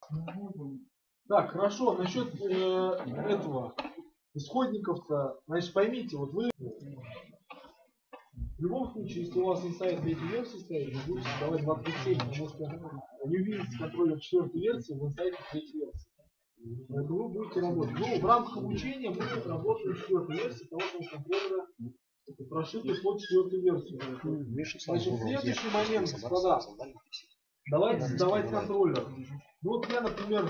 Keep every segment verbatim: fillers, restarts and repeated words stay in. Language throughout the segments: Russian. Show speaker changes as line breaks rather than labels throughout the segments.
Так, хорошо, насчет э, этого исходников-то, значит, поймите, вот вы в любом случае, если у вас инсайт третьей версии стоит, вы будете создавать двадцать семь, потому что не увидите контроллер четвертой версии в инсайте третьей версии. Поэтому вы будете работать. Ну, в рамках обучения будет работать четвертая версия того же контроллера, прошитый под четвертую версию. Значит, следующий момент, господа, давайте создавать контроллер. Ну вот я, например,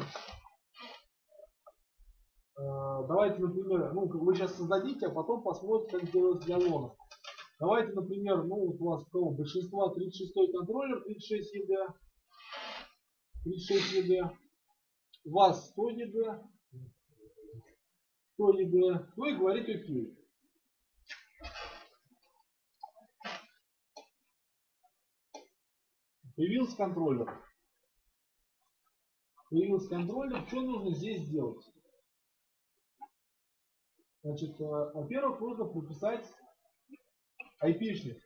давайте, например, ну, вы сейчас создадите, а потом посмотрите, как делать диалог. Давайте, например, ну, вот у вас кого? Большинство тридцать шестой контроллер, тридцать шесть и ди, тридцать шесть и ди, у вас сто и ди, сто и ди, ну и говорите окей. Появился контроллер. Появился контроллер, что нужно здесь сделать? Значит, во-первых, нужно прописать айпишник.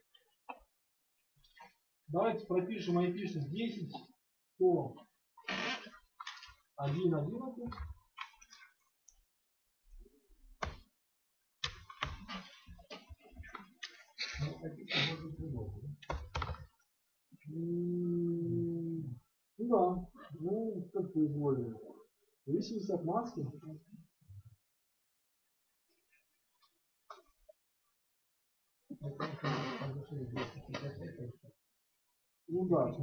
Давайте пропишем айпишник десять, сто, один, одиннадцать. Ну да, ну как произвольно. Зависит от маски. Ну да,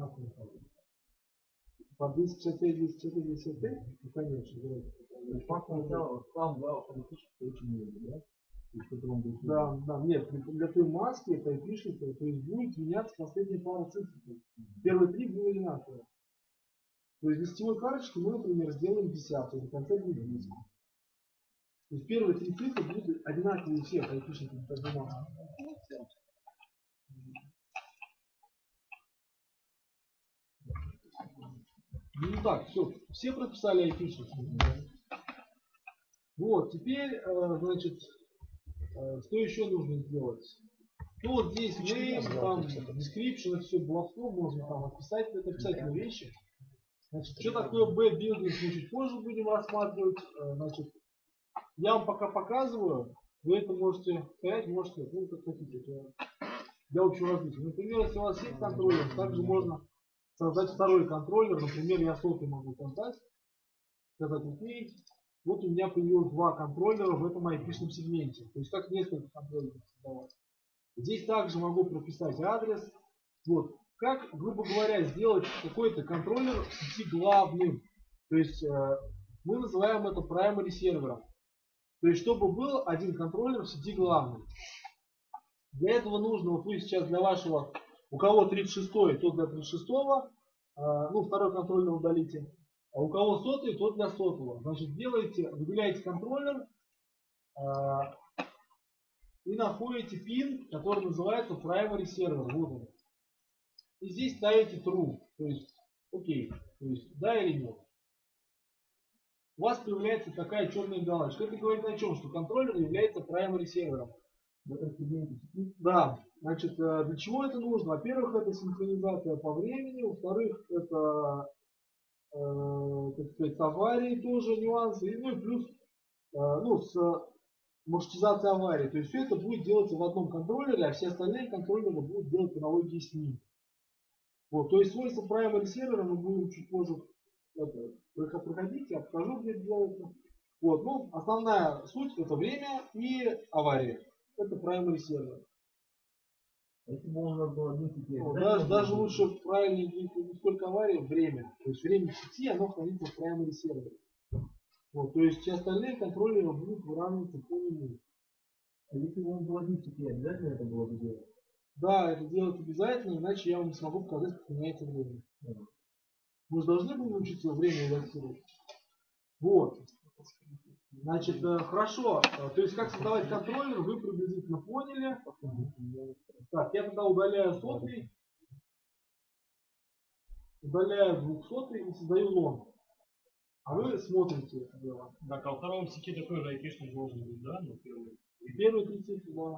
по двести пятьдесят пять, двести пятьдесят пять, ну конечно, да. Да, да, нет, для той маски это пишет, то есть будет меняться последняя пара цифр. Первые три были одинаковые. То есть в гостевой карточке мы, например, сделаем десятую, в конце будет десять. То есть первые три цифры будут одинаковые все, это пишет маска. Ну так, все, все прописали айпишник. Вот, теперь, значит, что еще нужно сделать? Ну вот здесь name, там description, все баловство, можно там описать, это обязательно вещи. Значит, что такое B-building, мы чуть позже будем рассматривать. Значит, я вам пока показываю, вы это можете сказать, можете, ну как хотите, для общего развития. Например, если у вас есть контроллер, также можно создать второй контроллер, например, я сотый могу создать, сказать окей. Вот у меня появилось два контроллера в этом айпишном сегменте. То есть как несколько контроллеров создавать. Здесь также могу прописать адрес. Вот. Как, грубо говоря, сделать какой-то контроллер в сети главным. То есть э, мы называем это primary сервером. То есть чтобы был один контроллер в сети главным. Для этого нужно, вот вы сейчас для вашего, у кого тридцать шестой, тот для тридцать шестого, э, ну второй контроллер удалите. А у кого сотый, тот для сотого. Значит, делаете, выделяете контроллер э, и находите пин, который называется primary server. Вот он. И здесь ставите true, то есть окей, то есть да или нет. У вас появляется такая черная галочка. Это говорит о чем? Что контроллер является primary сервером. Да, значит, для чего это нужно? Во-первых, это синхронизация по времени, во-вторых, это э, так сказать, с аварией тоже нюансы, и, ну и плюс э, ну, с маршрутизацией аварии. То есть все это будет делаться в одном контроллере, а все остальные контроллеры будут делать по аналогии с ним. Вот, то есть свойства primary сервера мы будем чуть позже это, проходить, я покажу, где это делается. Вот, ну, основная суть это время и авария. Это primary сервер.
Если бы можно было
ну, даже, даже лучше правильно не сколько аварий, время. То есть время в сети, оно хранится в primary сервере. Вот, то есть все остальные контроллеры будут выравниваться по нему.
А если бы он был один сети, обязательно это было бы делать?
Да, это делать обязательно, иначе я вам не смогу показать, как меняется время. Да. Мы же должны были научиться время редактировать. Вот. Значит, хорошо. То есть, как создавать контроллер, вы приблизительно поняли. Так, я тогда удаляю сотый, удаляю двухсотый и создаю лонг. А вы смотрите это дело.
Так, а во втором сети такой же айпишник должен быть, да? Ну, первый.
Первый три цифры, да.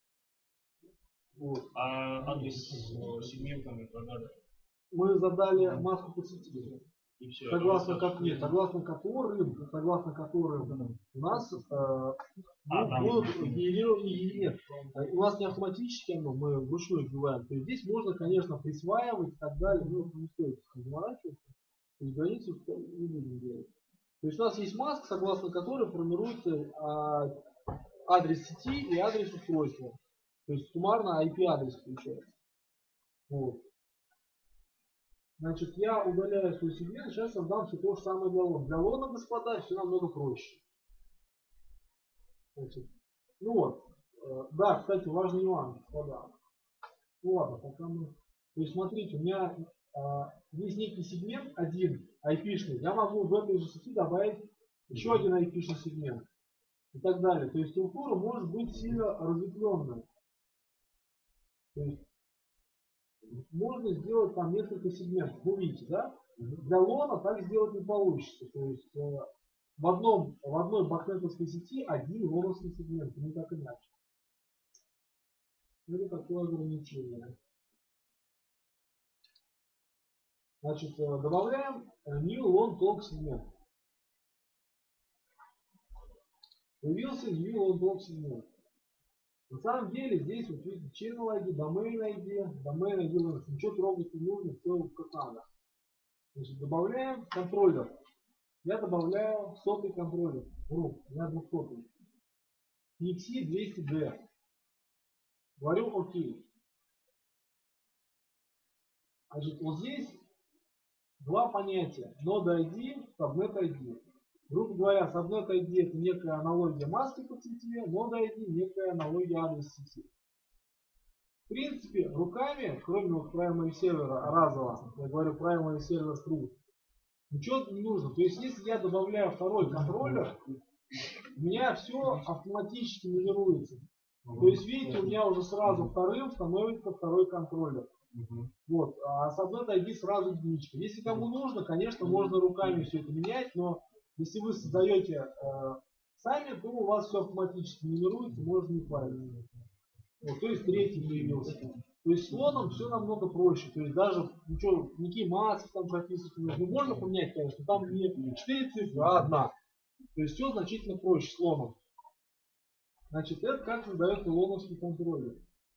Вот. А адрес с сегментами и так далее?
Мы задали маску по сети.
И все.
Согласно как нет, согласно которым, согласно которым у нас э,
А, там.
будут генерировать и нет. У нас не автоматически оно, мы вручную вбиваем. То есть здесь можно, конечно, присваивать и так далее, но не стоит заморачиваться. То есть границу не будем делать. То есть у нас есть маска, согласно которой формируется а, адрес сети и адрес устройства. То есть суммарно ай пи адрес получается. Вот. Значит, я удаляю свой сегмент, сейчас создам все то же самое для лона. Для лона, господа, все намного проще. Значит, ну вот. Э, да, кстати, важный нюанс, господа. Ну ладно, пока мы... То есть смотрите, у меня э, есть некий сегмент, один ай пи-шный. Я могу в этой же сети добавить еще один ай пи-шный сегмент. И так далее. То есть структура может быть сильно разветвленная. То есть можно сделать там несколько сегментов. Вы видите, да? Для лона так сделать не получится. То есть э, в, одном, в одной бакнетовской сети один лоновский сегмент, не так иначе. Это такое ограничение. Значит, э, добавляем new long talk сегмент. Появился new long talk сегмент. На самом деле здесь вот видите channel ай ди, domain ай ди, domain ай ди, ничего трогать не нужно, все как надо. Значит, добавляем контроллер. Я добавляю сотый контроллер. Групп, у меня двухсотый. и экс и двести ди. Говорю ОК. Значит, вот здесь два понятия. Node ай ди, Subnet ай ди. Грубо говоря, Subnet ай ди это некая аналогия маски по сети, Node ай ди некая аналогия адреса сети. В принципе, руками, кроме вот primary сервера разового, я говорю primary сервер true, ничего не нужно. То есть, если я добавляю второй контроллер, у меня все автоматически нумеруется. То есть, видите, у меня уже сразу вторым становится второй контроллер. Вот, а Subnet ай ди сразу единичка. Если кому нужно, конечно, можно руками все это менять, но если вы создаете э, сами, то у вас все автоматически нумеруется, можно не париться. Вот, то есть третий появился. То есть с лоном все намного проще. То есть даже ничего, никакие маски там прописывать не нужно. Ну, можно поменять, конечно, там не четыре цифры, а одна. То есть все значительно проще с лоном. Значит, это как создается лоновский контроллер.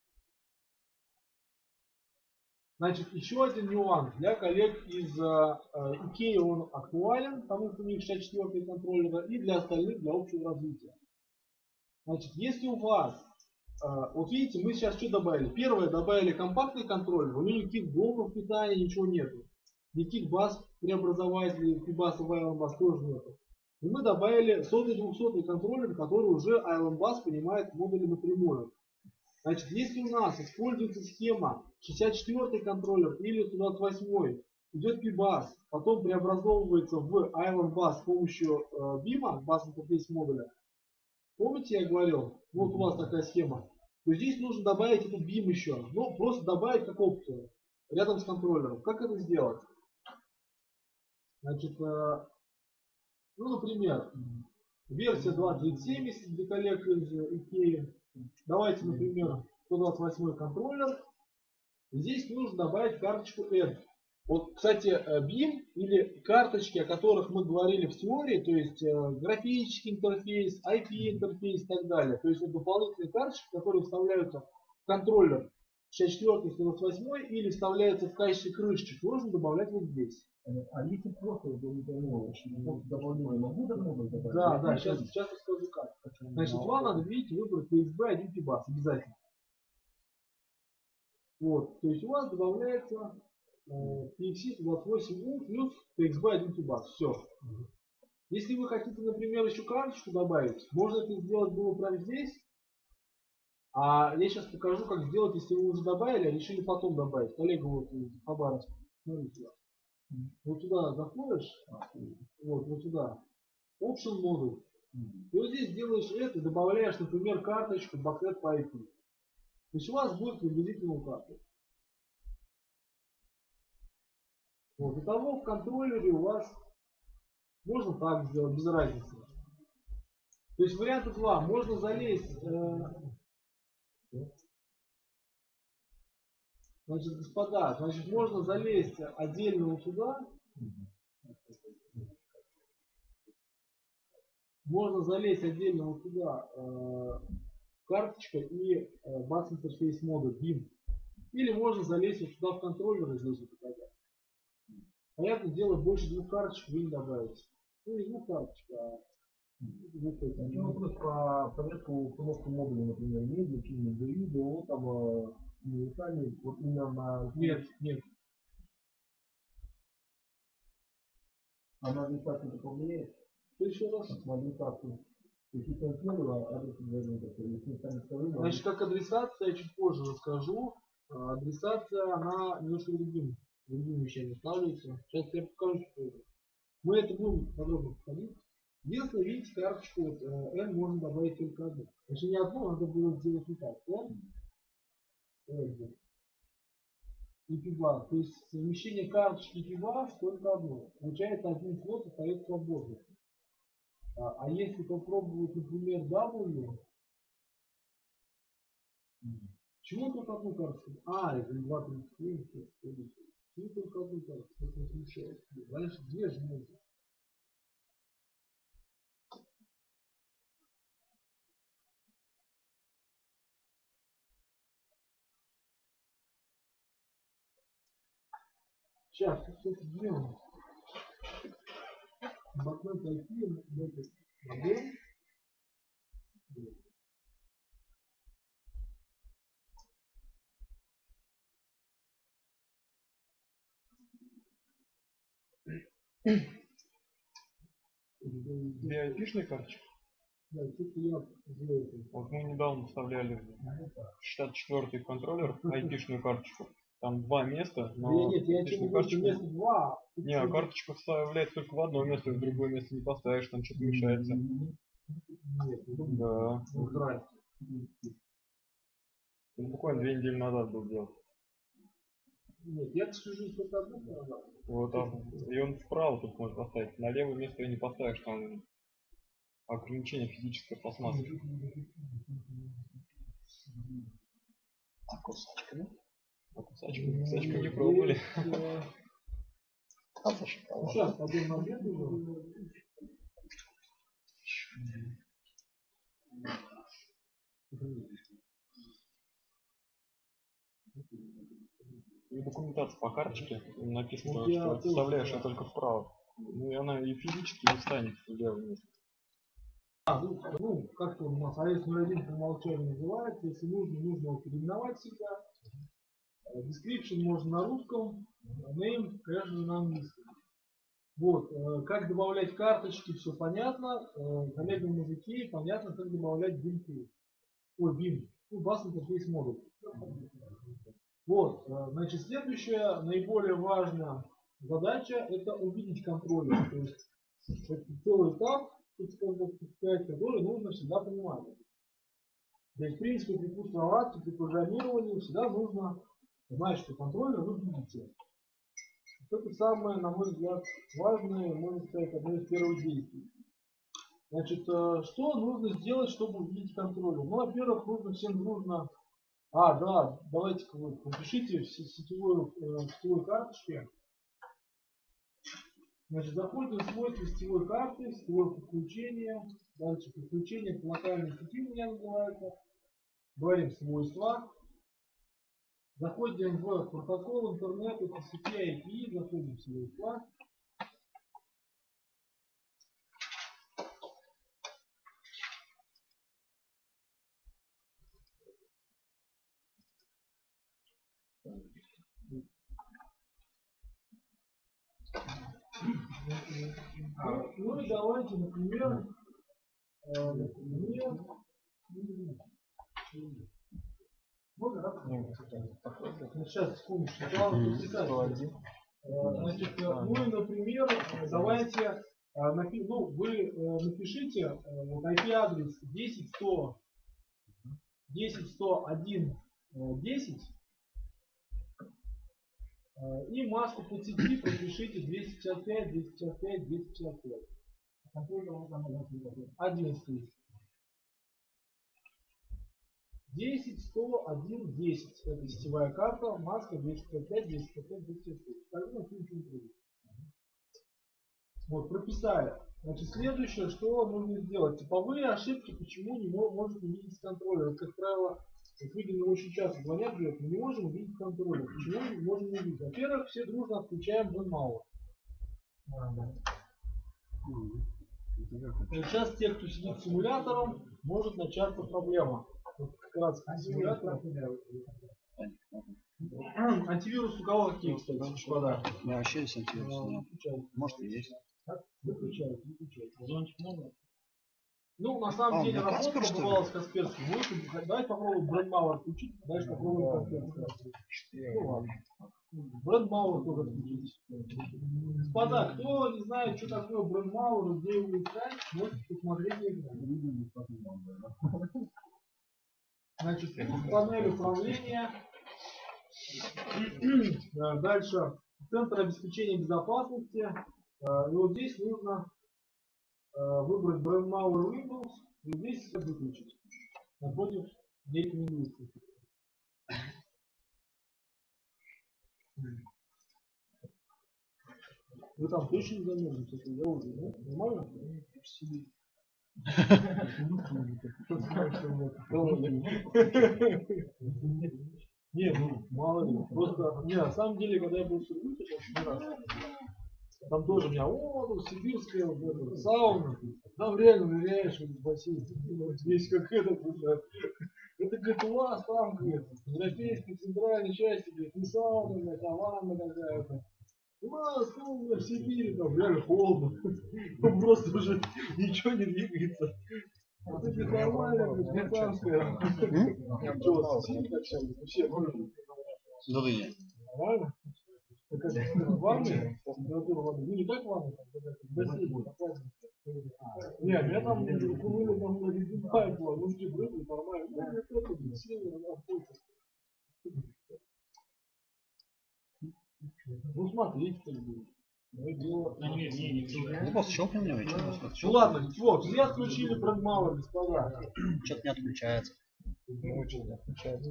Значит, еще один нюанс для коллег из IKEA он актуален, потому что у них шестьдесят четвёртый контроллер, и для остальных для общего развития. Значит, если у вас, вот видите, мы сейчас что добавили? Первое, добавили компактный контроллер, у него никаких блоков питания, ничего нету. Никаких баз преобразователей, пибас и Island Bus тоже нету. И мы добавили сотый двухсотый контроллер, который уже Island Bus понимает модули напрямую. Значит, если у нас используется схема шестьдесят четвёртый контроллер или сто двадцать восьмой, идет пибас, потом преобразовывается в Island Bus с помощью э, бима, Bus Interface модуля. Помните, я говорил, вот у вас такая схема, то здесь нужно добавить этот бим еще. Ну, просто добавить как опцию рядом с контроллером. Как это сделать? Значит, э, ну, например, версия два точка тридцать семь, если для коллег из IKEA. Давайте, например, сто двадцать восьмой контроллер. Здесь нужно добавить карточку Add. Вот, кстати, бим или карточки, о которых мы говорили в теории, то есть графический интерфейс, ай пи интерфейс и так далее. То есть вот дополнительные карточки, которые вставляются в контроллер шестьдесят четвёртый сто двадцать восьмой или вставляются в качестве крышечек, нужно добавлять вот здесь.
А если просто я не понял, просто дополнительно могу добавить?
Да, да, сейчас, сейчас расскажу как. Значит, вам надо, видите, выбрать пи экс би один пибас обязательно. Вот, то есть у вас добавляется пи экс и сто двадцать восемь ю плюс пи экс би один пибас. Все. Если вы хотите, например, еще карточку добавить, можно это сделать было прямо здесь. А я сейчас покажу, как сделать, если вы уже добавили, а решили потом добавить. Коллега вот из Хабаровска, смотрите. Вот туда заходишь, вот, вот сюда. Option модуль. И вот здесь делаешь это, добавляешь, например, карточку бакнет по ай пи. То есть у вас будет приблизительная карта. Вот. И того в контроллере у вас можно так сделать, без разницы. То есть варианта два. Можно залезть. Э, значит, господа, значит, можно залезть отдельно вот сюда. можно залезть отдельно вот туда э, карточка и э, бас интерфейс модуль бим. Или можно залезть вот туда в контроллер и здесь вот показать. Понятное дело, больше двух карточек вы не добавите. Ну не двух карточек, а двух
Еще
этих.
вопрос про проверку установку модуля, например, есть значение ди ю, ди о, там э, универсальный, вот именно на...
Нет, нет.
А на администрацию это повлияет?
Что еще раз?
На администрацию. Если ты отследовала, адрес адреса, если сами сказали,
Значит, как адресация, я чуть позже расскажу. А, Адресация, она немножко другим, другим вещами устанавливается. Сейчас я покажу чуть позже. Мы это будем подробно подходить. Если видите карточку, вот, э, N можно добавить только одну. Значит, не одну, надо было сделать не так. N, N и пи-бар. То есть совмещение карточки и пи-бар только одно. Получается, один слот остается свободным. А, а если попробовать, например, W, почему только одну карточку? А, это два тридцать семь. Почему только одну карточку? Это не смущает. Раньше две же можно. Сейчас, что это сделано? Блокнот пойти, этот модель.
Две айпишные карточки?
Да, что-то я сделал.
Вот мы недавно вставляли в шестьдесят четвёртый контроллер айпишную карточку. Там два места,
Да
но
нет, я
айпишную
тебе говорю, что
карточку...
место два.
Не, а карточку вставляется только в одно место, в другое место не поставишь, там что-то мешается.
Нет, не думаю.
Да.
Ну, здрасте.
Ну, буквально две недели назад был дело.
Нет, я скажу, что это одно сказал.
Вот там. И он вправо тут можно поставить. На левое место и не поставишь, там ограничение физической пластмассы.
А кусачками?
А кусачку, кусачку не пробовали.
А зашикала.
Ну, сейчас пойдем на обед уже.
И документация по карточке написано,
Вот я
что
тоже,
вставляешь
да.
ее только вправо. Ну и она и физически не встанет в левое место.
А, ну, ну, как-то у нас эй эс ноль один по умолчанию называется. Если нужно, нужно его переименовать всегда. Description можно на русском, name, конечно, на английском. Вот, э, как добавлять карточки, все понятно. Э, коллегам на языке понятно, как добавлять бинты. Ой, бим. Ну, бас интерфейс модуль. Вот, э, значит, следующая, наиболее важная задача, это увидеть контроллер. То есть, это целый этап, который нужно всегда понимать. То есть, в принципе, при пустоватке, при программировании всегда нужно знать, что контроллер вы видите. Это самое, на мой взгляд, важное, можно сказать, одно из первых действий. Значит, что нужно сделать, чтобы увидеть контроллер? Ну, во-первых, нужно всем дружно... А, да, давайте-ка вы напишите в сетевой, в сетевой карточке. Значит, заходим в свойства сетевой карты, сетевое подключение. Дальше подключение к локальной сети у меня называется. Говорим свойства. Заходим в протокол интернета, по сети ай пи, заходим в свойства. Ну, ну и давайте, например, э, например, можно, да? Ну, сейчас, секундочку, сначала записать. Значит, ну и, например, давайте, напи- ну, вы напишите вот ай пи-адрес десять сто десять сто один десять и маску по сети пропишите двести пятьдесят пять двести пятьдесят пять двести пятьдесят пять. одиннадцать. десять сто один десять. Это сетевая карта, маска двести пятьдесят пять двести пятьдесят пять двести пятьдесят пять. Так, ну, ничего не трудно. Вот, прописали. Значит, следующее, что нужно сделать. Типовые ошибки почему не мо- может не видеть контроля. Вот, как правило, как люди мне очень часто звонят, говорят, мы не можем видеть контроля. Почему не можем не видеть? Во-первых, все дружно отключаем BrainMower. Сейчас те, кто сидит с симулятором, может начаться проблема. Вот как раз с симулятором. Антивирус у кого какие, кстати, господа?
У меня вообще есть антивирус. Нет.
Выключайте.
Может и есть.
Выключайте, выключайте.
Зонтик можно?
Ну, на самом
А,
деле,
на
работа
Каспер, что ли?
бывала с Касперским. Вот, давай попробуем BrainMower отключить, дальше попробуем Касперский. Ну ладно. BrainMower тоже отключить. Господа, кто не знает, что такое BrainMower, где его искать, можете посмотреть на экран. Значит, панель управления. Дальше центр обеспечения безопасности. И вот здесь нужно выбрать BrainMower Windows и здесь все выключить. Напротив не рекомендуется. Вы там точно не замерзнете, если я уже, да? Нормально? Не, ну мало ли. Просто, не, на самом деле, когда я был в Сургуте, последний раз, там тоже у меня, о, ну, сибирская вот эта сауна, там реально ныряешь в бассейн, весь как этот, это, говорит, у вас там, говорит, в европейской центральной части, говорит, не сауна, говорит, а ванна какая-то. У нас, ну, в Сибири, там реально холодно, там просто уже ничего не двигается. Вот это нормально, говорит, швейцарская. Что, у вас сильно общались? Вообще,
Добрый день.
нормально? Так как в ванной, температура воды, ну не как в ванной, там какая-то в бассейне, не, у меня там кувыры там разъединает было, ну что, брызгали нормально, ну не только сильно находится. Ну смотрите, как бы. Ну, дело.
Да нет, не, не все.
Ну просто щелкнем его и что?
Ну ладно, вот, все отключили BrainMower, господа.
Что-то не отключается.
Ну, что не отключается.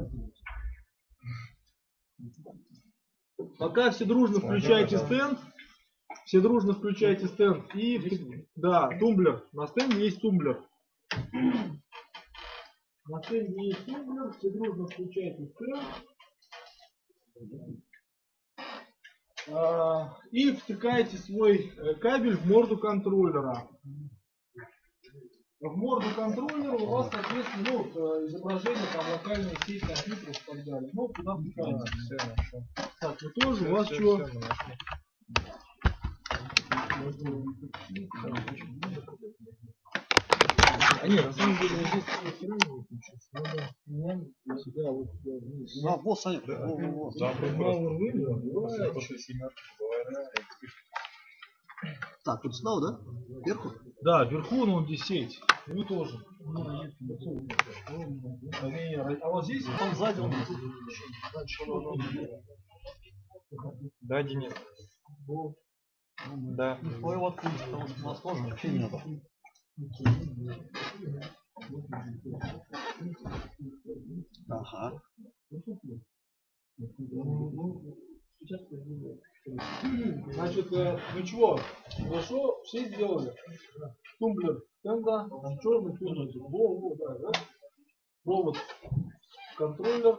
Пока все дружно включайте стенд. Все дружно включайте стенд. И, да, тумблер. На стенде есть тумблер. На стенде есть тумблер. Все дружно включайте стенд. А, и втыкаете свой кабель в морду контроллера. В морду контроллера у вас, соответственно, ну, изображение, там, локальная сеть компьютеров и так далее. Ну, туда втыкаете. Так, ну тоже у вас что? А нет, на самом деле, вот здесь хера не выключится. Надо менять сюда, вот сюда вниз.
А, вот, Саня, во, во, во.
BrainMower выбрал,
После семерки бывает.
Так, тут снова, да? Вверху?
да, вверху, но он здесь сеть. Вы тоже. А вот здесь, он сзади, он
Да, Денис? Да.
Ой, вот потому что у нас тоже вообще нет. Ага.
Значит, э, ну чего, хорошо, все сделали. Тумблер стенда, черный тумблер, во, во, да, да? Провод, контроллер.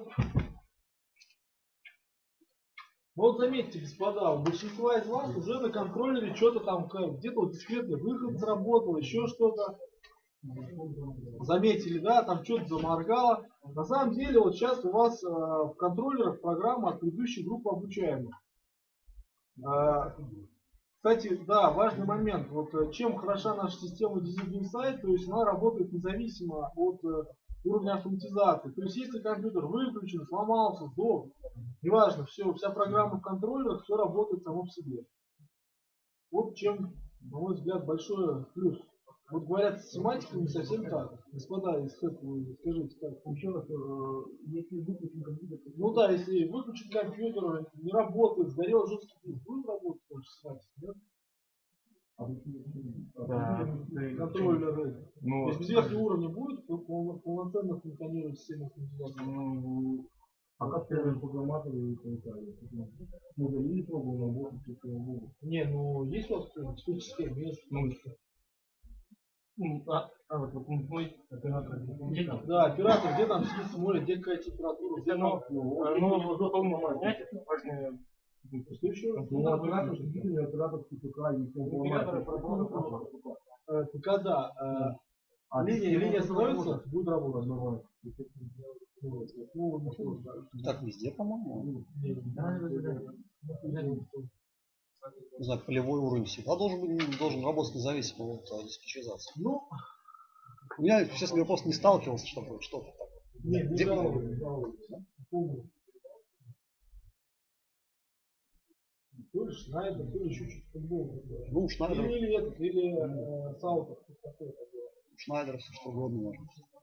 Ну вот заметьте, господа, у большинства из вас уже на контроллере что-то там, где-то вот дискретный выход сработал, еще что-то. Заметили, да, там что-то заморгало. На самом деле, вот сейчас у вас э, в контроллерах программа от предыдущей группы обучаемых. Э, кстати, да, важный момент. Вот э, чем хороша наша система Dizzy Insight, то есть она работает независимо от э, уровня автоматизации. То есть если компьютер выключен, сломался, сдох, неважно, все, вся программа в контроллерах, все работает само по себе. Вот чем, на мой взгляд, большой плюс. Вот говорят, с семантикой не совсем так. Господа, если как вы скажите, так, еще раз, э, если выключен компьютер, ну да, если выключен компьютер, не работает, сгорел жесткий диск, будет работать больше семантики, нет?
Да.
Контроллеры.
Ну,
То есть без верхнего уровня будет пол- полноценно функционировать система автоматизации?
ну,
А как первые программаторы и комментарии? Модель пробовал работать, только не могут.
Не, ну есть у вас технические места?
Ну, а, а вот, вот мой оператор где там?
Да, оператор, где там сидит, смотрит, где какая температура, где
Ну,
там...
ну, вот готовы понять, это важно.
Что еще раз?
Ну, оператор сидит, оператор ПК, если он
Оператора
поломает.
Э, Когда э,
А
линия, линия становится, будет работать.
Нормально.
Ну, не сложно, да.
Так везде, по-моему.
Не, не, не.
Не знаю, полевой уровень всегда должен быть, должен работать независимо от а, диспетчеризации.
Ну,
У меня, честно говоря, просто не сталкивался, чтобы что-то так.
нет, не
Где-
жалуюсь, не жалуюсь. Помню. То ли Шнайдер, то ли еще что-то футбол.
Ну, Шнайдер,
Или, или этот, или э, Саутер. Такое такое.
Шнайдер, все что угодно можно.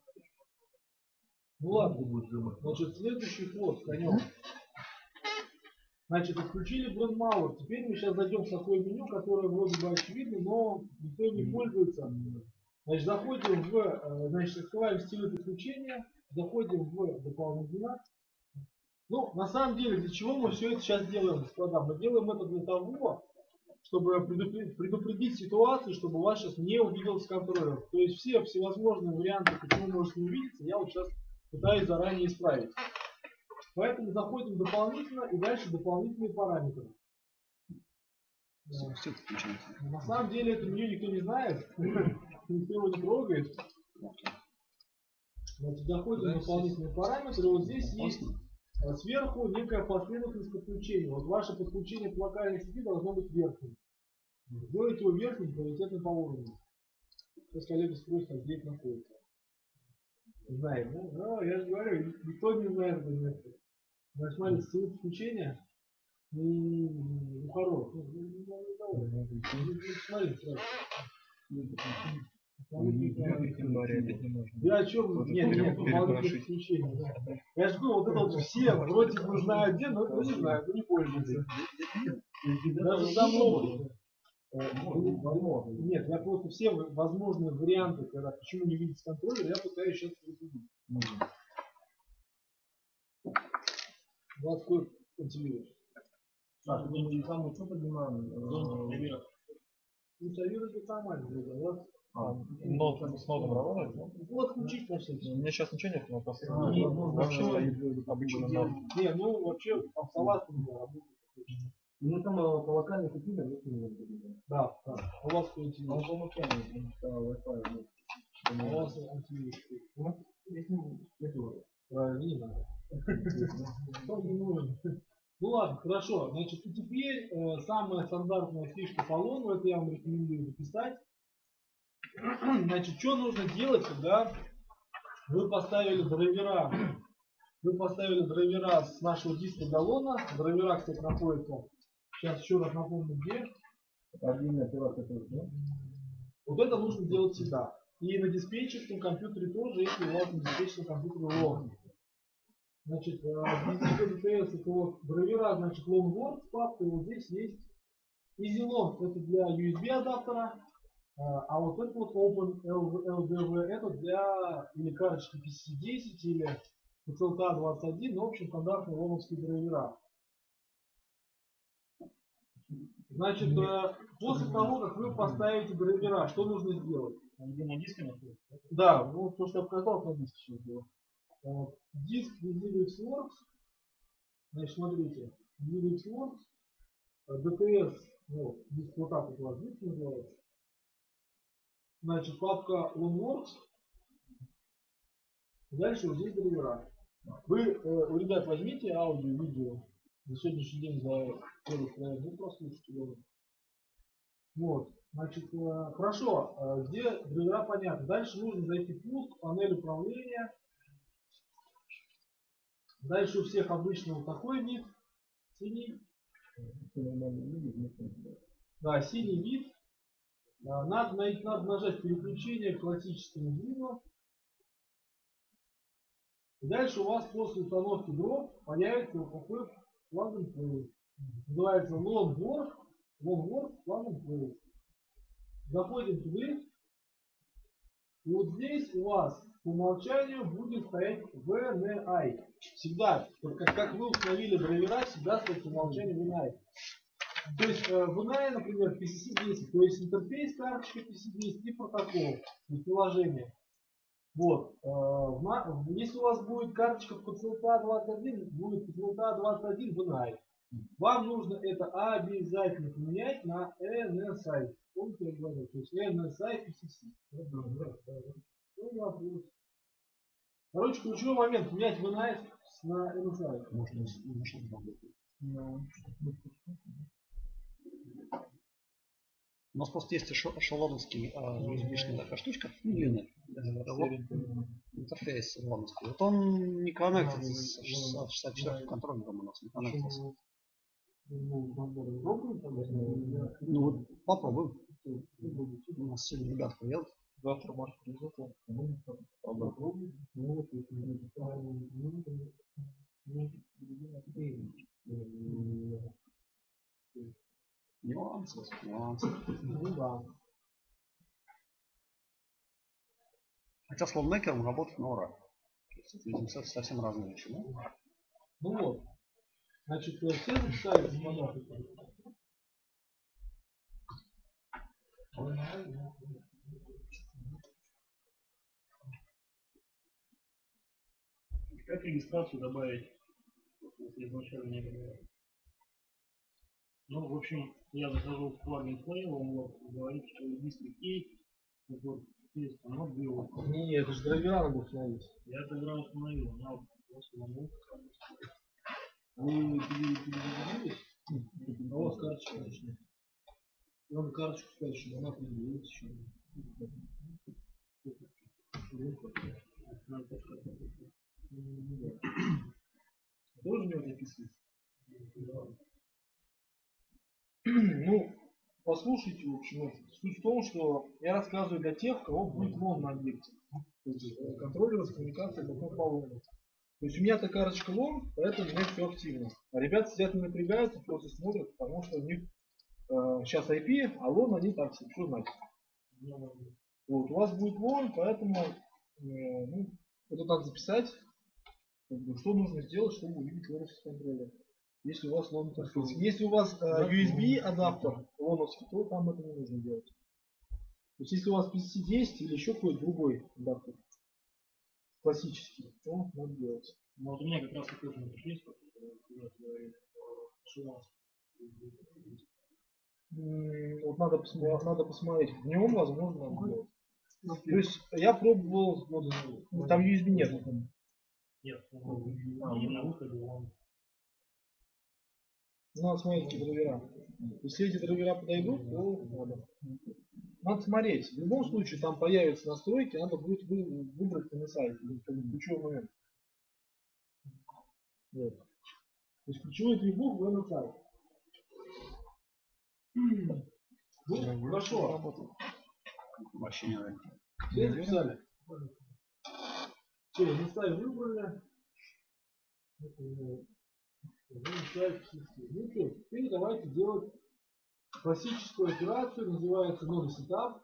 Ну ладно, значит, следующий ход конем. Значит, отключили брендмауэр. Теперь мы сейчас зайдем в такое меню, которое вроде бы очевидно, но никто не пользуется. Значит, заходим в, э, значит, открываем стиль подключения, заходим в дополнительно. Ну, на самом деле, для чего мы все это сейчас делаем, господа? Мы делаем это для того, чтобы предупредить, предупредить ситуацию, чтобы вас сейчас не увиделся контроллер. То есть все всевозможные варианты, почему может не увидеться, я вот сейчас пытаюсь заранее исправить. Поэтому заходим дополнительно и дальше дополнительные параметры.
Все, все это включается.
На самом деле это меню никто не знает, никто его не трогает. Значит, заходим в дополнительные параметры, вот здесь есть а, сверху некая последовательность подключения. Вот ваше подключение к локальной сети должно быть верхним. Сделайте его верхним, приоритетно по уровню. Сейчас коллега спросит, а где это находится. Знаем, ну, да, я же говорю, никто не знает это место. Значит, смотрите, силы подключения, ну, хорош. Ну, ну, ну, ну, давай. Ну, смотрите, сразу. Я о чем? Нет, нет, дополнительное подключение. Да. Я же говорю, вот это вот все вроде бы знают где, но это не знают, не пользуются. Даже там много. Нет, я просто все возможные варианты, когда почему не видится контроллер, я пытаюсь сейчас предупредить. Вас кое антивирус.
Так, мы самую что поднимаем?
Антивирус это нормально, у вас
Нот с нотом работает?
ну, отключить на всякий
У меня сейчас ничего нет, но просто
А,
Не,
вообще
ну,
стоит обычно нот.
Не, ну вообще автолаз у меня работает.
Ну там э, по локальной сети, да, если не забудем.
Да, да. У вас какой
А
антивирус?
он по локальной, потому что Wi-Fi, ну,
У вас антивирус.
ну, если, если вот.
Правильно, не надо. Кто не нужен? Ну ладно, хорошо. Значит, и теперь э, самая стандартная фишка по лону, это я вам рекомендую записать. Значит, что нужно делать, когда вы поставили драйвера? Вы поставили драйвера с нашего диска до лона. Драйвера, кстати, находятся, сейчас еще раз напомню, где.
Отдельная операция тоже, да?
Вот это нужно делать всегда. И на диспетчерском компьютере тоже, если у вас на диспетчерском компьютере лон. Значит, в ди эс это вот драйвера, значит, longboard папка, и вот здесь есть EasyLong, это для ю эс би адаптера, а вот это вот Open эл ди ви это для или карточки пи си десять или пи си эл ти двадцать один, ну, в общем, стандартные лоновские драйвера. Значит, после того, как вы поставите драйвера, что нужно сделать?
Где на диске находится?
Да, ну то, что я показал, на диске сейчас было. Вот. Диск DivXWorks. Значит, смотрите. DivXWorks. ди ти эс. Вот, диск вот так вот у вас диск называется. Значит, папка LongWorks. Дальше вот здесь драйвера. Вы, э, ребят, возьмите аудио, видео. За сегодняшний день за первый проект. Ну, прослушайте его. Вот. Значит, э, хорошо. Э, где драйвера понятно. Дальше нужно зайти в пуск, панель управления. Дальше у всех обычно вот такой вид. Синий. Да, синий вид. Надо, надо нажать переключение к классическому виду. И дальше у вас после установки дров появится вот такой plug and play. Называется longboard. Longboard plug and play. Заходим туда. И вот здесь у вас по умолчанию будет стоять ви эн ай. Всегда, только как вы установили драйвера, всегда стоит по умолчанию ви эн ай. То есть э, ви эн ай, например, пи си си десять, то есть интерфейс карточки пи си си десять и протокол, и приложение. Вот. Э, в на- если у вас будет карточка в пи си эл ти эй двадцать один, будет пи си эл ти эй двадцать один ви эн ай. Вам нужно это обязательно поменять на эн эс ай. Помните, я говорил, то есть эн эс ай пи си си. Ну, не вопрос. Короче, ключевой момент менять ви эн ай на эн эс ай.
Можно, можно работать. У нас просто есть эшел- эшелоновский а, ю эс би-шная такая штучка, длинная, э, вот, интерфейс эшелоновский. Вот он не коннектится с шестьдесят четвёртым контроллером у нас, не коннектился. Ну вот попробуем. У нас сегодня ребята приедут.
Завтра может придет.
Нюансы, нюансы.
Ну да.
Хотя с лонмейкером работать на ура. То есть это, видимо, со- совсем разные вещи. Да?
Ну вот. Значит, э, все записали, господа?
Как регистрацию добавить, если изначально не было? Ну, в общем, я захожу в плагин Play, он вот говорит, что регистр кей, вот есть, оно было.
Не, не, это же драйвера надо установить.
Я это играл установил, но просто могу.
Вы перегрузились? А у вас карточка точно. Надо карточку ставить, чтобы она определилась еще.
Тоже не записывать? Ну, послушайте, в общем, это. Суть в том, что я рассказываю для тех, у кого будет лон на объекте. То есть э, контролировать коммуникацию потом по лону. То есть у меня-то карточка лон, поэтому у меня все активно. А ребята сидят не напрягаются, просто смотрят, потому что у них э, сейчас ай пи, а лон они так себе, что значит? Вот, у вас будет лон, поэтому э, ну, это надо записать, как бы, что нужно сделать, чтобы увидеть лоновский контроллер. Если у вас лон интерфейс. Если у вас э, ю эс би адаптер лоновский, то там это не нужно делать. То есть если у вас пи си си десять или еще какой-то другой адаптер, классический, то надо делать.
Ну, вот у меня как раз такой же интерфейс, как куда говорит, что у нас.
М, Вот надо посмотреть, надо посмотреть. В нем возможно надо делать. То есть я пробовал, вот, ну, там ю эс би нет.
Нет, и на выходе он.
Ну, надо смотреть эти драйвера. Если эти драйвера подойдут, то надо. Надо смотреть. В любом случае там появятся настройки, надо будет вы- выбрать на сайте. Это ключевой момент. Вот.
То есть ключевой требух в эн эс ай. Ну, хорошо.
Вообще не знаю.
Все записали? Все, эн эс ай выбрали. Ну что, теперь давайте делать классическую операцию, называется Node Setup.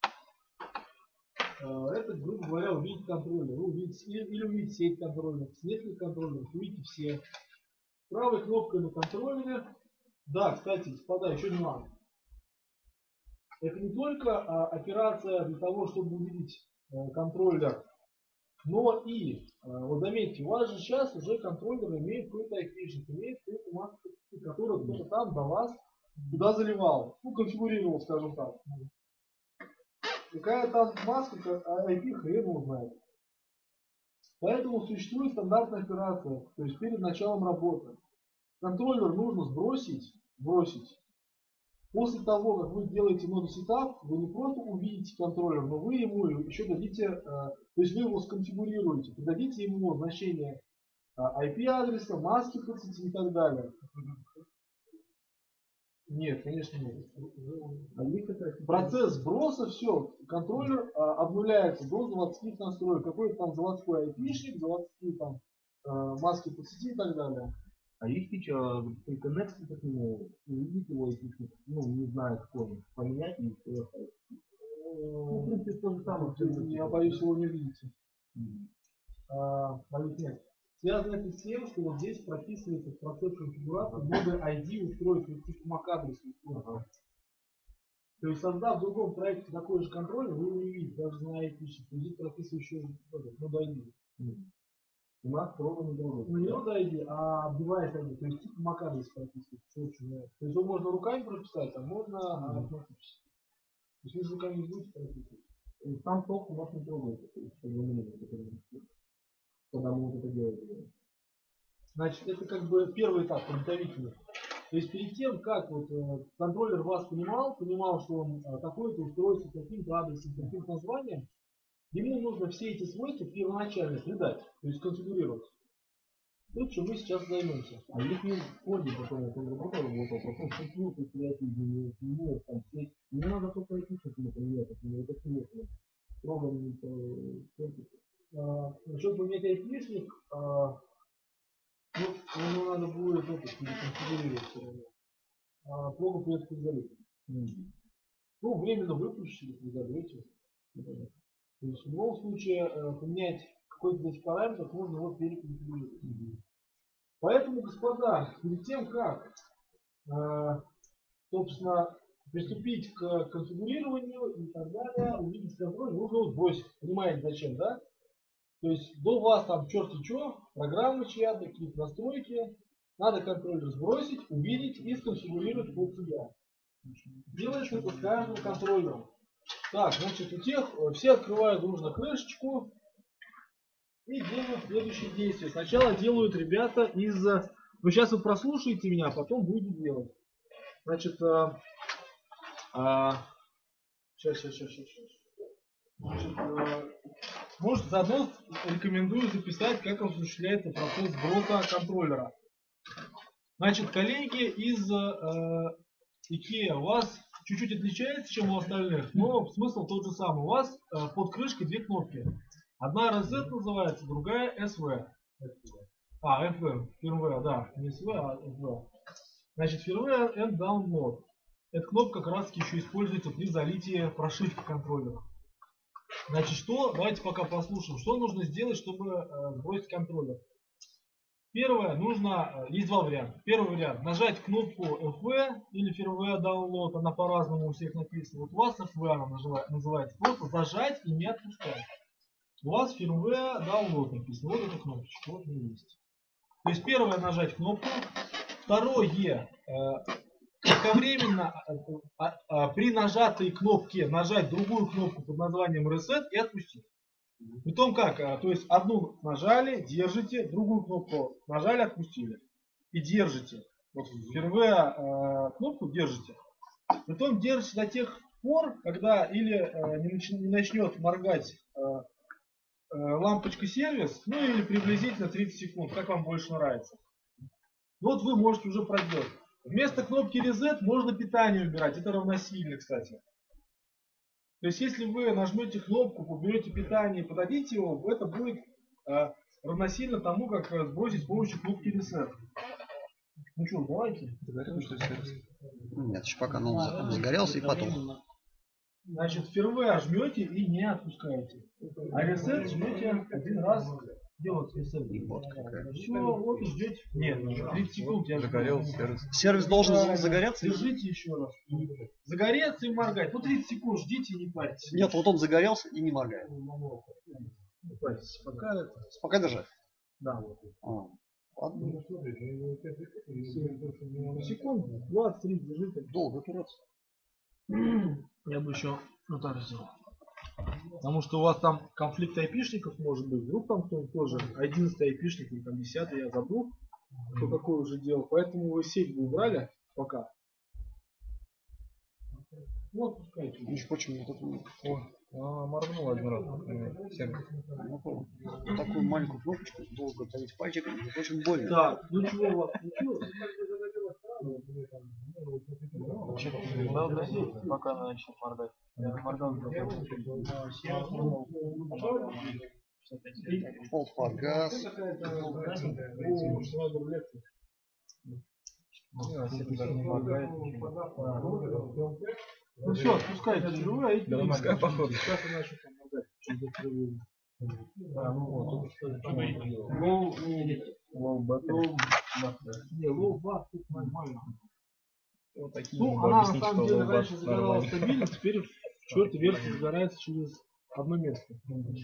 Это, грубо говоря, увидеть контроллер. Вы увидите, или, или увидите сеть контроллеров, с нескольких контроллеров, увидите все. Правой кнопкой на контроллере. Да, кстати, господа, еще нюанс. Это не только а, операция для того, чтобы увидеть а, контроллер, но и, а, вот заметьте, у вас же сейчас уже контроллер имеет какой-то айпишник, имеет какую-то маску, которую кто-то там до вас туда заливал, ну, конфигурировал, скажем так. Какая там маска, ай пи хрен его знает. Поэтому существует стандартная операция, то есть перед началом работы. Контроллер нужно сбросить, сбросить. После того, как вы делаете Node Setup, вы не просто увидите контроллер, но вы ему еще дадите, э, то есть вы его сконфигурируете, дадите ему значение э, ай пи-адреса, маски по сети и так далее. Нет, конечно нет. Процесс сброса, все, контроллер а, обнуляется до заводских настроек. Какой-то там заводской айпишник, заводские там а, маски по сети и так далее.
А есть фича, при коннекте к нему, увидеть его, если ну, не знаю, какой, поменять и все.
Ну, в принципе, же самое, я боюсь, его не увидите. А, боюсь, нет. Связано это с тем, что вот здесь прописывается процесс конфигурации мода ай ди устройства, типа MAC-адреса устройства. То есть, создав в другом проекте такой же контроллер, вы его не видите, даже на ай пи. Здесь прописывается еще мода ай ди. У нас строго не должно. Ну не мода ай ди, а девайс ай ди, то есть типа MAC-адрес прописывается. То есть его можно руками прописать, а можно автоматически. То есть вы руками не будете прописывать.
Сам толк у нас не трогается, когда мы вот это делаем.
Значит, это как бы первый этап подготовительный. То есть перед тем, как вот э, контроллер вас понимал, понимал, что он э, такое-то устройство с таким-то адресом, с таким-то названием, ему нужно все эти свойства первоначально придать, то есть конфигурировать. То, чем мы сейчас займемся.
А если в коде, потом он работал, работал, потом шутил, предприятие, не там все, не надо только описать, например, вот это нет. Строго не
Насчет поменять айпишник, ну, ему надо будет это конфигурировать все равно. А, плохо придется предварить. Mm. Ну, временно выключить или предварить. То есть в любом случае э, поменять какой-то из параметров можно его переконфигурировать. Mm-hmm. Поэтому, господа, перед тем, как э, собственно, приступить к конфигурированию и так далее, увидеть контроль, нужно вот бросить. Понимаете зачем, да? То есть до вас там черти что, программы чья-то, какие-то настройки. Надо контроллер сбросить, увидеть и сконфигурировать под себя. Делается это с каждым контроллером. Так, значит, у тех все открывают дружно крышечку и делают следующие действия. Сначала делают ребята из... Ну, сейчас вы прослушаете меня, а потом будете делать. Значит, а... А... Сейчас, сейчас, сейчас, сейчас. Значит, а... может, заодно рекомендую записать, как осуществляется процесс сброса контроллера. Значит, коллеги из э, IKEA, у вас чуть-чуть отличается, чем у остальных, но смысл тот же самый. У вас э, под крышкой две кнопки. Одна эр зет называется, другая эс ви. А, эф ви, firmware, да, не эс ви, а эф ви. Значит, firmware and download. Эта кнопка как раз таки еще используется при залитии прошивки контроллера. Значит, что, давайте пока послушаем, что нужно сделать, чтобы э, сбросить контроллер. Первое, нужно, есть два варианта. Первый вариант, нажать кнопку эф ви или firmware download, она по-разному у всех написана. Вот у вас эф ви она называется, просто зажать и не отпускать. У вас firmware download написано, вот эта кнопочка, вот она есть. То есть первое, нажать кнопку. Второе, одновременно при нажатой кнопке нажать другую кнопку под названием reset и отпустить. Потом как, то есть одну нажали, держите, другую кнопку нажали, отпустили. И держите. Вот firmware э, кнопку держите. Потом держите до тех пор, когда или э, не, нач, не начнет моргать э, э, лампочка сервис, ну или приблизительно тридцать секунд, как вам больше нравится. Вот вы можете уже проделать. Вместо кнопки reset можно питание убирать. Это равносильно, кстати. То есть, если вы нажмете кнопку, уберете питание и подадите его, это будет э, равносильно тому, как сбросить с помощью кнопки Reset. Ну что, давайте.
Нет, еще пока он загорелся и потом.
Значит, firmware жмете и не отпускаете. А Reset жмете один раз. Делать Reset.
Вот какая.
Все, вот и ждете. Нет, тридцать секунд я
Загорелся сервис.
Сервис должен загореться?
Держите еще раз. Загореться и моргать. Ну тридцать секунд ждите и не парьтесь.
Нет, вот он загорелся и не моргает.
Не парьтесь. Пока это.
Пока держать.
Да, вот.
А, ладно.
Секунду, двадцать тридцать держите.
Долго тураться.
Я бы еще ну так сделал. Потому что у вас там конфликт айпишников может быть. Вдруг там кто-нибудь тоже одиннадцатый айпишник или там десятый, я забыл, кто какой уже делал. Поэтому вы сеть бы убрали пока. Ну, отпускайте.
Между прочим, вот эту
А, моргнул один раз, например, сервис.
ну, такую маленькую кнопочку долго давить пальчиком, это очень больно.
Так, ну чего у вас? Ничего.
Пока она начнет моргать.
Фолт погас.
Ну все, отпускайте живую, а эти
Да, пускай походу.
Сейчас я начну помогать.
А, ну вот, тут что-то
Лоу,
Low battery.
не, лоу бас тут нормально.
Вот такие
Ну,
могу
она на
объяснить,
самом
что
деле
low bat
раньше загоралась
нормально.
стабильно, теперь в четвертой версии загорается через одно место.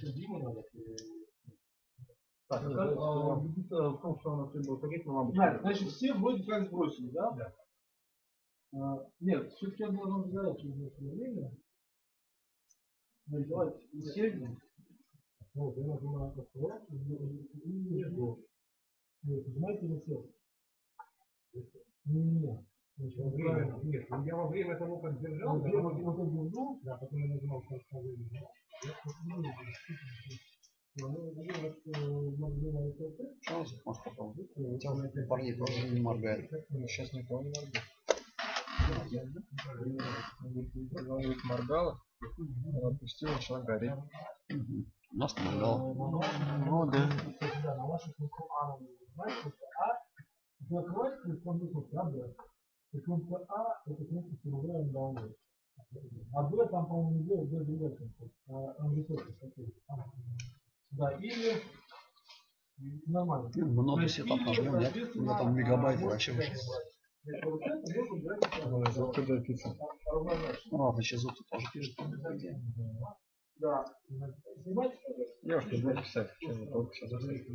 Так, а как, а, убедиться в том, что она требует пакет на лампочку?
Знаете, значит, все вроде как сбросили, да? Да. А, нет, все-таки я должен загорать через некоторое время. Ну, давайте, исчезнем. Вот, я нажимаю «Активат», и не жду. Нет, нажимайте «Ресет». Не-не-не. Значит, во время, нет, я во время того, как держал, я вот вот это держу, да, потом я нажимал «Контроль», я посмотрел,
Что может попробовать? У тебя парни тоже не моргает.
Сейчас никого не моргает. Говорит, моргала, она отпустила, начала гореть.
У нас моргало.
Ну да.
на ваших А, знаете, А, вы открываете телефон, а, Б. И кнопка А, это кнопка «Телеграм download». А Б там, по-моему, не делает, Б другая кнопка. А Б тоже. Да, или нормально.
Много сетап нажмем, нет? У меня там мегабайт вообще выше.
Звук да, пицца.
Ну ладно, сейчас звук тоже пишет.
Да.
Я уж не буду писать, что не только сейчас.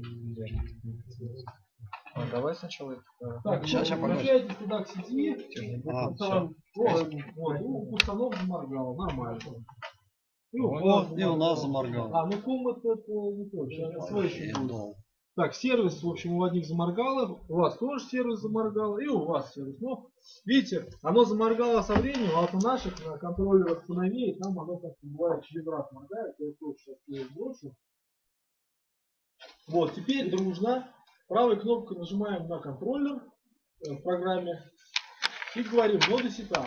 А, давай сначала.
Так,
Щас, щас,
возвращайтесь туда к сети.
А,
Вот,
всё.
вот, вот, ну, установка заморгала, нормально. И у
Вот,
вас
и у нас заморгало.
А, ну комнат это не точно, это свой еще
Вообще
будет.
долго.
Так, сервис, в общем, у одних заморгало, у вас тоже сервис заморгал, и у вас сервис. Ну, видите, оно заморгало со временем, а вот у наших на контроллерах поновее, там оно как бывает через раз моргает, я тоже сейчас ее сброшу. Вот, теперь дружно правой кнопкой нажимаем на контроллер э, в программе и говорим ноды сетап.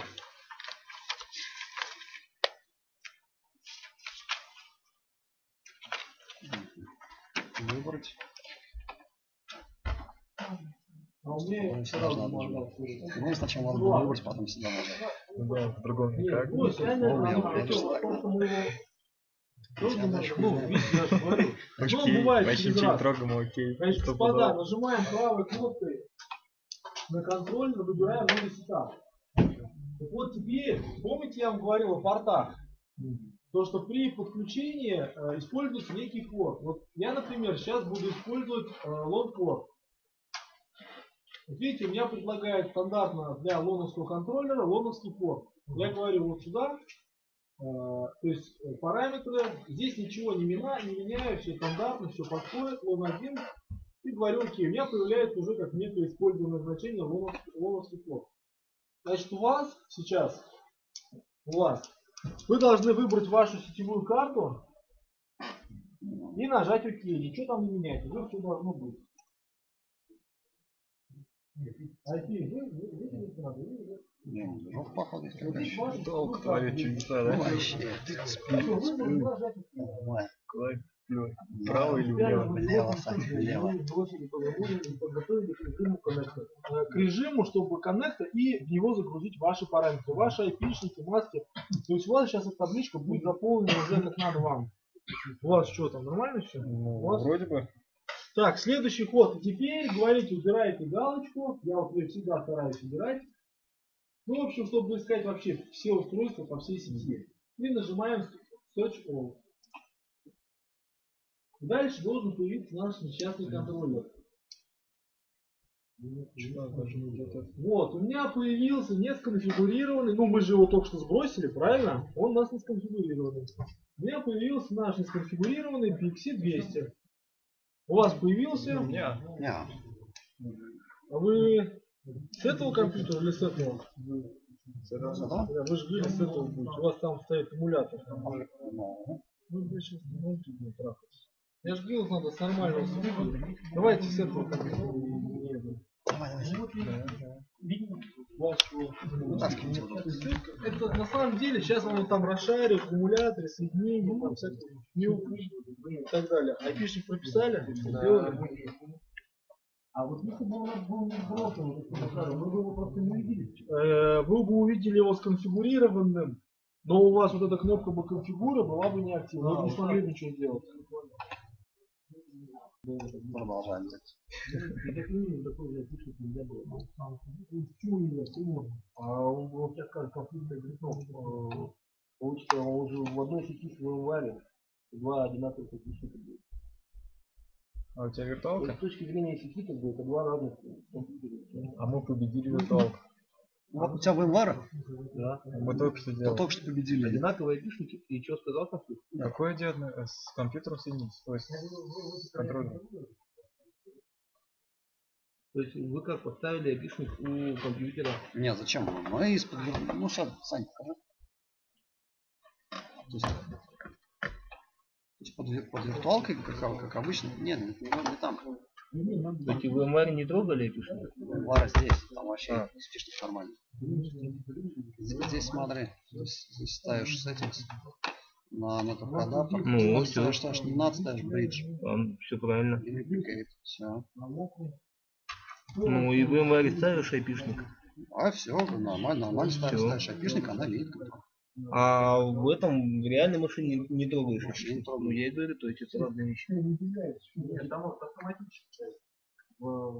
Выбрать.
А у меня
Ну,
сразу
надо
заморгал.
Ну, сначала надо было выбрать, потом сюда нажать.
Ну да, по-другому
Нет,
никак.
ну, реально,
Ну, я
оно-
уверен,
это
что
вот
так.
то, что мы его- тоже
Я
мы-
дальше
ну,
буду.
видите, я же говорю. Ну,
Окей,
бывает
вообще
через
ничего не
раз.
трогаем, окей.
Значит,
Сто
господа,
пудов.
нажимаем правой кнопкой на контроль, выбираем новый сетап. Так вот теперь, помните, я вам говорил о портах? То, что при подключении э, используется некий порт. Вот я, например, сейчас буду использовать э, лон-порт. Вот видите, у меня предлагает стандартно для лоновского контроллера лоновский порт. Я говорю вот сюда, э, то есть э, параметры, здесь ничего не, мина, не меняю, все стандартно, все подходит, лон один. И говорю, окей, у меня появляется уже как некое использованное значение лоновский, лоновский порт. Значит, у вас сейчас, у вас, вы должны выбрать вашу сетевую карту и нажать ОК. Ничего там не меняется, уже все должно быть. ай пи вы, вы, выделить надо, вы,
Не, ну, движок походу.
вы, вашу
Долго
сетевую
творить
карту.
чудеса,
Ну,
да?
вообще.
Всё, выбрали, нажать ОК.
Нормально.
Клавиатура. Право или влево?
Влево, Сань, влево.
Мы бросили программу и подготовили к режиму коннекта. Э, К режиму, чтобы коннекта и в него загрузить ваши параметры, ваши айпишники, маски. То есть у вас сейчас эта табличка будет заполнена уже как надо вам. У вас что там, нормально все?
Ну,
У вас?
вроде бы.
Так, следующий ход. Теперь говорите, убираете галочку. Я вот ее всегда стараюсь убирать. Ну, в общем, чтобы искать вообще все устройства по всей сети. И нажимаем Search All. Дальше должен появиться наш несчастный контроллер. Вот, у меня появился не сконфигурированный, ну мы же его только что сбросили, правильно? Он у нас не сконфигурированный. У меня появился наш не сконфигурированный пи икс си двести. У вас появился?
Не.
Не,
А вы с этого компьютера или с этого?
с этого?
Да, вы же говорили с этого будет. У вас там стоит эмулятор.
Ну,
Ну, вы сейчас не можете не трахаться. Я же говорил, надо с нормального студии. Давайте с этого компьютера.
давай, давай. Вытаскивайте вот это.
Это на самом деле сейчас он там расшарит, аккумуляторы, соединения, там всякие и так далее. Айпишник прописали, сделали.
А вот если бы у нас был не сбросан, мы бы его просто не увидели.
Э, Вы бы увидели его сконфигурированным Но у вас вот эта кнопка бы конфигура была бы не активна,
А,
вы бы не
вот
смогли
так.
ничего сделать.
Продолжаем запись.
И как минимум такой же отличник нельзя было. Почему нельзя? Почему? А он у тебя как конфликтный грифон. Получится, он уже в одной сети с VMware два одинаковых отличника будет.
А у тебя
То
виртуалка?
есть, с точки зрения сети, как бы это два разных компьютера.
А мы победили виртуалку.
Вот у тебя VMware,
Да.
Мы только что
то
делали.
только что победили.
Одинаковые отличники. И что сказал конфликт?
Какое дело э, с компьютером соединить? То есть с контролем.
То есть вы как поставили отличник у компьютера?
Нет, зачем? Мы из-под... Ну, сейчас, Сань, покажи. То есть, то есть под, вир- под виртуалкой, как, как обычно, нет, не, не, не там.
То есть в VMware не трогали отличник?
VMware здесь, там вообще
А.
спишь нормально. Здесь, здесь смотри, здесь, здесь ставишь settings на, на только адаптер.
Ну,
Здесь ставишь, ставишь не надо, ставишь bridge.
Все правильно.
И replicate. Все.
Ну и в VMware ставишь айпишник.
А все, нормально, нормально ставишь,
Всё.
ставишь айпишник, она видит.
А в этом в реальной машине не, не трогаешь.
Вообще не
Ну
трогаю.
я и говорю, то есть это разные вещи.
Нет, там вот автоматически в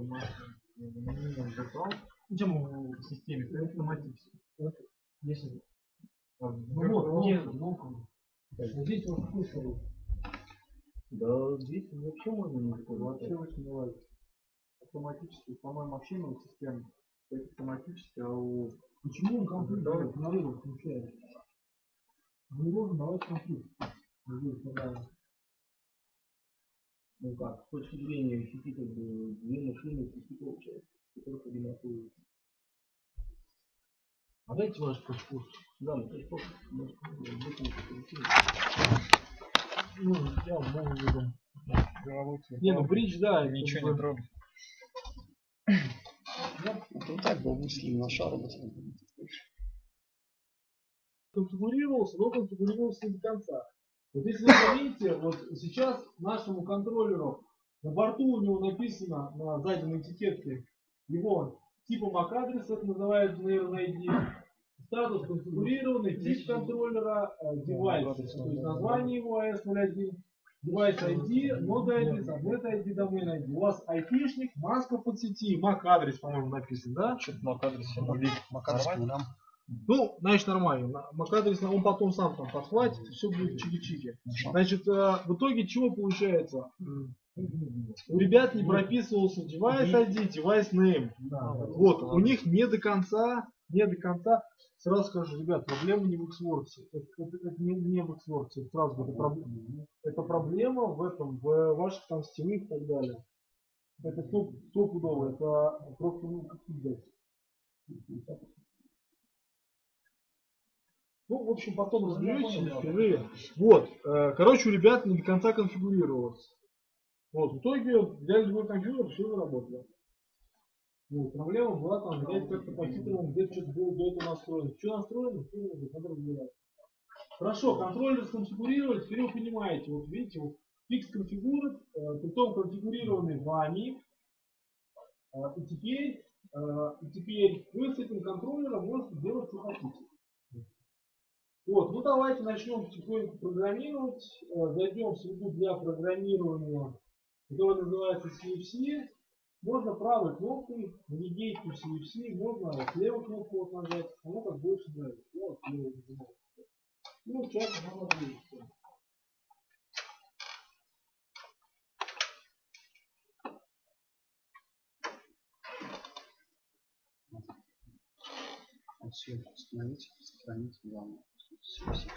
Почему в системе стоит автоматически? Если ну вот, нет, ну, здесь вот слышали.
Да, здесь вообще можно не
Вообще
закрывать.
очень нравится. Автоматически, по-моему, машинная система. Это автоматически, а у... Почему он конфликт давай игнорирует, включает? Не должен давать конфликт. Здесь, да.
Ну как, с точки зрения сети, как бы две машины в сети получается. Только одинаковые.
А дайте ваш почку.
Да, ну то есть просто может,
Ну, я могу веду. Не, ну бридж, да.
Ничего
как
не
бы-
трогай.
Это так был выстрел на шар.
конфигурировался, но конфигурировался не до конца. Вот если вы заметите, вот сейчас нашему контроллеру на борту у него написано на задней этикетке его типа эм эй си адреса, это называется, наверное, ай ди, статус конфигурированный, тип контроллера, девайс, то есть название его эй эс ноль один, девайс ай ди, нод адрес, обнет ай ди, домен ай ди. У вас айпишник, маска под сети, эм эй си адрес, по-моему, написан, да?
Что-то на адресе нули.
Макаров
Нормально?
нулям.
Ну, значит, нормально. эм эй си адрес он потом сам там подхватит, и все будет чики-чики.
Хорошо.
Значит, э, в итоге чего получается? У ребят не прописывался device ай ди, device name. Вот, у них не до конца, не до конца. Сразу скажу, ребят, проблема не в Xworks. Это, это- это не, не в Xworks. Это сразу говорю, это, проблема. Это проблема в этом, в ваших там сетевых и так далее. Это топ, стопудово. Это просто, ну, как взять. Ну, в общем, потом разберетесь без впервые. Вот, э, короче, у ребят не до конца конфигурировалось. Вот, в итоге взяли другой компьютер, все заработало. Вот, проблема была там, взять как-то по-хитрому, где-то что-то было до этого настроено. Что настроено, все надо разбирать. Хорошо, контроллер сконфигурировали, теперь вы понимаете, вот видите, вот фикс конфигурит, э, притом конфигурированный вами. Э, и теперь, э, и теперь вы с этим контроллером можете делать, что хотите. Вот, ну давайте начнем потихоньку программировать. Э, Зайдем в среду для программирования, которая называется си эф си. Можно правой кнопкой навигейт to си эф си, можно с левой кнопкой вот нажать. Оно как больше нравится. Я вот левой нажимаю. Ну, сейчас нам ответится.
Съемку установить, сохранить главное. Все, все.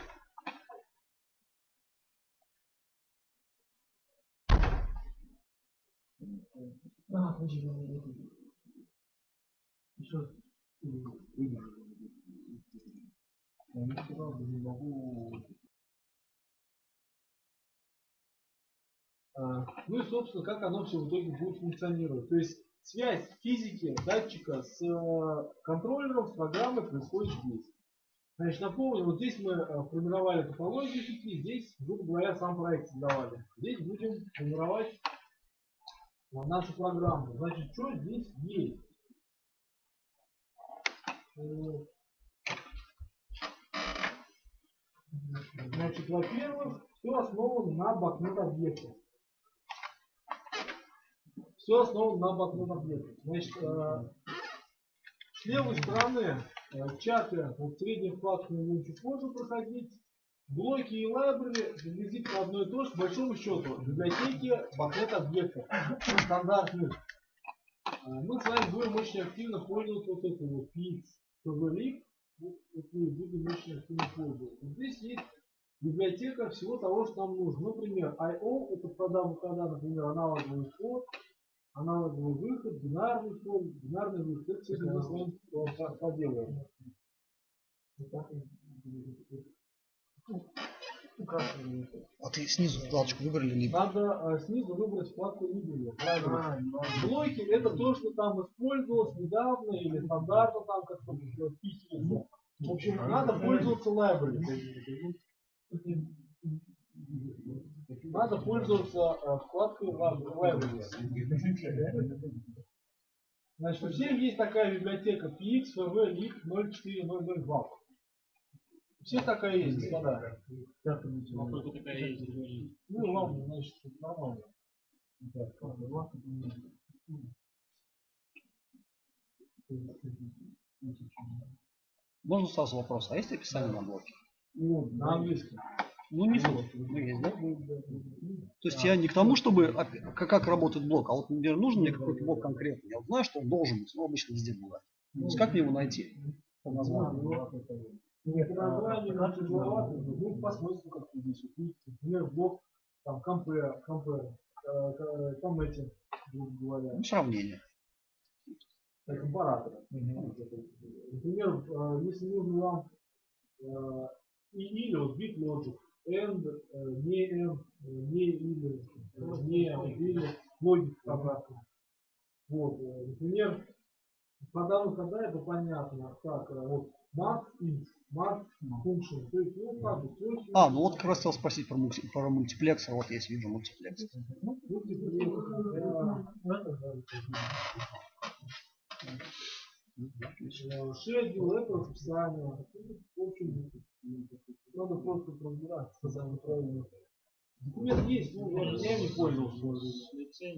А, подожди, еще раз. Не могу. А, ну и, собственно, как оно все в итоге будет функционировать. То есть связь физики датчика с э, контроллером, с программой происходит здесь. Значит, напомню, вот здесь мы э, формировали топологию сети, здесь, грубо говоря, сам проект создавали. Здесь будем формировать э, нашу программу. Значит, что здесь есть? Э, Значит, во-первых, все основано на бакнет объекте. Все основано на бакнет объекте. Значит, э, с левой стороны э, чаты, вот средняя вкладка мы будем чуть позже проходить. Блоки и library приблизительно одно и то же, по большому счету. Библиотеки бакнет объектов стандартных. Мы с вами будем очень активно пользоваться вот этой вот пи икс пи ви либ. Вот мы будем очень активно пользоваться. Здесь есть библиотека всего того, что нам нужно. Например, ай о это продажа кода, например, аналоговый вход, аналоговый выход, бинарный вход, бинарный выход. Это все мы с вами поделаем.
А ты снизу вкладочку выбрали либо?
Надо а, снизу выбрать вкладку либо. Блоки это то, что там использовалось недавно или стандартно там как-то вписывается. В общем, надо пользоваться library. Надо пользоваться а, вкладкой library. Значит, у всех есть такая библиотека пи икс пи ви либ ноль четыре ноль ноль два. У всех такая есть, господа.
Насколько такая есть?
Ну ладно, значит, это нормально.
Можно сразу вопрос, а есть описание на блоке?
Ну, на английском.
Ну не тут, ну есть, да? То есть я не к тому, чтобы оп- как, как работает блок, а вот, например, нужен мне какой-то блок конкретный. Я вот знаю, что он должен быть, но обычно везде бывает. То есть как мне его найти? По названию.
Нет, название нам тяжеловато, ну по смыслу как-то здесь. Например, блок, там, compare, compare, committing, грубо говоря.
Ну, сравнение.
Это компараторы. Например, э, если нужно вам э, и или вот bit logic, and, э, не and, э, не или, э, не или логика обратно. Вот, э, например, по данным кода это понятно. Так, э, вот max int, max function. То есть, ну как бы, то есть,
А, ну вот как раз хотел спросить про, мульти, про мультиплексор. Вот есть, вижу мультиплекс.
Шедил, это расписание. В общем, надо просто разбираться, самое правильное. Документ есть, но я не пользовался.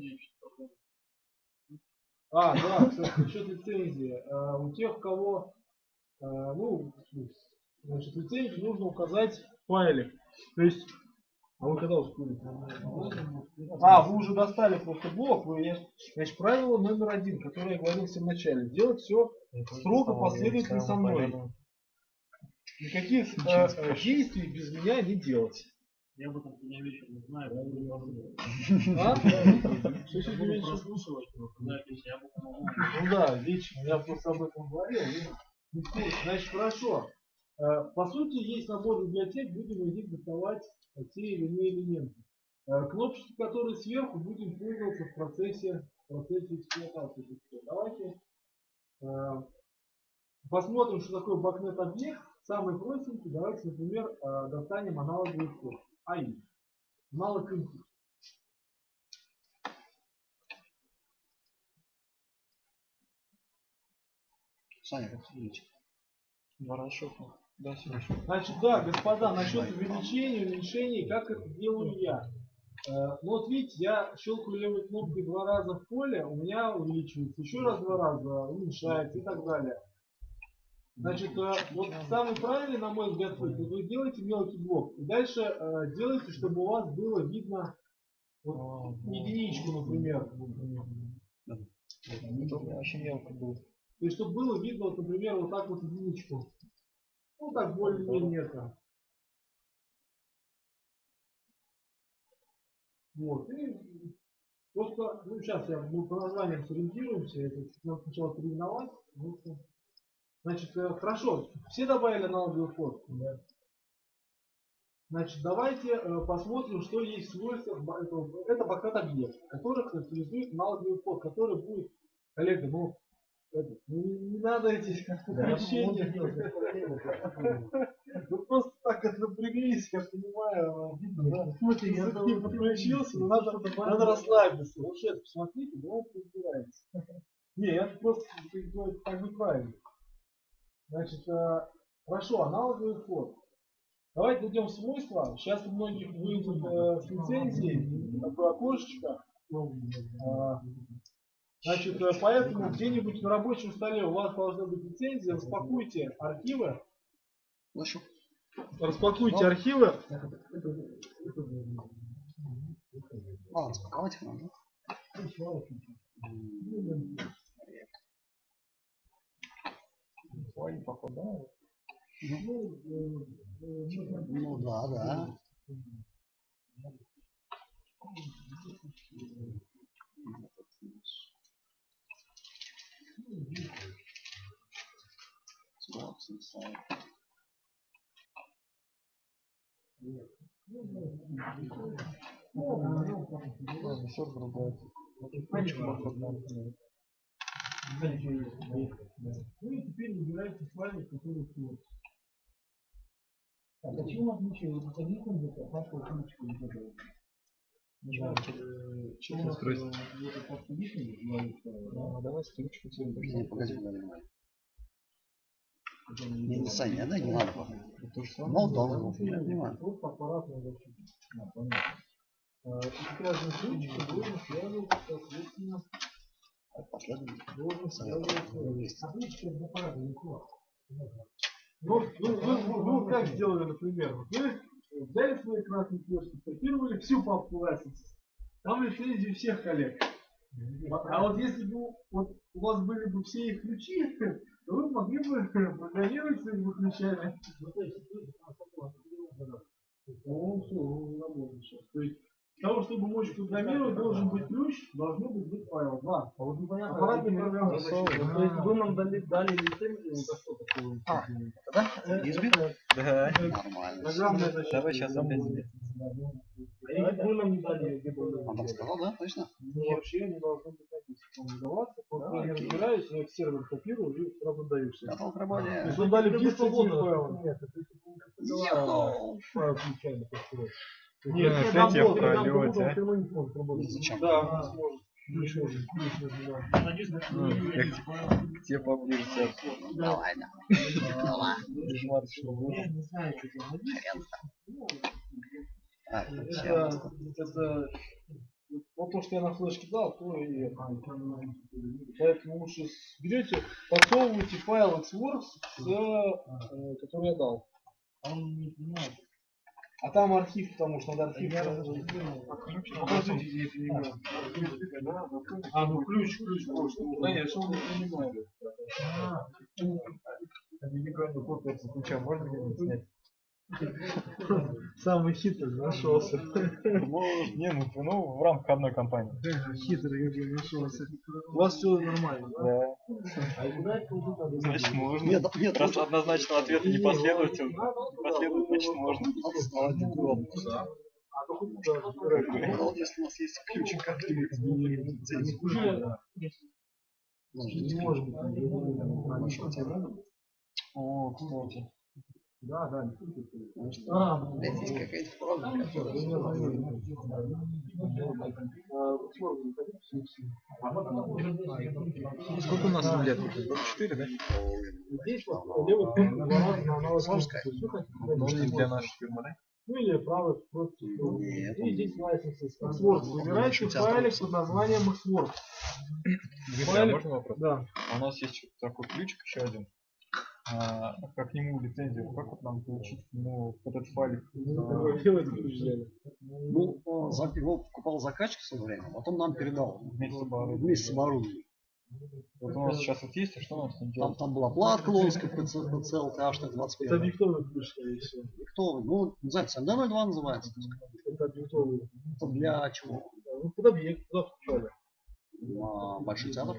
А, да, кстати, насчет лицензии. А, у тех, у кого, а, ну, значит, лицензию нужно указать в файле. То есть, а вы когда успели? А, вы уже достали просто блок. Вы, значит, правило номер один, которое я говорил в самом начале. Делать все строго, последовательно со мной. Никаких э, действий без меня не делать.
Я об этом сегодня вечером не знаю.
А? Что сегодня вечером?
Слушать, запись, я об этом могу.
Ну да, вечером. Я просто об этом говорил. И... Значит, хорошо. По сути, есть набор библиотек, будем из них доставать те или иные элементы. Кнопочки, которые сверху, будем пользоваться в процессе, в процессе эксплуатации. Давайте посмотрим, что такое бакнет объект. Самый простенький. Давайте, например, достанем аналоговый код. ай. Аналог input.
Саня, как увеличить?
Два расчета. Да,
Значит, да, господа, насчет увеличения, уменьшения, как это делаю я. Э, ну вот видите, я щелкаю левой кнопкой два раза в поле, у меня увеличивается, еще раз два раза уменьшается и так далее. Значит, э, вот самый правильный, на мой взгляд, путь, вот вы делаете мелкий блок, и дальше э, делайте, чтобы у вас было видно вот, единичку, например.
Это у меня очень мелко будет.
То есть, чтобы было видно, вот, например, вот так вот единичку. Ну, так более-менее это. Вот. И просто, ну, сейчас я, мы по названиям сориентируемся. Это надо сначала переименовать. Значит, хорошо. Все добавили аналоговый код? Да. Значит, давайте э, посмотрим, что есть в свойствах этого. Это бакнет объект, который характеризует аналоговый код, который будет, коллега, ну, это, не, не надо эти сокращения. Вы просто так это напряглись, я понимаю. В смысле, я подключился, но надо, надо расслабиться. Вообще это посмотрите, да он разбирается. Не, я просто так неправильно. Значит, хорошо, аналоговый код.
Давайте идем в свойства. Сейчас у многих выйдет э, с лицензией такое окошечко. А, значит, э, поэтому где-нибудь на рабочем столе у вас должна быть лицензия. Распакуйте архивы.
Слышу.
Распакуйте архивы.
А, распаковать их надо.
Файл, походу,
Ну да, да.
да. Все другое.
Ну и теперь выбираете файлы, которые тут. А почему отличие вот это лицензия от нашего ключика вот этого?
Что устройство?
Давай ключик
Не, погоди, погоди. Не, не, Саня, не отдай, не надо пока. Ну, должен был, я понимаю.
Просто аппаратная защита. И каждый ключик должен связываться, соответственно,
Последний.
должен
Совет.
связываться. Табличка в аппарате не класс. Ну, ну, вы, вы, вы как сделали, например, вот вы взяли свои красные флешки, скопировали всю папку Licenses. Там лицензии всех коллег. А вот если бы вот, у вас были бы все их ключи, то вы могли бы программировать своими ключами. Ну, все, он работает сейчас. То есть, для того, чтобы мочь программировать, должен быть ключ, должно быть быть файл. Два. А вот непонятно. Аппаратный программ. То есть вы нам дали, дали лицензию, за что такое?
А, да? Избит?
Да.
Нормально.
Программная защита.
Давай сейчас опять тебе.
А вы нам не дали гибкую.
Он там сказал, да? Точно?
Ну, вообще не должно быть написано. Не даваться. Просто я не разбираюсь, я их сервер копирую и сразу даю все.
Готов к
То
работе.
есть вы дали без свободы. Нет,
Йоу!
файл ключами построить.
Нет,
Нет,
с
там
этим
было, там
пролете.
кому-то он все равно не сможет работать.
Зачем?
Да, не сможет. Ключ может, ключ нажимать.
Ну, я к те- к тебе поближе сяду.
Давай, да. Давай.
Я не знаю, что там.
Хрен там. Так,
Это,
сейчас.
это вот то, что я на флешке дал, то и поэтому лучше с- берете, подсовываете файл Xworks, с, э, который я дал. Он не понимает. А там архив, потому что надо архив. Покажите, где я понимаю. А, ну ключ, ключ, ключ. Конечно, он не понимает.
Индивидуальный код этого ключа можно где-нибудь снять?
Самый хитрый нашелся.
Не, ну, ну в рамках одной компании.
Хитрый уже нашелся. У вас все нормально, да?
Да. Значит, можно.
Нет, нет,
Раз
лучше.
однозначного ответа не последовательно, последовать, значит, можно.
А вот если у нас есть ключик, как нибудь
Уже
не
может быть.
О, кстати.
Да, да.
А, здесь какая-то проблема.
Сколько у нас лет? четыре, да?
Здесь вот левый клик два раза на аналог.
Ну и для нашей фирмы, да?
Ну или правый просто.
Нет.
И здесь licenses. Xworks. Выбирайте файлик под названием Xworks.
Дмитрий, а можно вопрос?
Да.
А у нас есть такой ключик еще один. А, как к нему лицензию, как вот нам получить ну, вот этот файлик?
Ну, он за- его покупал заказчик в свое время, потом нам передал
Вместе с оборудованием.
вместе с оборудованием.
Вот у нас сейчас вот есть, а что у нас там
Там,
делать?
там была платка лонская пэ цэ эл тэ аш двадцать
Это
один.
объектовый ключ, скорее всего.
Кто? Ну, не знаю, эм дэ ноль два называется.
Это объектовый.
Это для чего?
Ну, под объект, куда включали?
На большой театр?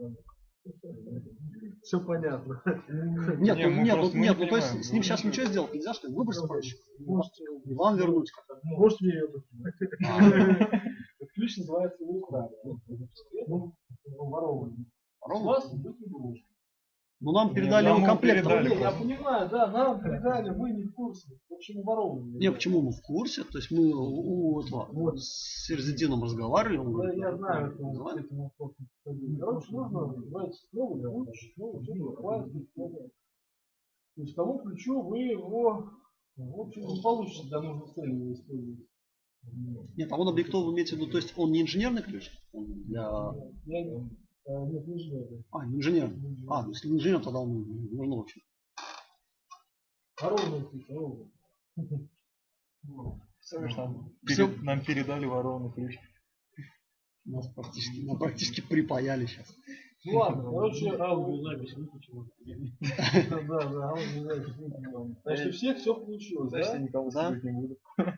Все понятно.
Нет,
Не,
ну,
мы
нет, ну,
просто мы
нет,
не
ну то есть
понимаем.
с ним сейчас ничего сделать нельзя, что ли? Выбросить проще.
Можете,
И вам вернуть.
можете мне это. Этот ключ называется украли. Ну, ворованный. У
Ровно?
вас быть не может.
Ну нам
Не,
передали
нам
его
его
комплект.
передали.
Не, я понимаю, да, нам передали, мы не в курсе. Почему ворованный?
Не, почему мы в курсе? То есть мы у, у этого вот, с Серзидином разговаривали, он
Да,
говорит,
я знаю, это
называли.
этому просто ходили. Короче, нужно брать новый ключ, новый ключ, хватит. То есть тому ключу вы его В общем, не получится для нужных целей его использовать.
Нет, а он обликтовый имеется в виду, то есть он не инженерный ключ? Он для...
Я не- э, нет, не инженер.
А, не инженер. А, ну если не инженер, тогда он нужен вообще.
А ровный ключ, а ровный.
Представляешь, нам,
Всё.
перед- нам передали ворованный ключ.
Нас практически, мы практически припаяли сейчас.
Ну ладно, короче,
Аудиозапись выключила.
да, да, да, аудиозапись выключила. Значит, у всех все получилось,
Значит, я
да?
никому
Да.
служить не буду.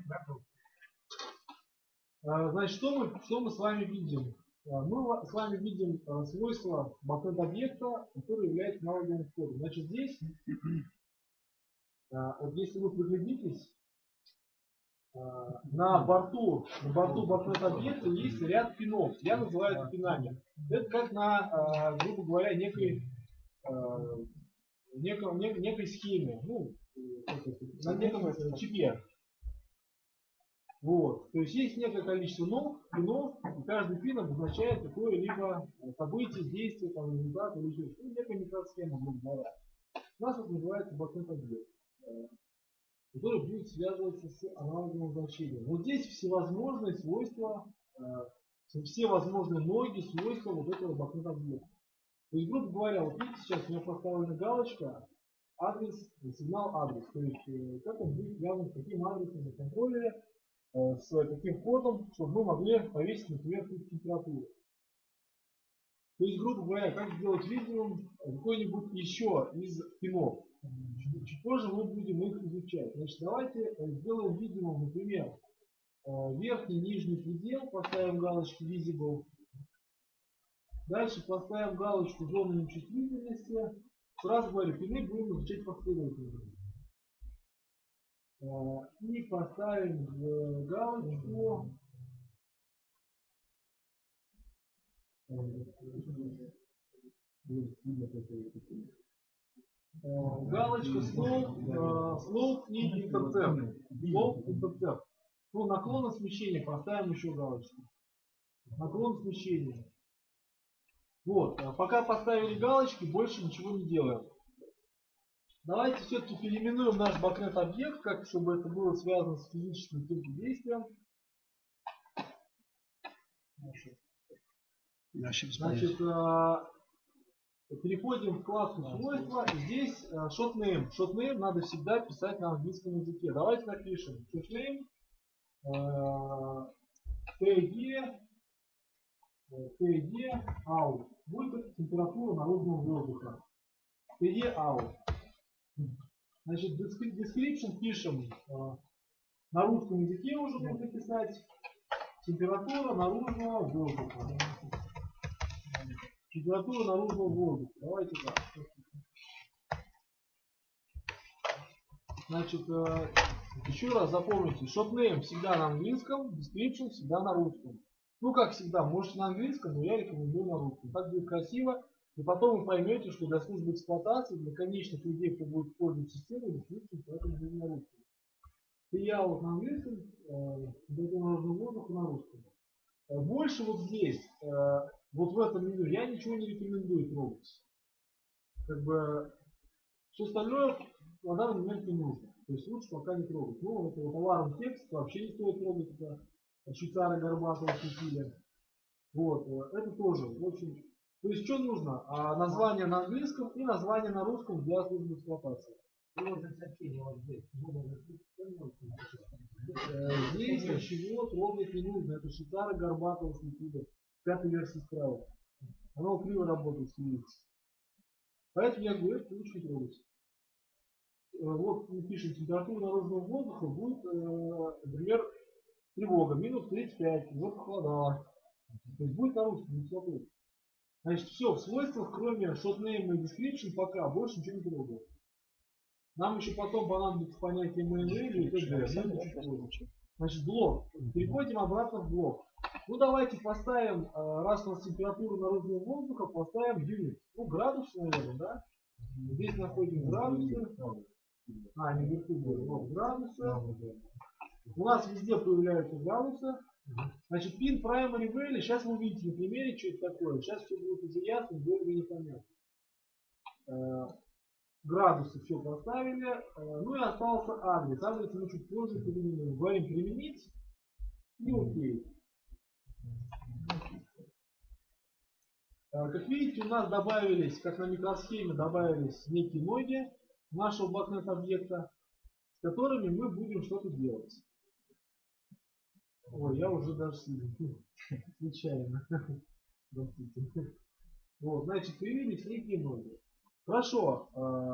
А, Значит, что мы, что мы с вами видим? А, Мы ва- с вами видим а, свойства бэкэнд-объекта, который является аналоговым входом. Значит, здесь, а, вот если вы приглядитесь, а, на борту, на борту бэкэнд-объекта есть ряд пинов. Я называю это пинами. Это как на, а, грубо говоря, некой, а, неком- не- некой схеме, ну, э, как это, на неком э, чипе. Вот. То есть есть некое количество ног, пинов, и каждый пин обозначает какое-либо событие, действие, там, результат или еще что-то. Ну, некая микросхема, грубо говоря. У нас это называется бэкэнд-объект, э, который будет связываться с аналоговым значением. Вот здесь всевозможные свойства, э, все возможные ноги, свойства вот этого бэкэнд-объекта. То есть, грубо говоря, вот видите, сейчас у меня поставлена галочка, адрес, сигнал адрес. То есть, э, как он будет связан с каким адресом на контроллере, э, с каким кодом, чтобы мы могли повесить, например, тут температуру. То есть, грубо говоря, как сделать видео какой-нибудь еще из пинов. Чуть позже мы будем их изучать. Значит, давайте э, сделаем видео, например, э, верхний, нижний предел, поставим галочку Visible. Дальше поставим галочку зоны нечувствительности. Сразу говорю, пины будем изучать последовательно. Э, И поставим э, галочку. э, э, Галочка slope, э, slope и интерцепт. Slope, интерцепт. Ну, наклон и смещение поставим еще галочку. Наклон смещения. Вот, а пока поставили галочки, больше ничего не делаем. Давайте все-таки переименуем наш бэкэнд объект, как чтобы это было связано с физическим только действием.
Вообще без
Значит, а, переходим в вкладку свойства. И здесь а, shotname. Shotname надо всегда писать на английском языке. Давайте напишем shotname tg tg out. Будет температура наружного воздуха. tg out. Значит, description пишем э, на русском языке уже можно писать. Температура наружного воздуха. Температура наружного воздуха. Давайте так. Значит, э, еще раз запомните, shotname всегда на английском, description всегда на русском. Ну, как всегда, можете на английском, но я рекомендую на русском. Так будет красиво. И потом вы поймете, что для службы эксплуатации, для конечных людей, кто будет использовать систему, description поэтому будет на русском. И я вот на английском, температура наружного воздуха на русском. Э, Больше вот здесь, э, вот в этом меню, я ничего не рекомендую трогать. Как бы все остальное на данный момент не нужно. То есть лучше пока не трогать. Ну, это вот alarm текст вообще не стоит трогать. Это швейцара Горбатова светили. Вот, э, это тоже очень. То есть что нужно? А, название на английском и название на русском для службы эксплуатации. Э, Здесь ничего трогать не нужно. Это швейцара Горбатова светили. Пятая версия справа. Оно криво работает с Unix. Поэтому я говорю, это лучше не трогать. Вот мы пишем, температура наружного воздуха будет, э, например, тревога, минус тридцать пять, уже похолодало. То есть будет на русском, не смотрю. Значит, все, в свойствах, кроме shotname и description, пока больше ничего не трогаю. Нам еще потом понадобится понятие main value и т.д. Значит, блок. Переходим обратно в блок. Ну давайте поставим, раз у нас температура наружного воздуха, поставим unit. Ну, градус, наверное, да? Здесь находим градусы. А, не вверху, вот, градусы. У нас везде появляются градусы. Значит, pin primary value. Сейчас вы увидите на примере, что это такое. Сейчас все будет уже ясно, более-менее понятно.
градусы все поставили. Ну и остался адрес. Адрес мы чуть позже применим. Говорим применить и окей. Как видите, у нас добавились, как на микросхеме, добавились некие ноги нашего блокнет объекта, с которыми мы будем что-то делать. Ой, я уже даже случайно. Вот, значит, появились некие ноги. Хорошо.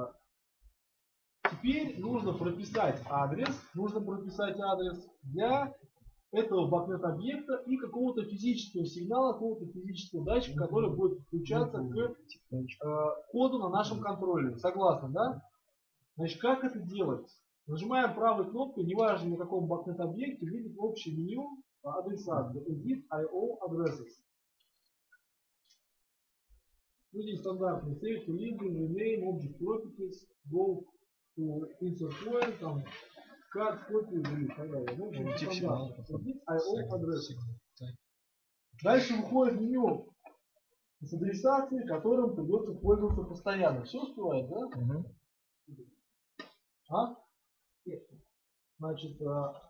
Теперь нужно прописать адрес. Нужно прописать адрес для этого блокнет объекта и какого-то физического сигнала, какого-то физического датчика, который будет подключаться к э, коду на нашем контроллере. Согласны, да? Значит, как это делать? Нажимаем правой кнопкой, неважно на каком блокнет объекте, видит общее меню адреса. Edit ай о addresses. Ну, здесь стандартный save to living, rename, object properties, go to insert point, там, cut, copy, delete, и так далее. Ну, Edit ай о addresses. Дальше выходит меню с адресацией, которым придется пользоваться постоянно. Все успевает, да? Угу. А? Значит,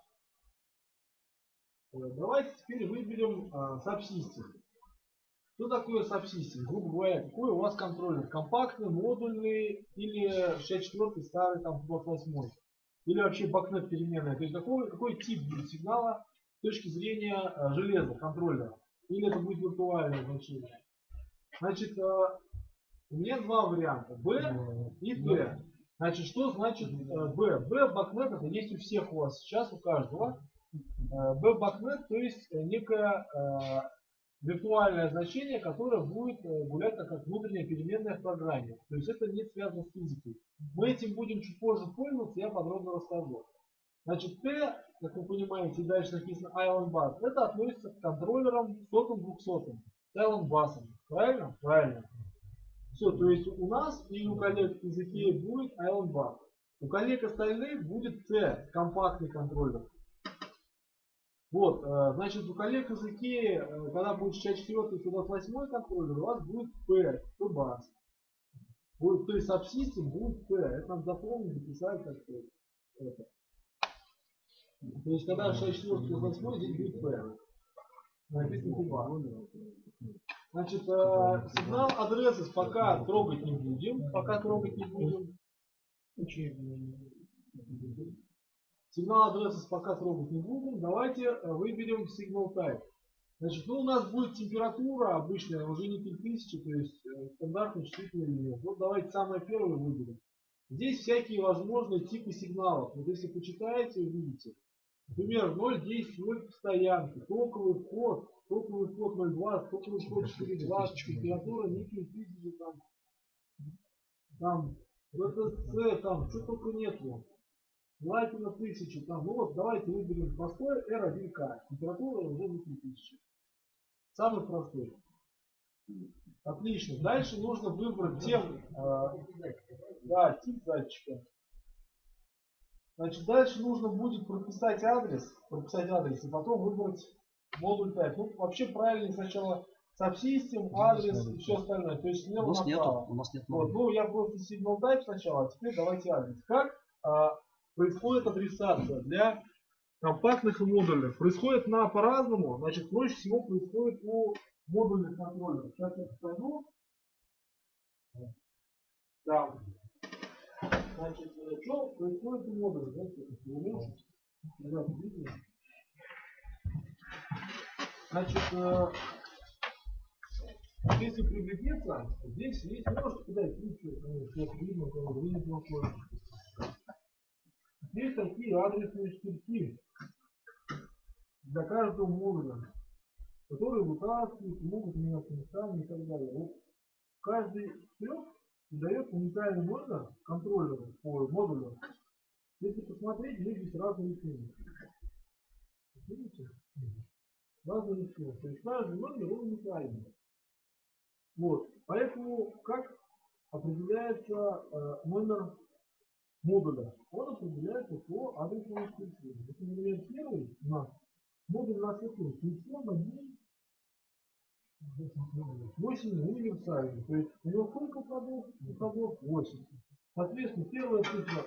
давайте теперь выберем subsystem. Что такое subsystem? Грубо говоря, какой у вас контроллер? Компактный, модульный или шестьдесят четвёртый старый, там, двадцать восьмой? Или вообще бакнет переменная? То есть какой, какой тип будет сигнала с точки зрения железа, контроллера? Или это будет виртуальное значение? Значит, у меня два варианта. B и T. Значит, что значит B? B в бакнетах есть у всех у вас сейчас, у каждого. B бакнет, то есть некое э, виртуальное значение, которое будет гулять как внутренняя переменная в программе. То есть это не связано с физикой. Мы этим будем чуть позже пользоваться, я подробно расскажу. Значит, T, как вы понимаете, дальше написано Island Bus, это относится к контроллерам сотым, двухсотым, Island Bus. Правильно? Правильно. Все, то есть у нас и у коллег в языке будет Island Bus. У коллег остальных будет T, компактный контроллер. Вот, значит, у коллег в языке, когда будет шестьдесят четвёртый, двадцать восьмой контроллер, у вас будет P, P-Bus. Будет, то есть subsystem будет P. Это нам запомнить, записать как это. То есть, когда шестьдесят четвёртый, двадцать восьмой, здесь будет P. Написано P-Bus. Значит, сигнал адреса пока трогать не будем. Пока трогать не будем. Сигнал адреса пока трогать не будем. Давайте выберем signal type. Значит, ну у нас будет температура обычная, уже не три тысячи, то есть стандартный чувствительный элемент. Вот давайте самое первое выберем. Здесь всякие возможные типы сигналов. Вот если почитаете, увидите. Например, ноль десять ноль постоянки, токовый вход, токовый вход ноль двадцать, токовый вход четыре двадцать, температура никель физики там, там, вэ тэ цэ, там, что только нету. Лайки на тысячу, там, ну вот, давайте выберем простой эр один ка, температура уже не три тысячи. Самый простой. Отлично. Дальше нужно выбрать тем, э, да, тип датчика. Значит, дальше нужно будет прописать адрес, прописать адрес и потом выбрать модуль type. Ну, вообще правильно сначала subsystem, адрес и все остальное. То есть слева направо.
У нас нет.
Вот, ну, я просто signal type сначала, а теперь давайте адрес. Как а, происходит адресация для компактных и модульных? Происходит на по-разному. Значит, проще всего происходит у модульных контроллеров. Сейчас я покажу. Да. Значит, что происходит у модуля? Значит, если приглядеться, здесь есть, можете кидать ключи, здесь такие адресные штырьки для каждого модуля, которые вытаскивают, могут меняться местами и так далее. Вот каждый штырек дает уникальный номер контроллера по модулю. Если посмотреть, есть здесь разные решения. Видите? Разные решения. То есть каждый номер он уникальный. Вот. Поэтому как определяется э, номер модуля? Он определяется по адресному списку. Это, например, первый у нас модуль у нас такой. семь один восемь универсальный. То есть у него сколько входов? Входов восемь. Соответственно, первая цифра,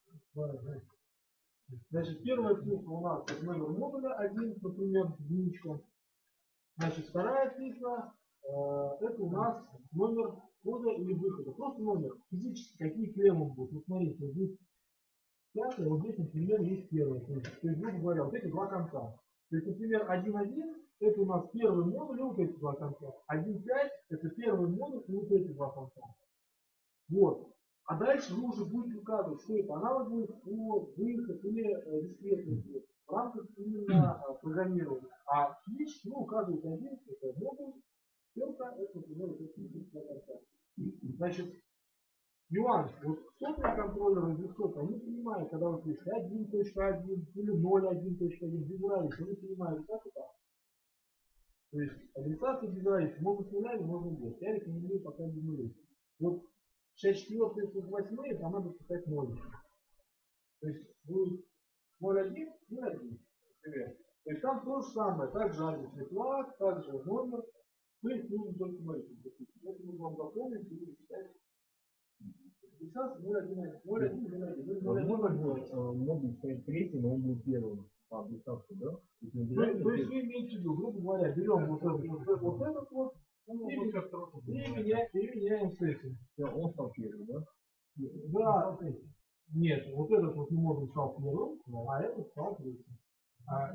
значит, первая цифра у нас это номер модуля один, например, единичка. Значит, вторая цифра э, это у нас номер входа или выхода. Просто номер. Физически какие клеммы будут. Вот смотрите, вот здесь пятая, вот здесь, например, есть первая. То есть, то есть, грубо говоря, вот эти два конца. То есть, например, один один это у нас первый модуль и вот эти два конца. один пять это первый модуль и вот эти два конца. Вот. А дальше вы уже будете указывать, что это аналоговый вход, выход или э, дискретный вход в рамках именно э, программирования. А фич, ну, указывать один, это модуль, ссылка, это, например, вот эти два конца. Значит, нюанс. Вот сотные контроллеры и двухсотые, они понимают, когда вы пишете один точка один или ноль один точка один, без разницы, они понимают, как это. То есть адресация без разницы, можно с нулями, можно без. Я рекомендую пока без нулей. Вот шестьдесят четыре и сорок восемь, там надо писать ноль. То есть будет ноль один, ноль один, например. То есть там то же самое, также адресный флаг, также номер. То есть нужно только смотреть. Это нужно вам запомнить и писать. ноль один, ноль один, ноль один.
Модуль стоит третий, но он будет первым по адресации, да?
То есть вы имеете в виду, грубо говоря, берем вот этот вот этот вот, и меняем, и меняем с этим.
Он стал первым, да?
Да, нет, вот этот вот не может стал первым, а этот стал третьим. А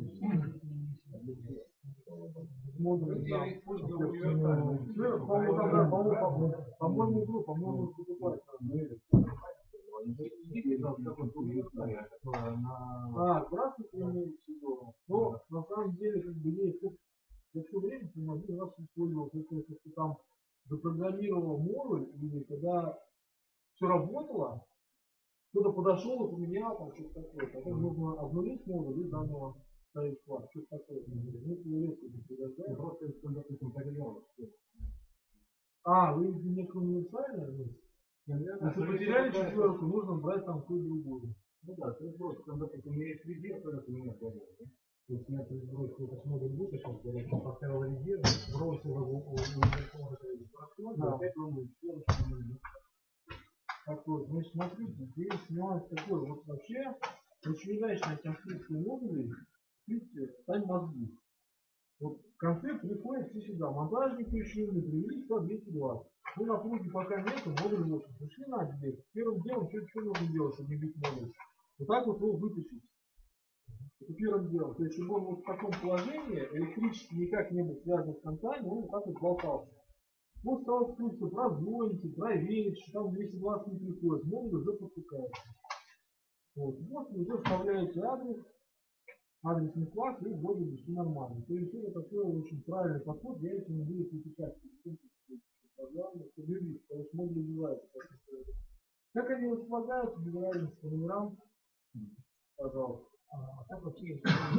модуль, да. По-моему, группа, по-моему, а, красный имеется в виду. Но на самом деле, как бы, есть, я все время не могу раз использовать, если ты там запрограммировал модуль, или когда все работало, кто-то подошел и поменял там что-то такое. Потом нужно обнулить модуль и заново ставить вклад. Что-то такое. Просто допустим, потерял. А, вы не универсальный? Если потеряли четверку, нужно брать там какую-то другую.
Ну да, то есть просто, когда ты имеешь везде, то это у меня тоже.
То есть я бросил какой-то модуль будет, сейчас говорят, что поставил везде, бросил его в опять вымыл четверку. Такой, значит, смотрите, здесь нюанс такой. Вот вообще, очень удачная конструкция модулей, видите, стань мозги. Вот концепт приходит все сюда. Монтажник решили, привели сюда двести двадцать. Ну, на круге пока нету, модуль восемь. Пришли на отдел. Первым делом, что, что нужно делать, чтобы не бить модуль? Вот так вот его вытащить. Это первым делом. То есть, чтобы он вот в таком положении, электрически никак не был связан с концами, он вот так вот болтался. Вот стал инструкцию прозвонить, проверить, что там двести двадцать не приходит. Модуль уже подпускается. Вот. Вот вы уже вставляете адрес, адресный класс, и вводите, все нормально. То есть это такой очень правильный подход, я этим не буду критиковать. Потому что модули убиваются. Как они располагаются, без разницы по номерам, пожалуйста. А как вообще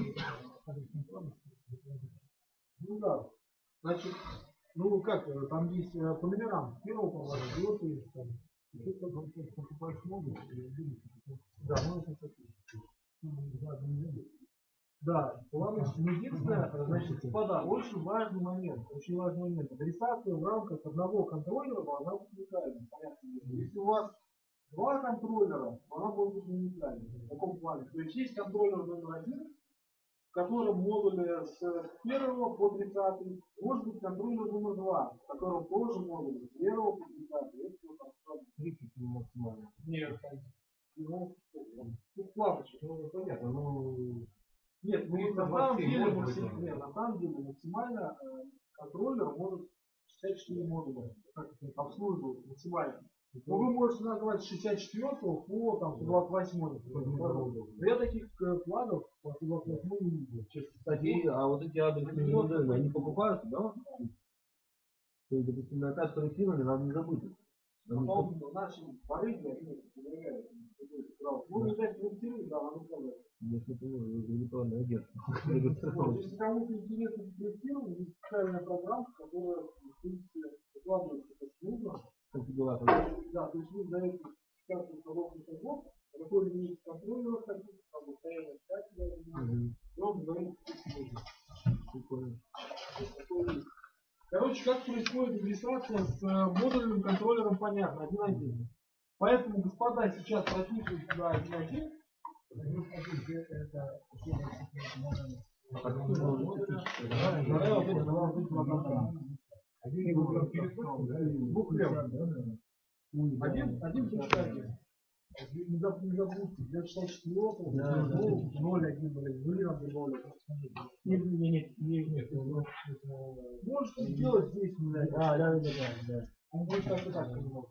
ну да. Значит, ну как, там есть по номерам. Первого положения, его то есть там. Еще потом покупаешь модуль, да, ну это такие. Да, ладно, единственное, значит, господа, очень важный момент, очень важный момент. Адресация в рамках одного контроллера, она уникальна. Если у вас два контроллера, она будет быть уникальна. В таком плане. То есть есть контроллер номер один, в котором модули с первого по тридцатый, может быть контроллер номер два, в котором тоже модули с первого по тридцатый. Это вот тридцать максимально. Нет, ну, вкладочек, ну понятно, но... Нет, ну, на, самом деле, максим... Нет, на самом деле максимально э, контроллер может шестьдесят четыре модуля обслуживать максимально. Но вы можете назвать шестьдесят четвёртого по там, сто двадцать восемь. Я таких э, флагов по сто двадцать восемь не видел.
Кстати, а вот эти адресные модули, они покупаются, да? То есть, допустим, на пять корректировали, надо не забыть.
Потом наши порыги, они проверяют. Ну, не так корректируют, да, надо сказать.
Если это виртуальное агентство.
Если кому-то интересно проектирование, есть специальная программа, которая, в принципе, выкладывается как нужно.
Конфигуратор.
Да, то есть вы даете специальный установку шагов, какой имеет контроллер, там состояние скателя, и он говорит, что нужно. Короче, как происходит адресация с модульным контроллером, понятно, один один.
Поэтому, господа, сейчас прописывают сюда один один. Один, один точка один. Не забудьте, для шестьдесят четвёртого, ноль один, ноль один, ноль. Нет, нет, нет, нет. Можете сделать здесь, а, да, да, да. Он будет как-то так понимать.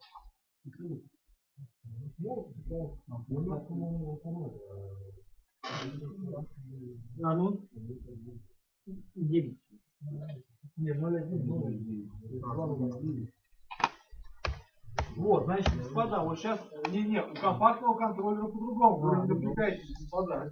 А ну? девять. Нет, ноль один, ноль один. Вот, значит, господа, вот сейчас, не, не, у компактного контроллера по-другому, вы не напрягайтесь, господа.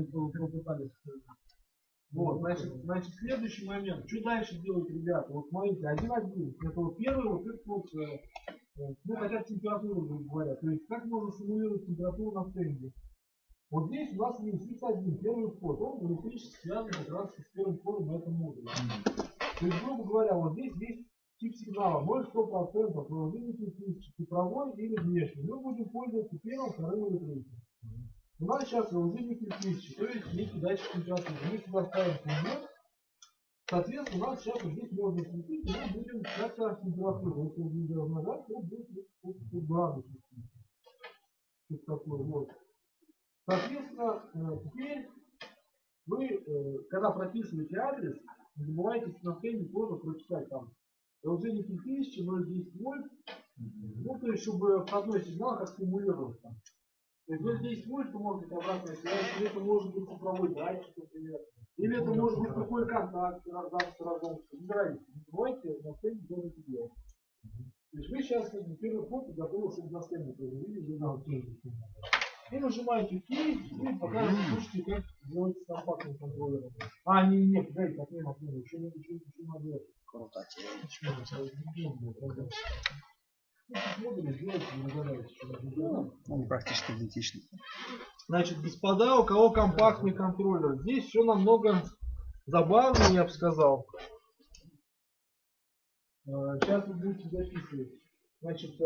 Вот, значит, значит, следующий момент, что дальше делать, ребята? Вот смотрите, один один, это вот первый, вот это вот, ну, хотя температуру, грубо говоря, то есть как можно симулировать температуру на стенде? Вот здесь у нас есть икс один, первый вход, он электрически связан как раз с первым входом на этом модуле. То есть, грубо говоря, вот здесь есть тип сигнала ноль сто процентов, цифровой или внешний. Мы будем пользоваться первым, вторым или третьим. У нас сейчас лживый тысячи, то есть некий датчик температуры. Мы сюда ставим предмет. Соответственно, у нас сейчас вот здесь можно включить, и мы будем как-то температуру. Если видео размножать, то будет градус. Вот. Соответственно, теперь вы, когда прописываете адрес, не забывайте на стенде тоже прочитать там лживый тысячи, ноль десять вольт. Ну, то есть, чтобы входной сигнал как стимулировать там. То есть, ноль десять вольт, то может быть обратная связь, или это может быть цифровой датчик, например. Или это может быть такой контакт, раздаться разом. Выбирайте. Не забывайте на стенде тоже это делать. То есть, вы сейчас на первый ход готовы, чтобы на стенде тоже видели. И нажимаете ОК, и пока слушайте, как делать с компактным контроллером. А, не, не, погодите, отмену, отмену, еще не надо.
Круто. Он практически идентичный.
Значит, господа, у кого компактный контроллер, здесь все намного забавнее, я бы сказал. Сейчас вы будете записывать. Значит,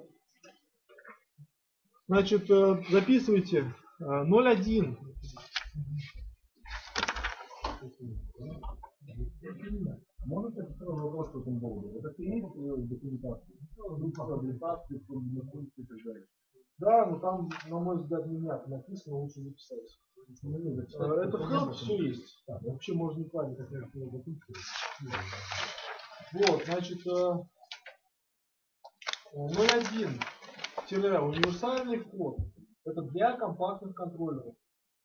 значит записывайте ноль один.
Можно так сразу вопрос по этому поводу? Это есть документация? Документация, формулировка и так далее.
Да, но там, на мой взгляд, не мягко написано, лучше записать. Это в help все есть. Да, вообще можно не платить, как я это записываю. Вот, значит, ноль один универсальный вход. Это для компактных контроллеров.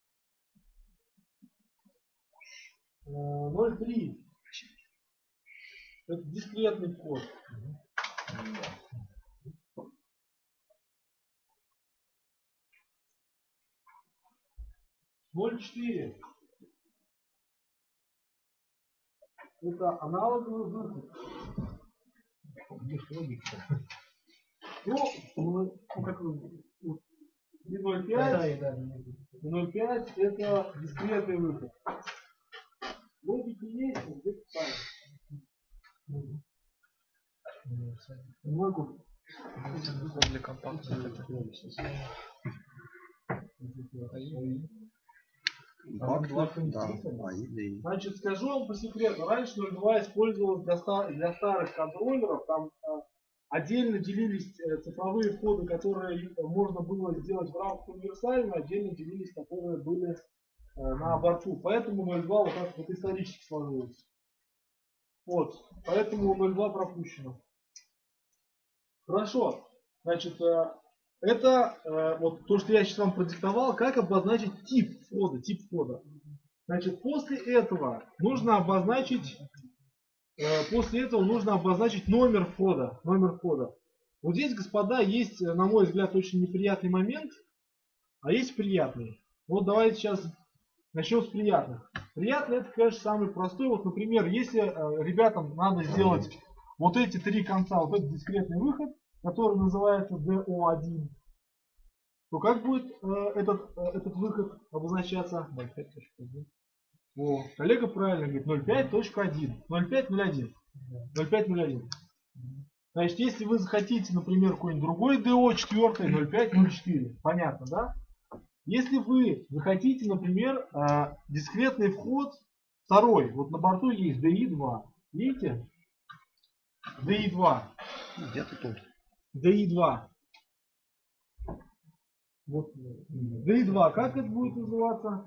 ноль три. Это дискретный вход. ноль четыре. Это аналоговый выход. Ну, как вы... И ноль пять. И ноль пять это дискретный выход. Логики есть, но где-то ставим. Мой куб.
Для компактных это
Значит, скажу вам по секрету, раньше ноль два использовалось для, стар, для старых контроллеров, там э, отдельно делились э, цифровые входы, которые можно было сделать в рамках универсального, отдельно делились, которые были э, на борту. Поэтому ноль два вот так вот исторически сложилось. Вот, поэтому ноль два пропущено. Хорошо, значит, э, это э, вот то, что я сейчас вам продиктовал, как обозначить тип входа, тип входа. Значит, после этого нужно обозначить, э, после этого нужно обозначить номер входа, номер входа. Вот здесь, господа, есть, на мой взгляд, очень неприятный момент, а есть приятный. Вот давайте сейчас начнем с приятных. Приятный это, конечно, самый простой. Вот, например, если э, ребятам надо сделать вот эти три конца, вот этот дискретный выход, который называется ди о один, то как будет э, этот, э, этот выход обозначаться? ноль пять точка один. О, коллега правильно говорит, ноль пять точка один. ноль пять ноль один. ноль пять ноль один. Значит, если вы захотите, например, какой-нибудь другой ДО четыре, ноль пять, ноль четыре, понятно, да? Если вы захотите, например, э, дискретный вход второй, вот на борту есть ди и два, видите? ди и два.
Где-то тут.
ди и два. Вот. ди и два, как это будет называться?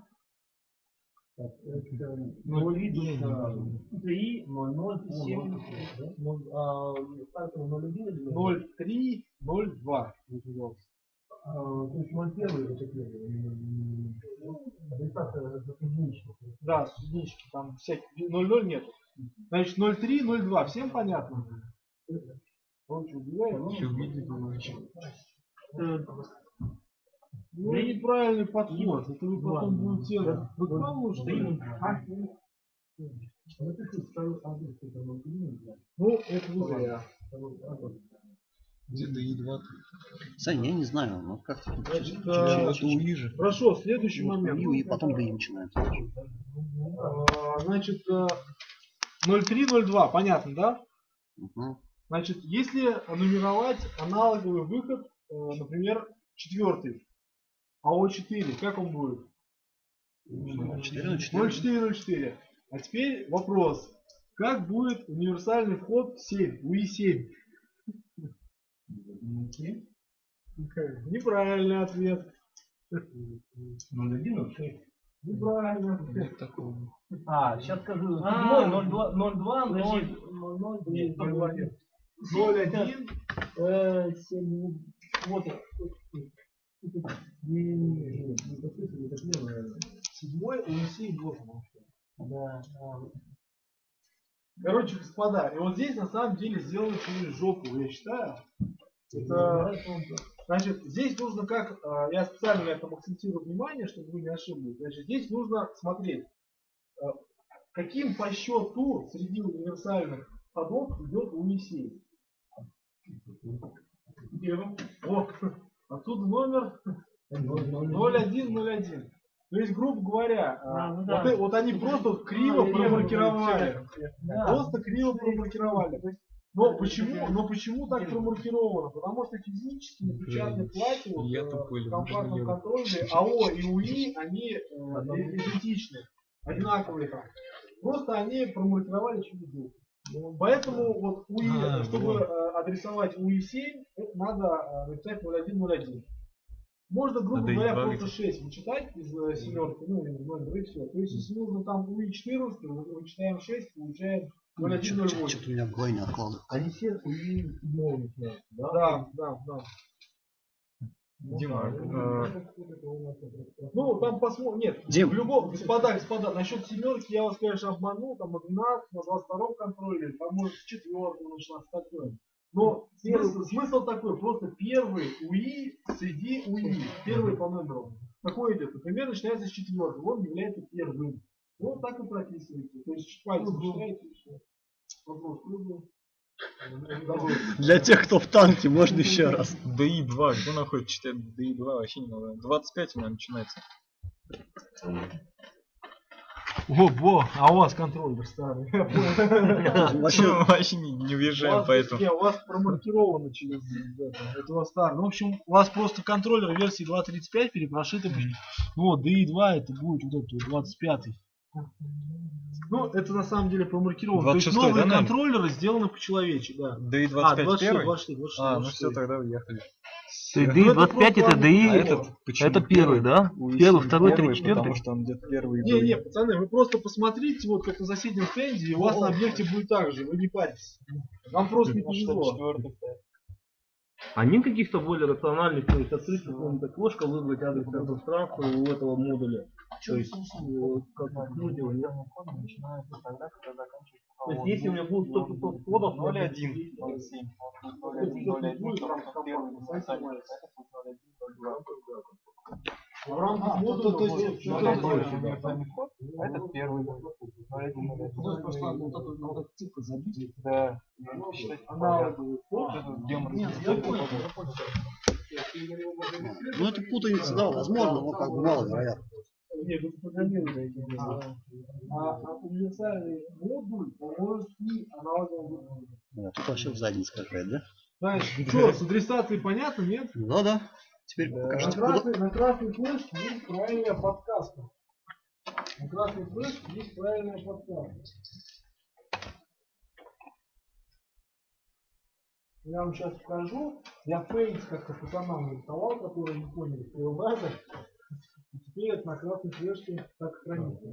Ну, видно, три, ноль ноль, семь,
ноль три, ноль два.
то есть ноль один это первый.
Да, с единички, там всякие, ноль ноль нет. Значит, ноль три, ноль два, всем понятно? Он что, удивляет?
Все видит, вообще.
Ну, неправильный подход, это вы потом будете... Вы поможете? Ну, это вы зря.
Где ди и два?
Сань, я не знаю, ну как-то тут
Значит,
чуть-чуть-
э,
чуть-чуть
Уи же.
Хорошо, следующий
вот
момент.
Wii, и потом ди начинается.
А, Значит, э, ноль три, ноль два, понятно, да?
Угу.
Значит, если нумеровать аналоговый выход, э, например, четвертый, а о четыре, как он будет?
четыре на четыре.
ноль четыре ноль четыре. А теперь вопрос. Как будет универсальный вход семь, уи семь? Неправильный ответ.
ноль один, шесть.
Неправильный ответ.
Нет такого.
А, сейчас скажу.
А,
ноль два, ноль два,
Подожди.
ноль ноль,
Нет,
ноль
ноль один. ноль один.
э, семь, вот. Не, не, не, не,
Седьмой уи семь должен быть.
да,
Короче, господа, и вот здесь на самом деле сделано через жопу, я считаю. Это, значит, здесь нужно как, э, я специально на этом акцентирую внимание, чтобы вы не ошиблись. Значит, здесь нужно смотреть, э, каким по счету среди универсальных ходов идет уи семь. Первым. О, отсюда номер ноль один ноль один. То есть, грубо говоря,
А, ну
вот,
да.
э- вот они просто криво
А, я
промаркировали.
да.
Просто криво промаркировали. Но почему, но почему так промаркировано? Потому что физически на печатной плате вот,
Я
э,
тупой,
в
люблю
компактном
делать.
контроле АО и УИ, они э, идентичны, одинаковые там. Просто они промаркировали через звук. Поэтому вот УИ,
А,
чтобы
вот.
э, адресовать уи семь, это надо э, написать ноль один ноль один. Можно, грубо
Надо и
говоря,
два
просто
выписать.
шесть вычитать из э, семерки, ну, из номера и все. То есть, если нужно там уи четырнадцать, вычитаем шесть, получаем ноль один ноль восемь.
Что-то у меня в голове не откладывает.
Они все уи седьмого начинают, да?
Да, да, да.
Дима, э,
Ну, там посмотрим. Нет,
Дим.
в любом, господа, господа, насчет семерки я вас, конечно, обманул, там на двенадцатом, на двадцать втором контроле, там может с четвертого начинаться такое. Но смысл, смысл такой, просто первый уи среди уи, первый по номеру. Какой идет? Например, начинается с четвертого, он является первым. Вот так и прописываете. То есть пальцем считаете и все. Вопрос трудный.
Для тех, кто в танке, можно еще раз.
ди и два, где находится читать ди и два, вообще не надо. двадцать пять у меня начинается.
Во, во, а у вас контроллер старый.
Вообще,
Вообще не, не
У
уезжаем
вас,
поэтому.
не, у вас промаркировано через это, это у вас старый. Ну, в общем, у вас просто контроллер версии два точка тридцать пять перепрошиты. Вот, ди и два это будет вот этот двадцать пятый. Ну, это на самом деле промаркировано. То есть
двадцать шестой,
новые
да, наверное?
контроллеры сделаны по-человечески, да.
ди и
А,
двадцать пять
двадцать шесть,
первый?
двадцать шесть, двадцать шесть,
А, ну
двадцать
все,
шесть.
тогда уехали.
То есть
Ну,
ди
это
двадцать пять это
просто
ди,
А этот почему
это первый, да?
Уи
Первый,
семь
второй,
первый,
третий, четвертый.
потому что он где-то первый
Не,
был.
не, пацаны, вы просто посмотрите, вот как на соседнем стенде, и у вас на объекте будет так же, вы не парьтесь. Вам просто не повезло.
А нет каких-то более рациональных, то есть открыть какое-нибудь окошко, выбрать адресное пространство у этого модуля. То есть, э, как откнуть его, нет? То есть, если у меня будет сто пятьсот входов,
ноль один.
В рамках
А,
модуля,
то- то- то есть,
вот,
что
вот,
такое?
вот,
Этот первый.
Ну, просто надо вот эту вот эту цифру забить.
Да.
аналоговый вход.
Нет, я понял, я понял.
ну это путаница, да, возможно, но как бы маловероятно.
Нет, вы программируете. А, а универсальный модуль может и аналоговым выходом.
Да, тут вообще в заднице какая-то, да?
Знаешь, что, с адресацией понятно, нет?
Да, да. Теперь
На
покажите, куда...
красной, на красной флешке есть правильная подсказка. На красной флешке есть правильная подсказка. Я вам сейчас покажу. Я фейс как-то пацанам нарисовал, которые не поняли, что его база. И теперь это на красной флешке так хранится.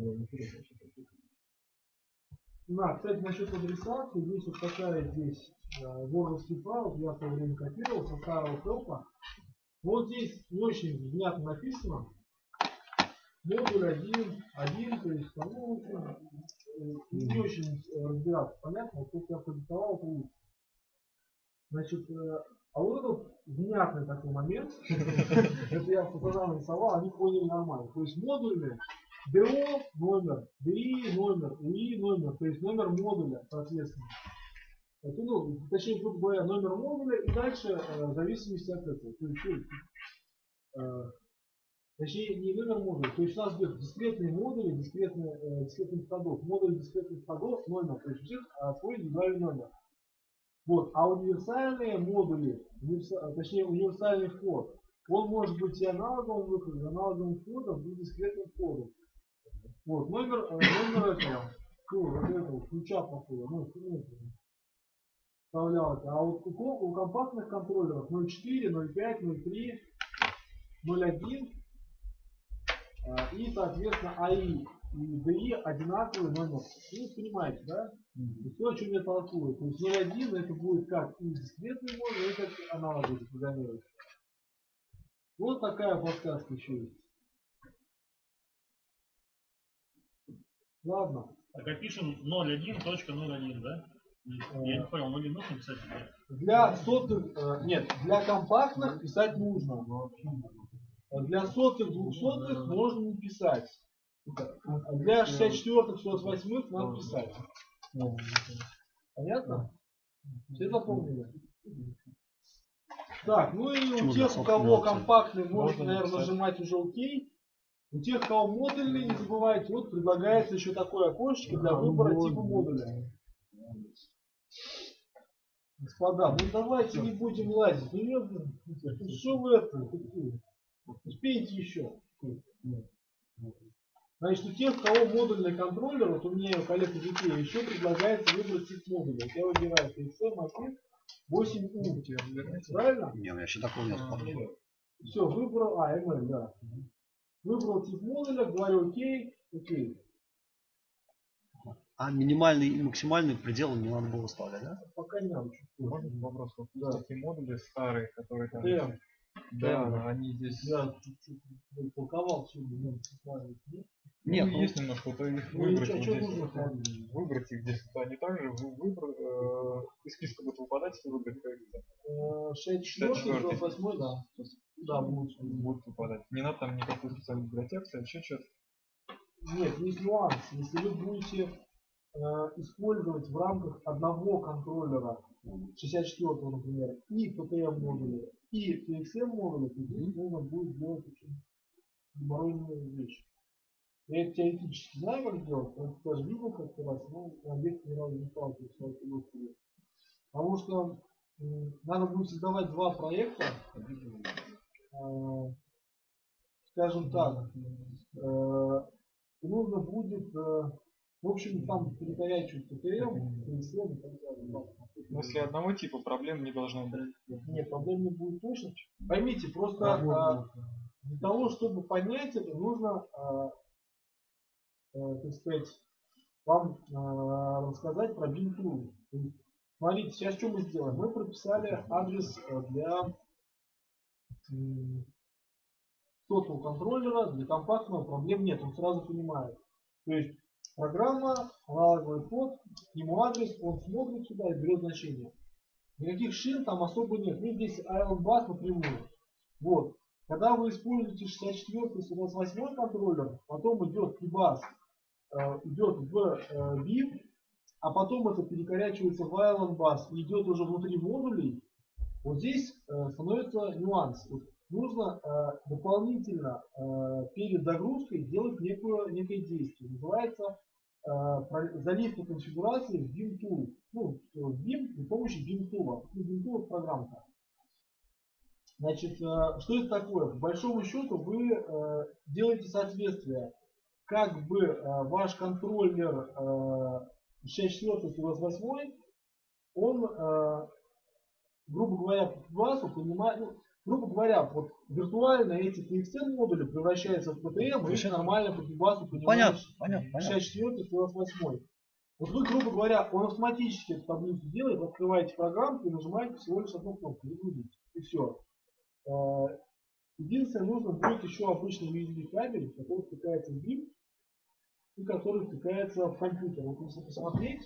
Да, кстати, насчет адресации, здесь вот такая здесь вордовский файл, я в то время копировал со старого хелпа. Вот здесь не очень внятно написано. Модуль один, один, то есть, ну, не очень разбираться, понятно, вот я продиктовал, это лучше. Значит, а вот этот внятный такой момент, это я фотограф нарисовал, они поняли нормально. То есть модульный ди о номер, ди и номер, у и номер, то есть номер модуля, соответственно. Это, ну, точнее, грубо говоря, номер модуля и дальше э, в зависимости от этого. То есть, э, точнее, не номер модуля, то есть у нас будет дискретные модули, дискретные, э, дискретных кодов, модуль дискретных кодов, номер, то есть у всех э, свой индивидуальный номер. Вот, а универсальные модули, универса, точнее универсальный вход, он может быть и аналоговым выходом, и аналоговым входом, и дискретным входом. Вот, номер, э, номер этого, вот этого ключа походу, ну, ну, вставлялся. А вот у, у компактных контроллеров ноль четыре, ноль пять, ноль три, ноль один э, и, соответственно, эй ай и ди и одинаковый номер. Вы понимаете, да? Mm-hmm. То, о чем я толкую. То есть ноль один это будет как и дискретный модуль, и как аналоговый программировать. Вот такая подсказка еще есть. Ладно.
Так опишем ноль один точка ноль один, да? Я не понял, нули нужно писать?
Для сотых, э, нет, для компактных писать нужно. Для сотых, двухсотых можно не писать. Для шестьдесят четвёртых, шестьдесят восьмых надо писать. Понятно? Все запомнили? Так, ну и у тех, у кого компактный, можно, наверное, нажимать уже ОК. У тех, у кого модульный, не забывайте, вот предлагается еще такое окошечко для выбора типа модуля. Господа, ну давайте не будем лазить. Ну что вы это? Успеете еще? Значит, у тех, у кого модульный контроллер, вот у меня у коллег из ИКЕА еще предлагается выбрать тип модуля. Я выбираю ти экс эм один восемь у. Правильно?
Не, у меня еще такого нет.
Все, выбрал, а, эм эл, да. Выбрал тип модуля, говорю окей, окей.
А минимальный и максимальный пределы не надо было ставить, да?
Пока не надо.
Можно вопрос? Вот да. Такие модули старые, которые там...
Да,
да, да, они здесь...
Я толковал сегодня.
Нет, ну, ну есть немножко, вот их
ну,
выбрать,
что,
вот
что
здесь,
нужно
выбрать их здесь, они также выбор, э, из списка будут выпадать, если выбрать как-то.
шестьдесят четыре, шестьдесят восемь, да. Да, будут,
будут выпадать. Не надо там никакой специальной библиотеки, еще что-то.
Нет, есть нюанс. Если вы будете э, использовать в рамках одного контроллера шестьдесят четыре, например, и пи ти эм модуля, и ти экс эм модуля, то здесь нужно будет делать очень геморройную вещь. Я это теоретически знаю, как сделать, я даже видел как-то раз, но на объекте ни разу не сталкивался с этой. Потому что э, надо будет создавать два проекта, э, скажем так, э, и нужно будет, э, в общем, там перекорячивать пи ти эм, ти экс эм и так далее.
Если одного типа проблем не должно быть.
Нет, проблем не будет точно. Поймите, просто э, для того, чтобы понять это, нужно, э, э, так сказать, вам э, рассказать про бинтуру. Смотрите, сейчас что мы сделаем? Мы прописали адрес для сотового контроллера, для компактного проблем нет, он сразу понимает. То есть программа, аналоговый код, к нему адрес, он смотрит сюда и берет значение. Никаких шин там особо нет. Нет здесь Island Bus напрямую. Вот. Когда вы используете шестьдесят четыре, шестьдесят восемь контроллер, потом идет кибас, э, идет в э, бим, а потом это перекорячивается в Island Bus и идет уже внутри модулей. Вот здесь э, становится нюанс. Вот нужно э, дополнительно э, перед загрузкой делать некое, некое действие. Называется заливку конфигурации в бим тул. Ну, в бим при помощи бим тула. бим тул программка. Значит, что это такое? По большому счету вы делаете соответствие. Как бы ваш контроллер шестьдесят четыре двадцать восемь, он, грубо говоря, по классу понимает, ну, грубо говоря, вот виртуально эти ти экс эм модули превращаются в пи ти эм, и их нормально по классу понимает шестьдесят четыре двадцать восемь. Вот вы, грубо говоря, он автоматически эту таблицу делает, вы открываете программку и нажимаете всего лишь одну кнопку, загрузить, и все. Единственное, нужно будет еще обычный ю эс би кабель, который втыкается в бим и который втыкается в компьютер. Вот если посмотреть,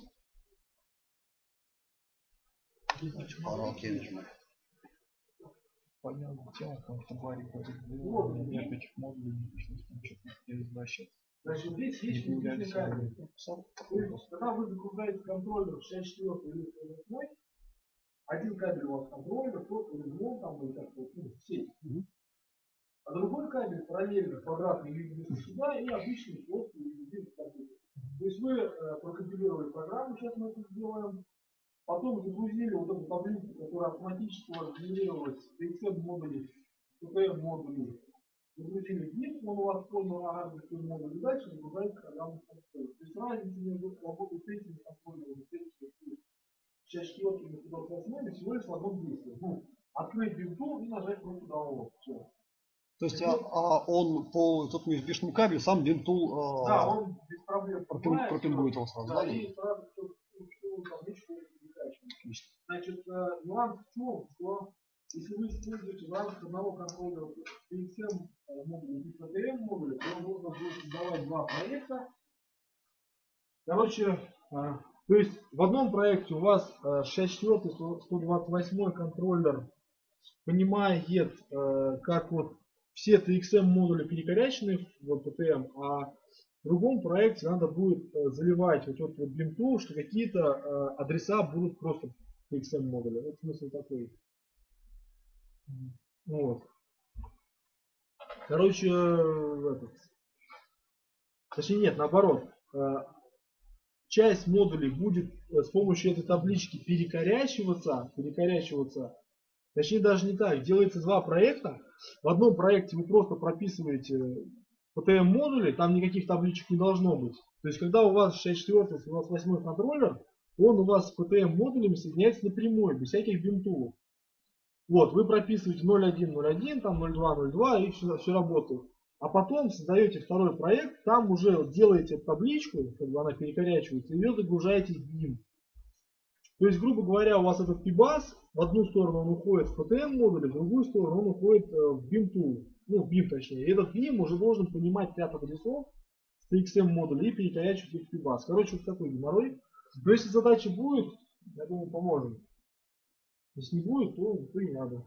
Понятно, тема, потому что Барри говорит,
вот,
нет этих модулей, не возвращаться.
значит, здесь есть ю эс би кабель. То есть, когда вы загружаете контроллер шестьдесят четыре или восемь, один кабель у вас контроллер, тот или там, или как-то, ну, сеть. А другой кабель параллельно квадратный ю эс би сюда и обычный плоский ю эс би кабель. То есть вы э, прокомпилировали программу, сейчас мы это сделаем. Потом загрузили вот эту таблицу, которая автоматически у вас генерировалась в ти экс эм модуле, пи ти эм модуле. Загрузили бим, он у вас полный агрегатный модуль, и дальше загружаете программу контроллер. То есть разница между работой с этими контроллерами, шестьдесят четыре и двадцать восемь всего лишь в одном действии. Ну, открыть бим-тул и нажать кнопку download. Все.
То есть а, а он по этому ю эс би-шному кабелю сам бим-тул
да, он без проблем
пропингует его сразу.
Да, и сразу все, все табличку перекачиваем. Значит, нюанс в чем, что если вы используете в рамках одного контроллера ти экс эм модуля и пи ти эм модуля, то нужно будет создавать два проекта. Короче, то есть в одном проекте у вас шестьдесят четыре сто двадцать восемь контроллер понимает, как вот все ти экс эм модули перекорячены в пи ти эм, а в другом проекте надо будет заливать вот этот вот бим-тул, что какие-то адреса будут просто ти экс эм модуля. Вот смысл такой. Вот. Короче, этот. Точнее нет, наоборот. Часть модулей будет с помощью этой таблички перекорячиваться, перекорячиваться. Точнее даже не так. Делается два проекта. В одном проекте вы просто прописываете пи ти эм модули, там никаких табличек не должно быть. То есть когда у вас шестьдесят четыре двадцать восемь контроллер, он у вас с пи ти эм модулями соединяется напрямую, без всяких бим-тулов. Вот, вы прописываете ноль один ноль один, там ноль два ноль два и все, все работает. А потом создаете второй проект, там уже делаете табличку, чтобы она перекорячивается, и ее загружаете в бим. То есть, грубо говоря, у вас этот пибас, в одну сторону он уходит в пи ти эм модуль, в другую сторону он уходит в бим-тул. Ну, в бим точнее. И этот бим уже должен понимать ряд адресов с ти экс эм модуля и перекорячивать их в пибас. Короче, вот такой геморрой. Но если задача будет, я думаю, поможем. Если не будет, то, то и надо.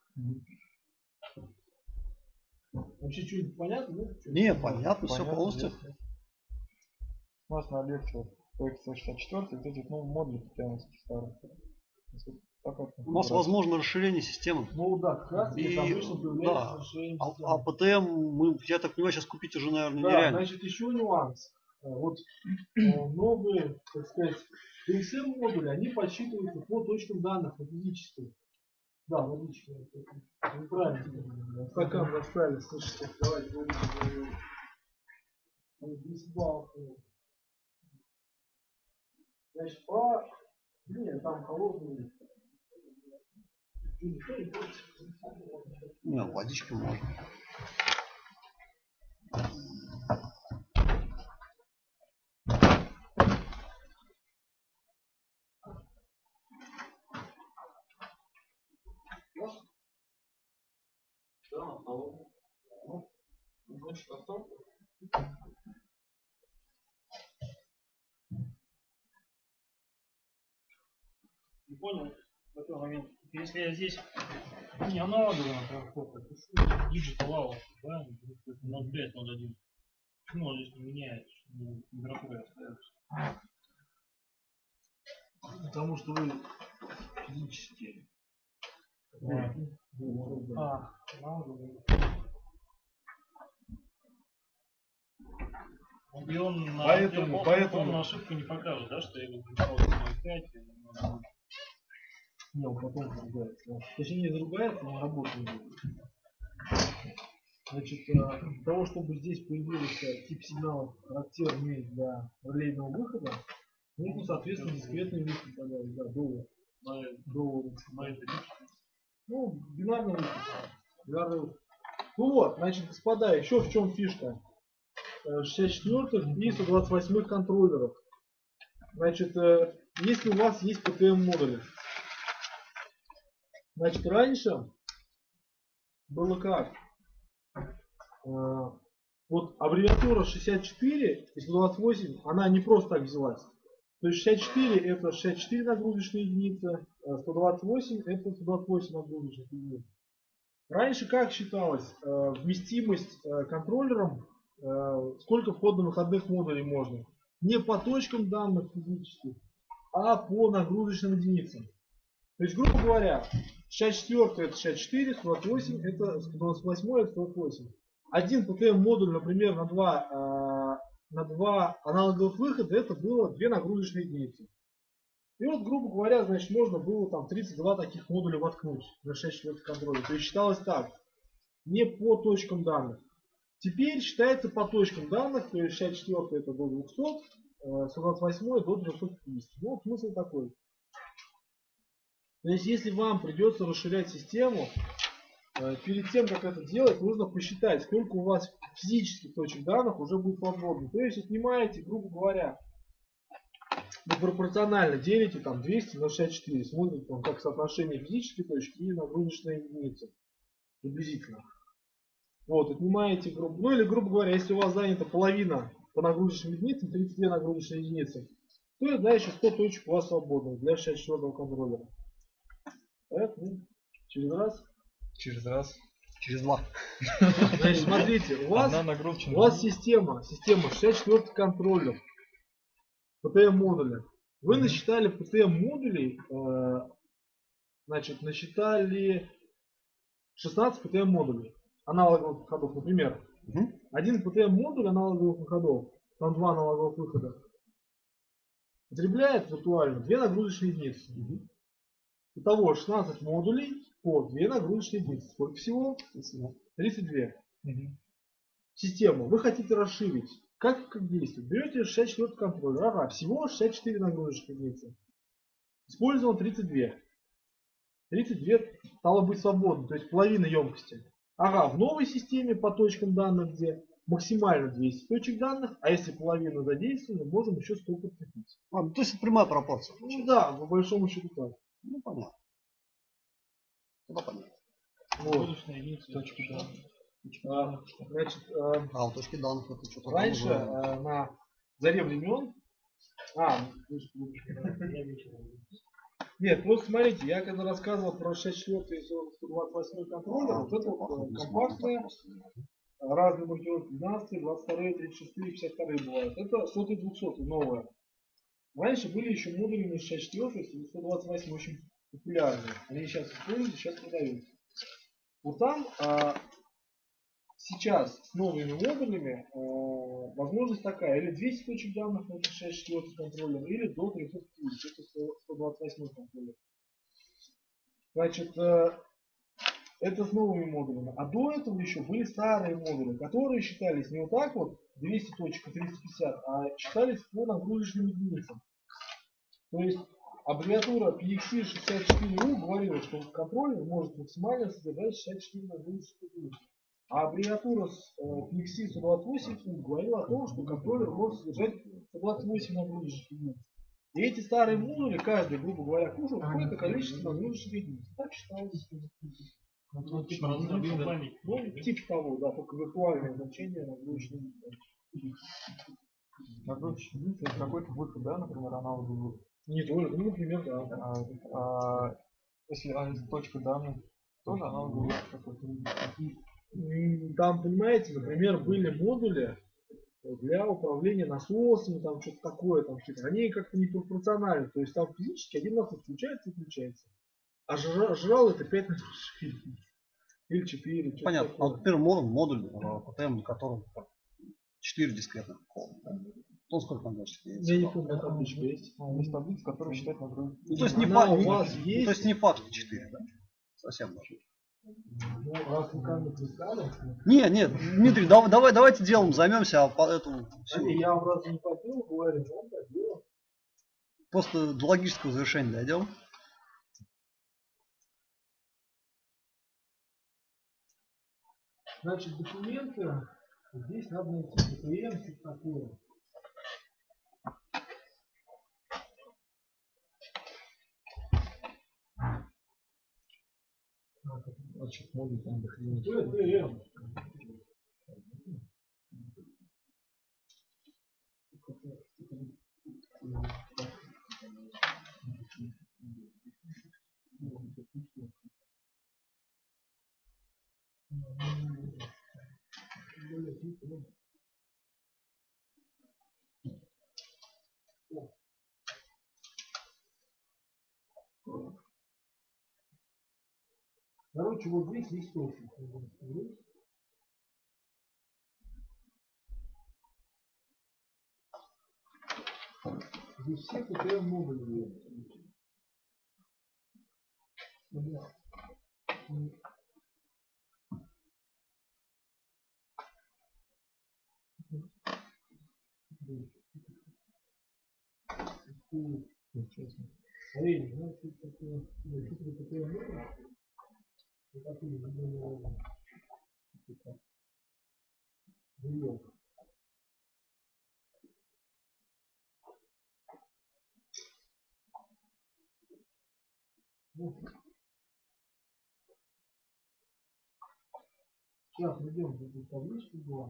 Вообще что-нибудь понятно? Ну,
не, понятно, все полностью.
У нас на лекции по икс шестьдесят четыре вот эти ну, модули прямо старые.
У нас возможно расширение системы.
Ну да, как раз
и, да.
расширение
а,
системы.
а пи ти эм, мы, я так понимаю, сейчас купить уже, наверное,
да,
нереально.
Значит, еще нюанс. Вот новые, так сказать, ти экс эм модули, они подсчитываются по точкам данных на физических. Да, логично. Неправильно. Стакан заставили, слушайте, давайте говорите. Значит, по... Блин, там холодный.
Не, водички можно.
Не понял, в какой момент. Если я здесь не аналоговый диджитал аут, да, ноль пять ноль один. Почему он здесь не меняет? Температура остается.
Потому что вы физически.
Да. А, аналоговый.
И он на
Поэтому-
он-
поэтому-
он на ошибку не покажет, да, что я его написал ноль пять.
Не, он потом заругается. да. Точнее, не заругается, но работает. Значит, э, для того, чтобы здесь появился тип сигнала характерный для релейного выхода, нужно, соответственно, дискретный выход подать, да, до, до,
На это
ну, бинарный выход. Бинарный выход. Ну вот, значит, господа, еще в чем фишка? Э, шестьдесят четвёртых и сто двадцать восьмых контроллеров. Значит, э, если у вас есть пи ти эм модули, значит, раньше было как? Э, Вот аббревиатура шестьдесят четыре и сто двадцать восемь, она не просто так взялась. То есть шестьдесят четыре это шестьдесят четыре нагрузочные единицы, а сто двадцать восемь это сто двадцать восемь нагрузочных единиц. Раньше как считалось э, вместимость э, контроллером, э, сколько входно-выходных модулей можно? Не по точкам данных физических, а по нагрузочным единицам. То есть, грубо говоря, шестьдесят четыре это шестьдесят четыре, сто двадцать восемь это сто двадцать восемь это сто двадцать восемь. Один пи ти эм модуль, например, на два, э, на два аналоговых выхода это было две нагрузочные единицы. И вот, грубо говоря, значит, можно было там тридцать два таких модуля воткнуть на шестьдесят четыре контроле. То есть считалось так, не по точкам данных. Теперь считается по точкам данных, то есть шестьдесят четыре это до двухсот, э, сто двадцать восемь до трёхсот пятидесяти. Ну, смысл такой. То есть, если вам придется расширять систему, э, перед тем, как это делать, нужно посчитать, сколько у вас физических точек данных уже будет свободно. То есть, отнимаете, грубо говоря, вы пропорционально делите там двести на шестьдесят четыре, смотрите там как соотношение физической точки и нагрузочной единицы. Приблизительно. Вот, отнимаете, грубо, ну или грубо говоря, если у вас занята половина по нагрузочным единицам, тридцать две нагрузочные единицы, то это, да, еще сто точек у вас свободных для шестьдесят четвёртого контроллера. Это, ну, через раз.
Через раз.
Через два.
Значит, смотрите, у вас,
Одна нагрузочная.
у вас система, система шестьдесят четыре контроллер, пи ти эм модуля. Вы насчитали пи ти эм модулей, э, значит, насчитали шестнадцать пи ти эм модулей, аналоговых ходов, например.
Мгм.
Один пи ти эм модуль аналоговых ходов, там два аналоговых выхода, потребляет виртуально две нагрузочные единицы. Итого шестнадцать модулей по две нагрузочные единицы. Сколько всего? тридцать два.
Мгм.
Систему вы хотите расширить. Как, как действует? Берете шестьдесят четыре контроллер. Ага, всего шестьдесят четыре нагрузочных единицы. Использовано тридцать два. тридцать два стало быть свободно, то есть половина емкости. Ага, в новой системе по точкам данных, где максимально двести точек данных, а если половина задействована, можем еще сто подцепить.
А, ну, то есть это прямая пропорция.
Ну да, по большому счету так.
Ну, понятно. Ну, понятно.
Вот.
нагрузочные единицы.
Точки данных.
А, значит, э,
А, у точки данных это что-то.
раньше
другое.
э, на заре времен. А, ну, нет, просто смотрите, я когда рассказывал про шестьдесят четыре и сто двадцать восемь контроллер, вот это вот э, компактные, разные маркировки, двенадцать, двадцать два, тридцать шесть, пятьдесят два бывают. Это сто и двухсот новое. Раньше были еще модули на шестьдесят четыре и сто двадцать восемь очень популярные. Они сейчас используются, сейчас продаются. Вот там а, сейчас с новыми модулями а, возможность такая, или двести точек данных на шестьдесят четыре контроллер, или до трехсот пятидесяти, это сто двадцать восемь контроллер. Значит, а, это с новыми модулями. А до этого еще были старые модули, которые считались не вот так вот, двести точек и триста пятьдесят, а считались по нагрузочным единицам. То есть аббревиатура пи икс и шестьдесят четыре у говорила, что контроллер может максимально содержать шестьдесят четыре нагрузочных единицы. А аббревиатура с э, пи икс и сто двадцать восемь у говорила о том, что контроллер может содержать сто двадцать восемь нагрузочных единиц. И эти старые модули, каждый, грубо говоря, кушал какое-то количество нагрузочных единиц. Так считалось.
Ну, типа раздробил память.
Ну, типа того, да, только виртуальное значение нагрузочных единиц.
Нагрузочный единицы это какой-то выход, да, например, аналоговый выход.
Не только, ну, например, да.
А, а, если а, точка данных, тоже аналоговый выход какой-то.
М, Там, понимаете, например, были модули для управления насосами, там что-то такое, там что-то. Они как-то не пропорциональны, то есть там физически один насос включается и включается. А жра- жрал это пять насосов или четыре.
Понятно. А вот первый модуль, модуль, э, по тем, который там, четыре дискретных кода. Да? Ну, сколько там дальше?
Я не помню, табличка есть. Есть таблица, которая считает на другой.
Ну, то есть не
Она
факт,
у
не-
вас
ну,
есть?
то есть не факт, что четыре, да? Совсем даже.
Ну, раз вы камни прислали.
Не, нет, Дмитрий, давай, давай, давайте делом займемся, а по этому
А
всё.
не, я вам раз не по делу говорю, но он так делал.
Просто до логического завершения дойдем.
Значит, документы. Здесь надо найти ДПМ, что такое.
Значит, могут там доходить.
ДПМ. Короче, вот здесь листочек. Здесь все ПТМ модули. Смотри, ну, что такое, что такое ПТМ модуль? Вот такие модули. Прием. Ну, сейчас найдем эту табличку была.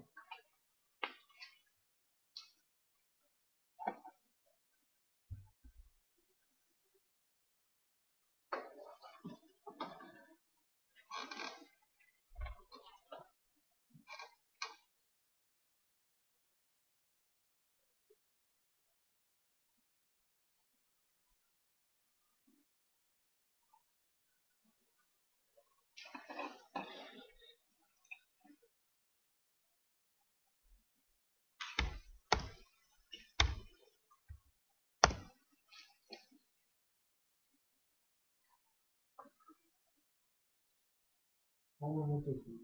По-моему, вот это.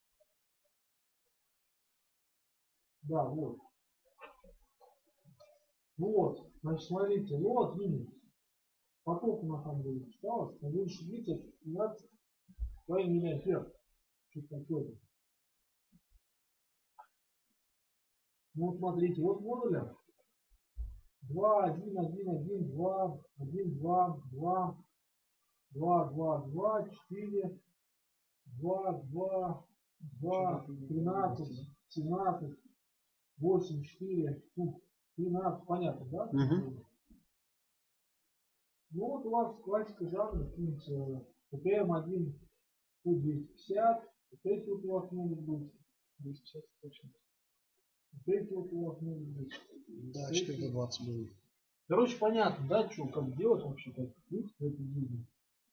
Да, вот. Вот, значит, смотрите, вот, минус. Поток у нас там будет читалось, на меньше тридцать, пятнадцать, давай меняем вверх. Что-то такое. Ну вот смотрите, вот модуля. два, один, один, один, два, один, два, два, два, два, два, четыре, два, два, два, тринадцать, семнадцать, восемь, четыре, тринадцать, понятно, да?
Угу.
Ну вот у вас классика жанра, ПТМ один, двести пятьдесят, вот эти вот у вас могут быть. двести пятьдесят точно. Вот эти вот у вас могут быть.
Да, четыреста двадцать будет.
Короче, понятно, да, что, как делать вообще, как быть в этой жизни.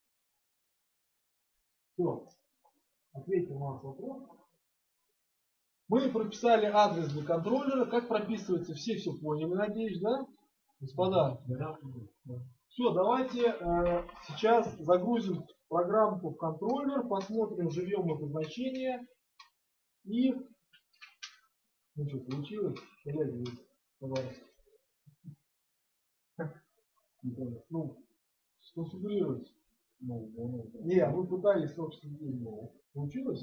Все. Ответил на ваш вопрос. Мы прописали адрес для контроллера. Как прописывается, все все поняли, надеюсь, да? Господа.
Да.
Все, давайте э, сейчас загрузим программку в контроллер, посмотрим, живем это значение. И... Ну что, получилось? Пожалуйста. Ну, сконфигурировать. Ну, ну, не, вы пытались, собственно, получилось?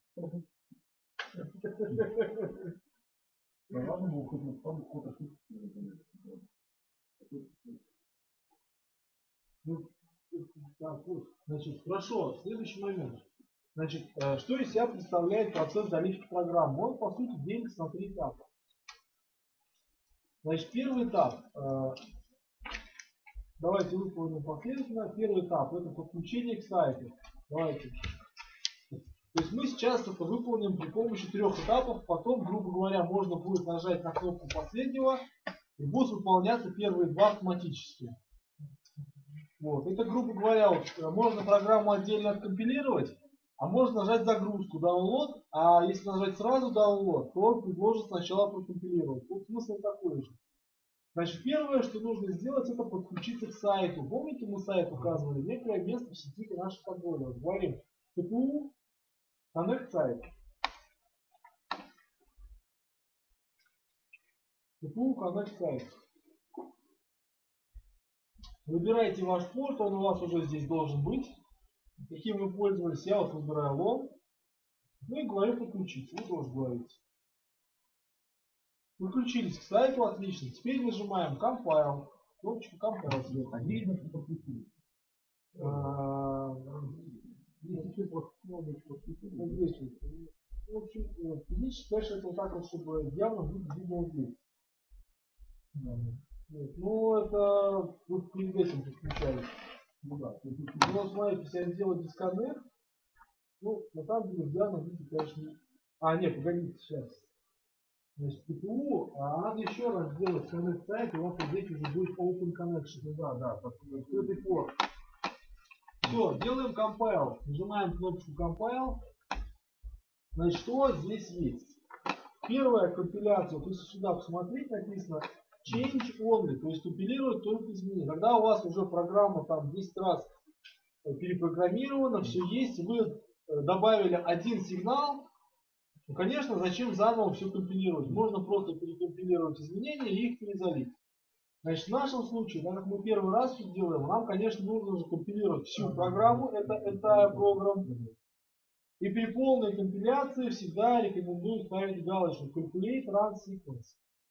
Ну, так, вот. Значит, хорошо, следующий момент. Значит, э, что из себя представляет процесс заливки программы? Он, по сути, делится на три этапа. Значит, первый этап. Э, давайте выполним последовательно. Первый этап — это подключение к сайту. Давайте. То есть мы сейчас это выполним при помощи трех этапов. Потом, грубо говоря, можно будет нажать на кнопку последнего, и будут выполняться первые два автоматически. Вот. Это, грубо говоря, вот, можно программу отдельно откомпилировать, А можно нажать загрузку, download, а если нажать сразу download, то он предложит сначала прокомпилировать. Тут смысл такой же. Значит, первое, что нужно сделать, это подключиться к сайту. Помните, мы сайт указывали, некое место в сети наших контроллеров. Говорим си пи ю, connect сайт. си пи ю, connect сайт. Выбирайте ваш порт, он у вас уже здесь должен быть. Каким вы пользовались, я вот выбираю лон. Ну и говорю подключиться. Вы тоже говорите. Подключились к сайту, отлично. Теперь нажимаем Compile. Кнопочку Compile сверху.
А где можно подключить? Если все просто кнопочку подключить,
Вот здесь вот. В общем, физически, конечно, это вот так вот, чтобы явно видно вот здесь. Вот. Ну, это вот перед этим подключались.
ну да, то есть,
Ну, вот смотрите, если я сделаю дисконнект, ну, на самом деле, явно видно, конечно, не... А, нет, погодите, сейчас. Значит, си пи ю, а надо еще раз сделать connect сайт, и у вас вот здесь уже будет open connection.
ну да, да,
Открытый порт. Все, делаем compile. Нажимаем кнопочку compile. Значит, что здесь есть? Первая компиляция, вот если сюда посмотреть, написано change only, то есть компилировать только изменения. Когда у вас уже программа там десять раз перепрограммирована, все есть, вы добавили один сигнал, ну, конечно, зачем заново все компилировать? Можно просто перекомпилировать изменения и их перезалить. Значит, в нашем случае, так как мы первый раз все делаем, нам, конечно, нужно уже компилировать всю программу, это entire program. И при полной компиляции всегда рекомендую ставить галочку Calculate Run Sequence.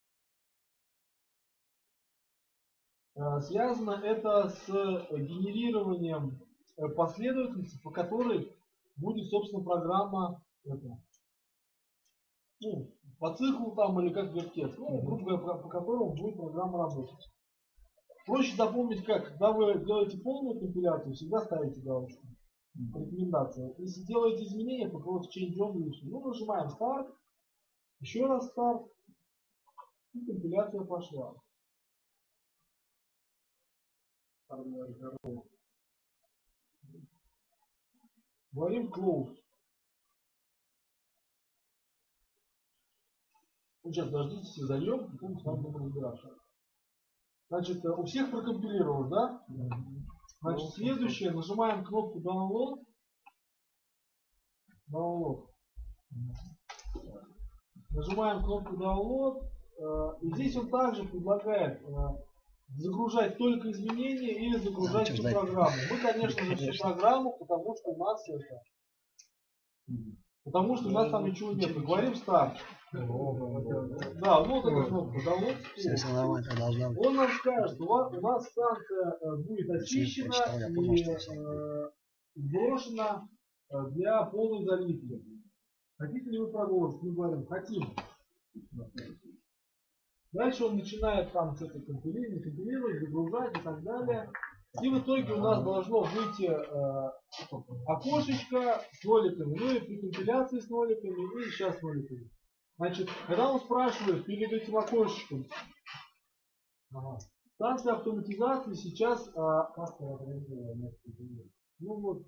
Связано это с генерированием последовательности, по которой будет, собственно, программа, это, ну, по циклу там или как вертец, ну, грубо говоря, по, по которому будет программа работать. Проще запомнить как, когда вы делаете полную компиляцию, всегда ставите галочку. Рекомендация. Если делаете изменения, то просто change on лишний. Ну, нажимаем Start, еще раз Start, и компиляция пошла. Говорим Close. Ну, сейчас дождитесь, все зальем, и потом с вами будем разбираться. Значит, у всех прокомпилировалось, да? Значит, следующее, нажимаем кнопку Download. Download. Нажимаем кнопку Download. И здесь он также предлагает загружать только изменения или загружать всю программу. Мы, конечно же, всю программу, потому что у нас это... Потому что у нас там ничего нет. Говорим старт. Да, вот эта кнопка Download. Он нам скажет, что у нас станция будет очищена и сброшена для полной заливки. Хотите ли вы продолжить? Мы говорим, хотим. Дальше он начинает там что-то компилировать, компилировать, загружать и так далее. И в итоге у нас должно выйти э, окошечко с ноликами. Ну и при компиляции с ноликами, и сейчас с ноликами. Значит, когда он спрашивает перед этим окошечком, ага, станция автоматизации сейчас... Э, ну вот,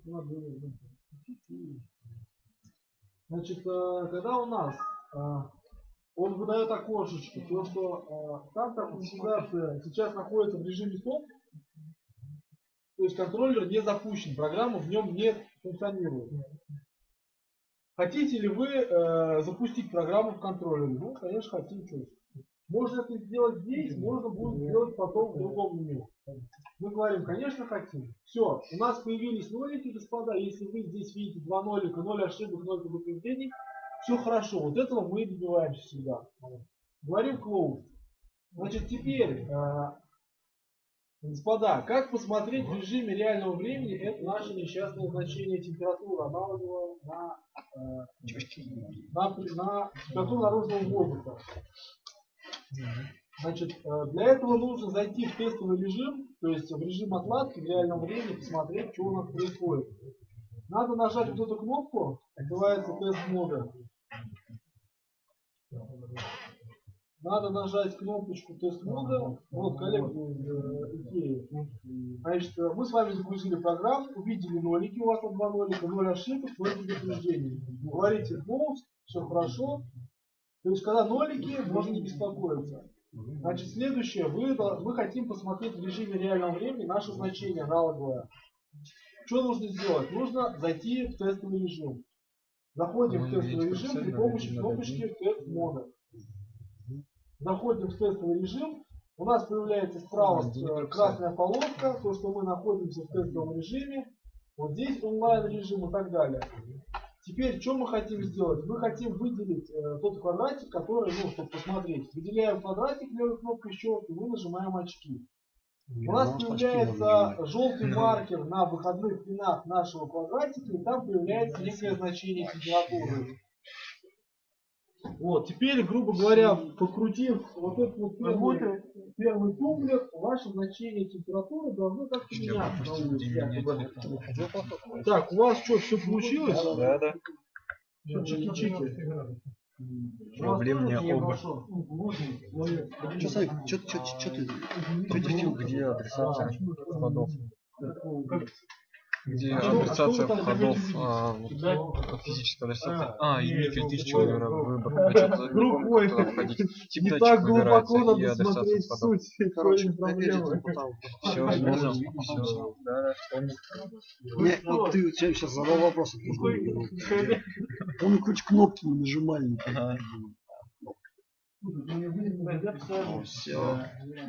значит, э, когда у нас... Э, он выдает окошечко, то что э, станция автоматизация сейчас находится в режиме стоп, то есть контроллер не запущен, программа в нем не функционирует. Хотите ли вы э, запустить программу в контроллере? Ну, конечно, хотите. Можно это сделать здесь, можно будет сделать потом в другом меню. Мы говорим, конечно, хотим. Все, у нас появились нолики, господа. Если вы здесь видите два нолика, ноль ошибок, ноль предупреждений, все хорошо. Вот этого мы и добиваемся всегда. Говорим close. Значит, теперь, э, господа, как посмотреть в режиме реального времени, это наше несчастное значение температуры, аналоговое на, э, на, на температуру наружного воздуха. Значит, э, для этого нужно зайти в тестовый режим, то есть в режим отладки в реальном времени, посмотреть, что у нас происходит. Надо нажать вот эту кнопку, называется тест мода. надо нажать кнопочку тест мода. Вот коллеги из Икеи. Значит, мы с вами загрузили программу, увидели нолики, у вас там два нолика, ноль ошибок, ноль предупреждений. Говорите false, все хорошо. То есть, когда нолики, можно не беспокоиться. Значит, следующее, вы, мы хотим посмотреть в режиме реального времени наше значение аналоговое. Что нужно сделать? Нужно зайти в тестовый режим. Заходим в тестовый режим при помощи кнопочки тест мода. Заходим в тестовый режим. У нас появляется справа красная полоска, то, что мы находимся в тестовом режиме. Вот здесь онлайн режим и так далее. Теперь, что мы хотим сделать? Мы хотим выделить э, тот квадратик, который, ну, чтобы посмотреть. Выделяем квадратик левой кнопкой щелки, мы нажимаем очки. У нас появляется желтый маркер на выходных пинах нашего квадратика, и там появляется некое значение температуры. Вот, теперь, грубо говоря, покрутив вот этот вот первый, первый тумблер, ваше значение температуры должно как-то меняться на улице. Так, у вас что, все получилось?
Да, да.
Чики-чики.
Проблем не оба.
Что, Саня, что ты?
Предупредил, где адресация входов. Где
А что-
адресация
а что вы там
входов,
хотите
а, вот, физическая адресация. А, и никель тысяча выбор. А что-то не
Друг
помню,
мой,
как туда входить. Тип
не
датчик
так глубоко
выбирается и
надо
адресация
смотреть в
входов.
суть.
Короче,
проблемы.
Все, понял. Все, да, да, вспомнил.
Не, вот ты сейчас задал вопрос. Он хоть кнопки не нажимали.
Ага.
Все.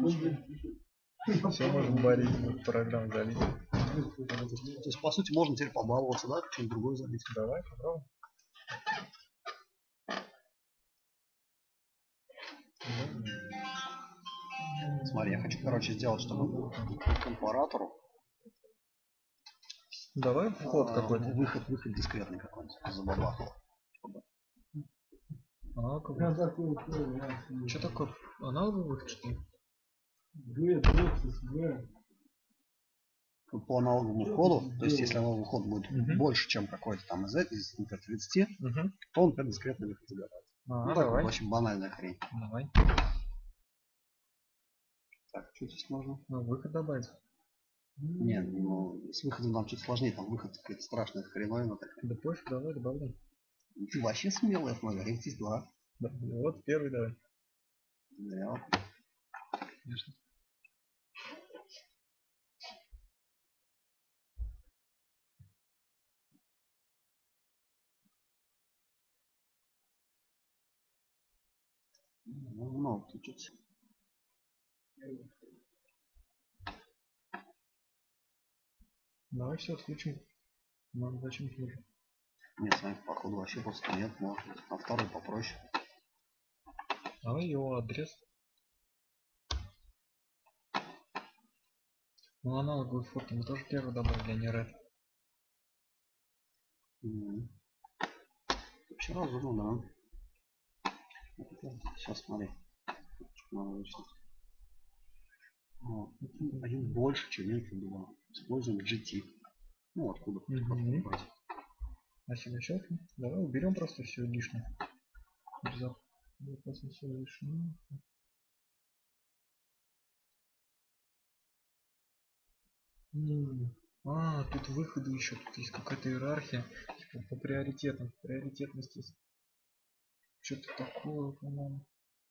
Все можем варить, вот программ залить.
То есть, по сути, можно теперь побаловаться, да, что-нибудь другое залить.
Давай, попробуем.
Смотри, я хочу, короче, сделать, чтобы компаратору
Давай вход
а,
какой-то.
Выход, выход дискретный какой-нибудь. Забабахал.
А, какой? Что такое? Аналоговый выход, что ли?
По аналоговому входу, то есть если аналоговый вход будет
Мгм.
больше, чем какой-то там из этих, из например, тридцати,
Угу.
то он прям дискретный выход забирает.
А,
Ну так,
давай.
очень банальная хрень.
Давай.
Так, что здесь можно?
Ну, выход добавить.
Нет, ну, с выходом нам чуть сложнее, там выход какая-то страшная хреновина такая.
Да пофиг, давай добавляй.
Ты вообще смелый, это много, их здесь два.
Да. Вот первый давай.
Да.
Конечно.
Ну, много тут чуть.
Давай все включим. Нам зачем нужен?
Нет, с вами походу вообще просто нет, может быть. А второй попроще.
Давай его адрес. Ну, аналоговый фото мы тоже первый добавили, а не red.
М. Вообще разумно, да. Сейчас смотри. Надо вычислить. Вот. Один больше, чем эти два. Используем джи ти. Ну, откуда?
Мгм.
Брать.
А себе щелкнем. Давай уберем просто все лишнее. Зап- вот просто все лишнее. М, А, тут выходы еще, тут есть какая-то иерархия. Типа по приоритетам. Приоритетность есть. Что-то такое, по-моему.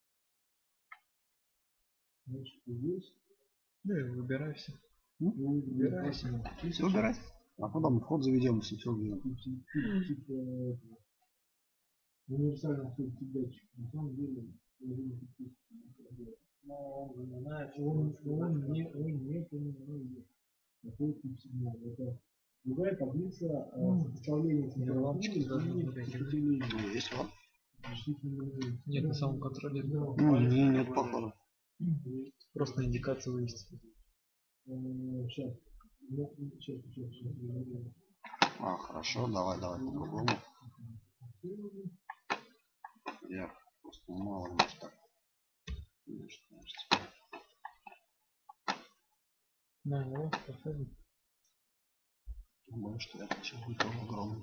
Да, и выбирай все. Выбирай все.
Все убирать. А куда мы вход заведем, если все уберем?
Универсальный датчик. На самом деле, он он не он не понимает какой тип сигнала. Это другая таблица сопоставления
лампочки должны были
температуры.
Ну, есть вот.
Нет, на самом контроле
Ну, не, нет, походу.
просто индикация вывести.
Сейчас. Сейчас, сейчас, сейчас.
А, хорошо, давай, давай по-другому. Я просто мало может так. Конечно, конечно.
На, ну, поставим.
Думаю, что я хочу быть тоже огромный.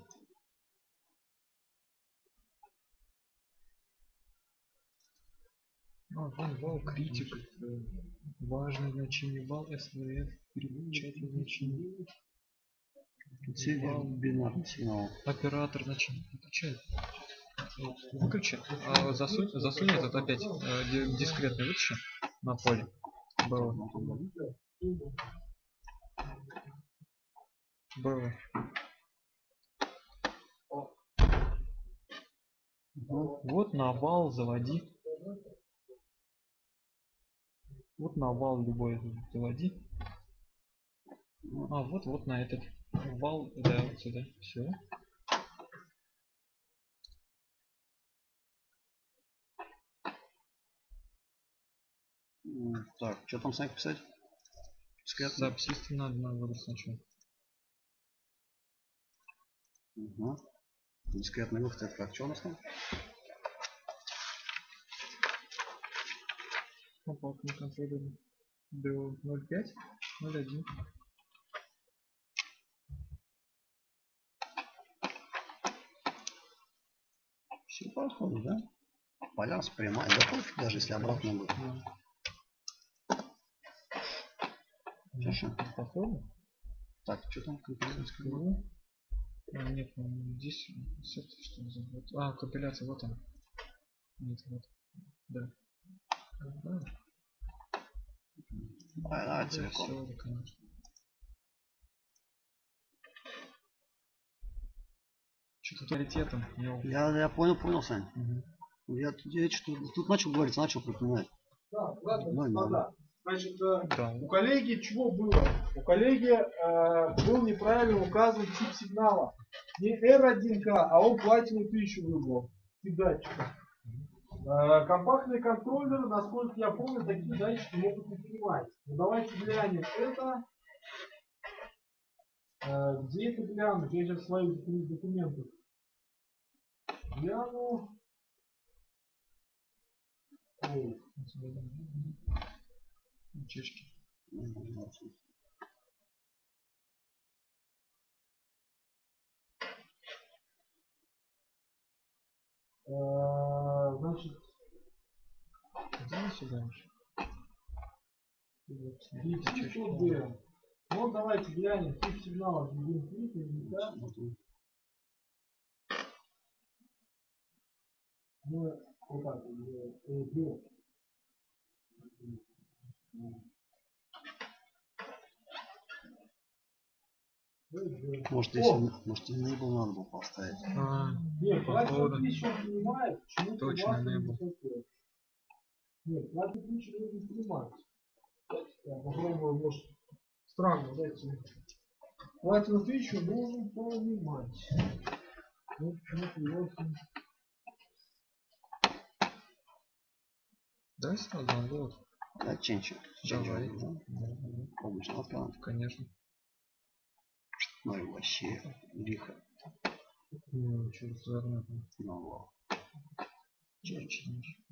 А, вон вал, критик. Важное значение вал, СВФ, переключатель значение.
Все бинарный сигнал.
Оператор значение. Выключай. Выключи. А засунь, засунь этот опять э, ди- дискретный вытащи на поле. Было. Было. Вот на вал заводи. Вот на вал любой заводи. А, вот, вот на этот вал, да, вот сюда. Все.
Так, что там снайк писать?
Сабсистем надо, надо выбрать сначала.
Угу. Дискретный выход, это как? Что у нас там?
Компактный контроллер до ноль пять ноль один.
Все подходит, да? Полярс прямая, да пофиг, даже если обратно будет. Хорошо.
Походу?
Так, что там компиляция?
Ну, а, нет, ну, здесь сетка, что называется. А, компиляция, вот она. Нет, вот. Да. Да.
А, да,
Да,
целиком.
всё, конечно. Что-то приоритетом.
Я, я понял, понял, Сань.
Угу.
Я, я что тут начал говорить, начал припоминать.
Да, ладно,
Ну,
господа. Значит, э,
Да.
у коллеги чего было? У коллеги э, был неправильно указан тип сигнала. Не эр один ка, а он платину тысячу выбрал. Тип датчика. Э, компактные контроллеры, насколько я помню, такие датчики могут не принимать. Ну, давайте глянем это. Э, где это глянуть? Я сейчас свои документы гляну. Ой.
Чечки.
Э, значит,
Давай сюда.
вот, ну давайте глянем тип сигнала. Да? Мы вот так вот.
Может, если, может, enable надо было поставить.
А,
Нет,
походу.
платину он принимает, почему-то
Точно
у вас
не
он
был.
высокий. Нет, платину нужно принимать. Я попробую, может, странно, дайте. Платину тысячу нужно понимать. Ну, почему-то его...
Давай сразу download.
Да, ченчик.
Давай.
Помнишь, на
Конечно.
Ну и вообще, лихо.
Ну, через зерно.
Ну,
Чечки.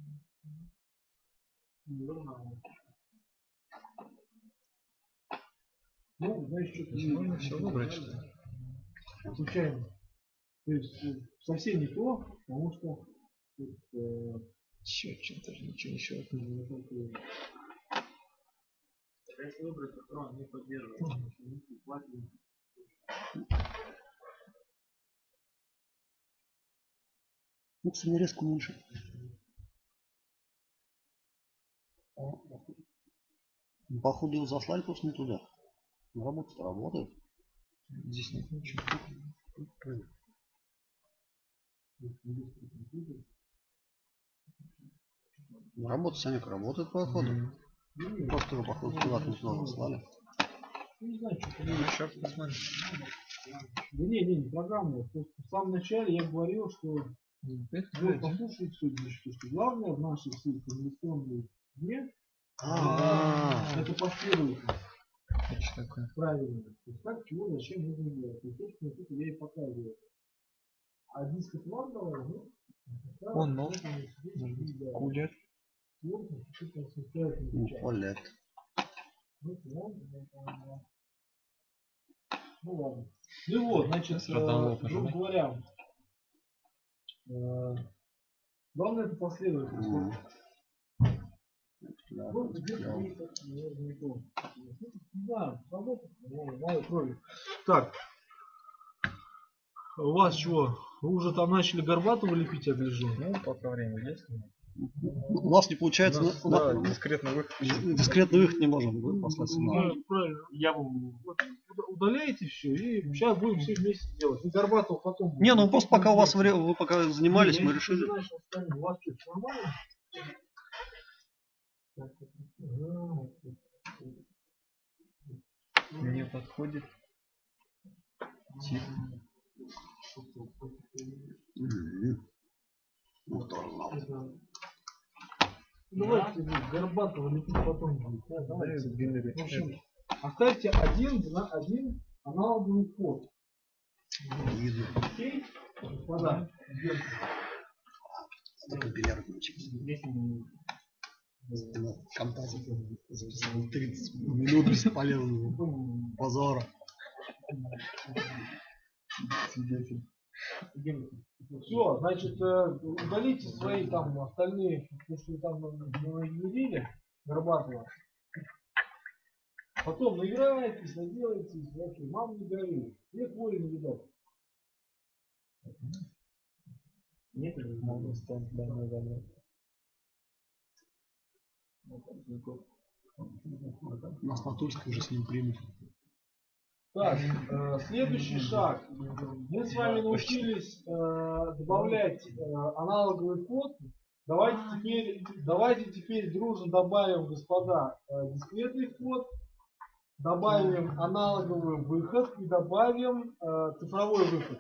Ну, знаешь, что-то...
Можно все выбрать, что ли?
Случайно. То есть э, совсем не то, потому что тут, э,
Черт, что даже ничего еще не было.
Если выбрать, то он не поддерживает.
ну, кстати, резко меньше. Походу его заслали просто не туда. Работа-то работает.
Здесь нет ничего.
Работа самих работает походу.
Mm-hmm.
Просто его походу куда-то не туда заслали.
не знаю, что-то...
Ну, сейчас посмотришь.
Да не, не, не программу. Просто в самом начале я говорил, что вы послушайте сегодня, что главное в нашей всей коммуникационной дне это последовательность.
Это что такое?
Правильно. То есть как, чего, зачем нужно делать. То есть, собственно, тут я и показываю. А диск отварного, ну,
Он нож. Кулер.
Олет.
Ну ладно. Ну вот, значит, э, грубо говоря, э, главное это последовательность.
Да,
Ну, где-то есть такие, я не помню. Да, работа, мало крови. Так. У вас чего? Вы уже там начали Горбатова лепить от лежи?
Ну, пока время есть.
у нас не получается,
У нас,
на-
да,
на-
дискретный выход.
дискретный выход не можем вы послать сигнал.
Ну, правильно. Я бы вот удаляете все и сейчас будем все вместе делать. И Горбатов потом будет.
Не, ну просто пока у вас время, вы пока занимались,
Не,
мы
я
решили.
не знаю, что станет. У вас что, всё нормально?
Мне подходит тип.
Мгм. Ну, тоже знал.
Давайте будет Горбатова лепить потом будет. Да,
Да,
давайте.
из Гиллери.
В общем, оставьте один на один аналоговый код.
Видно.
Окей? Господа,
Это компилятор научился. На компазе записывал тридцать минут бесполезного позора.
все, значит, э, удалите свои там остальные, то, что вы там наиграли, Горбатова. Потом наиграетесь, наделаетесь, вообще, мам не горюй. Век воли не видать.
Нет, можно ставить данные данные.
Нас на Тульской уже с ним примут.
Так, э, следующий шаг. Мы с вами научились э, добавлять э, аналоговый код. Давайте теперь, давайте теперь дружно добавим, господа, э, дискретный код, добавим аналоговый выход и добавим э, цифровой выход.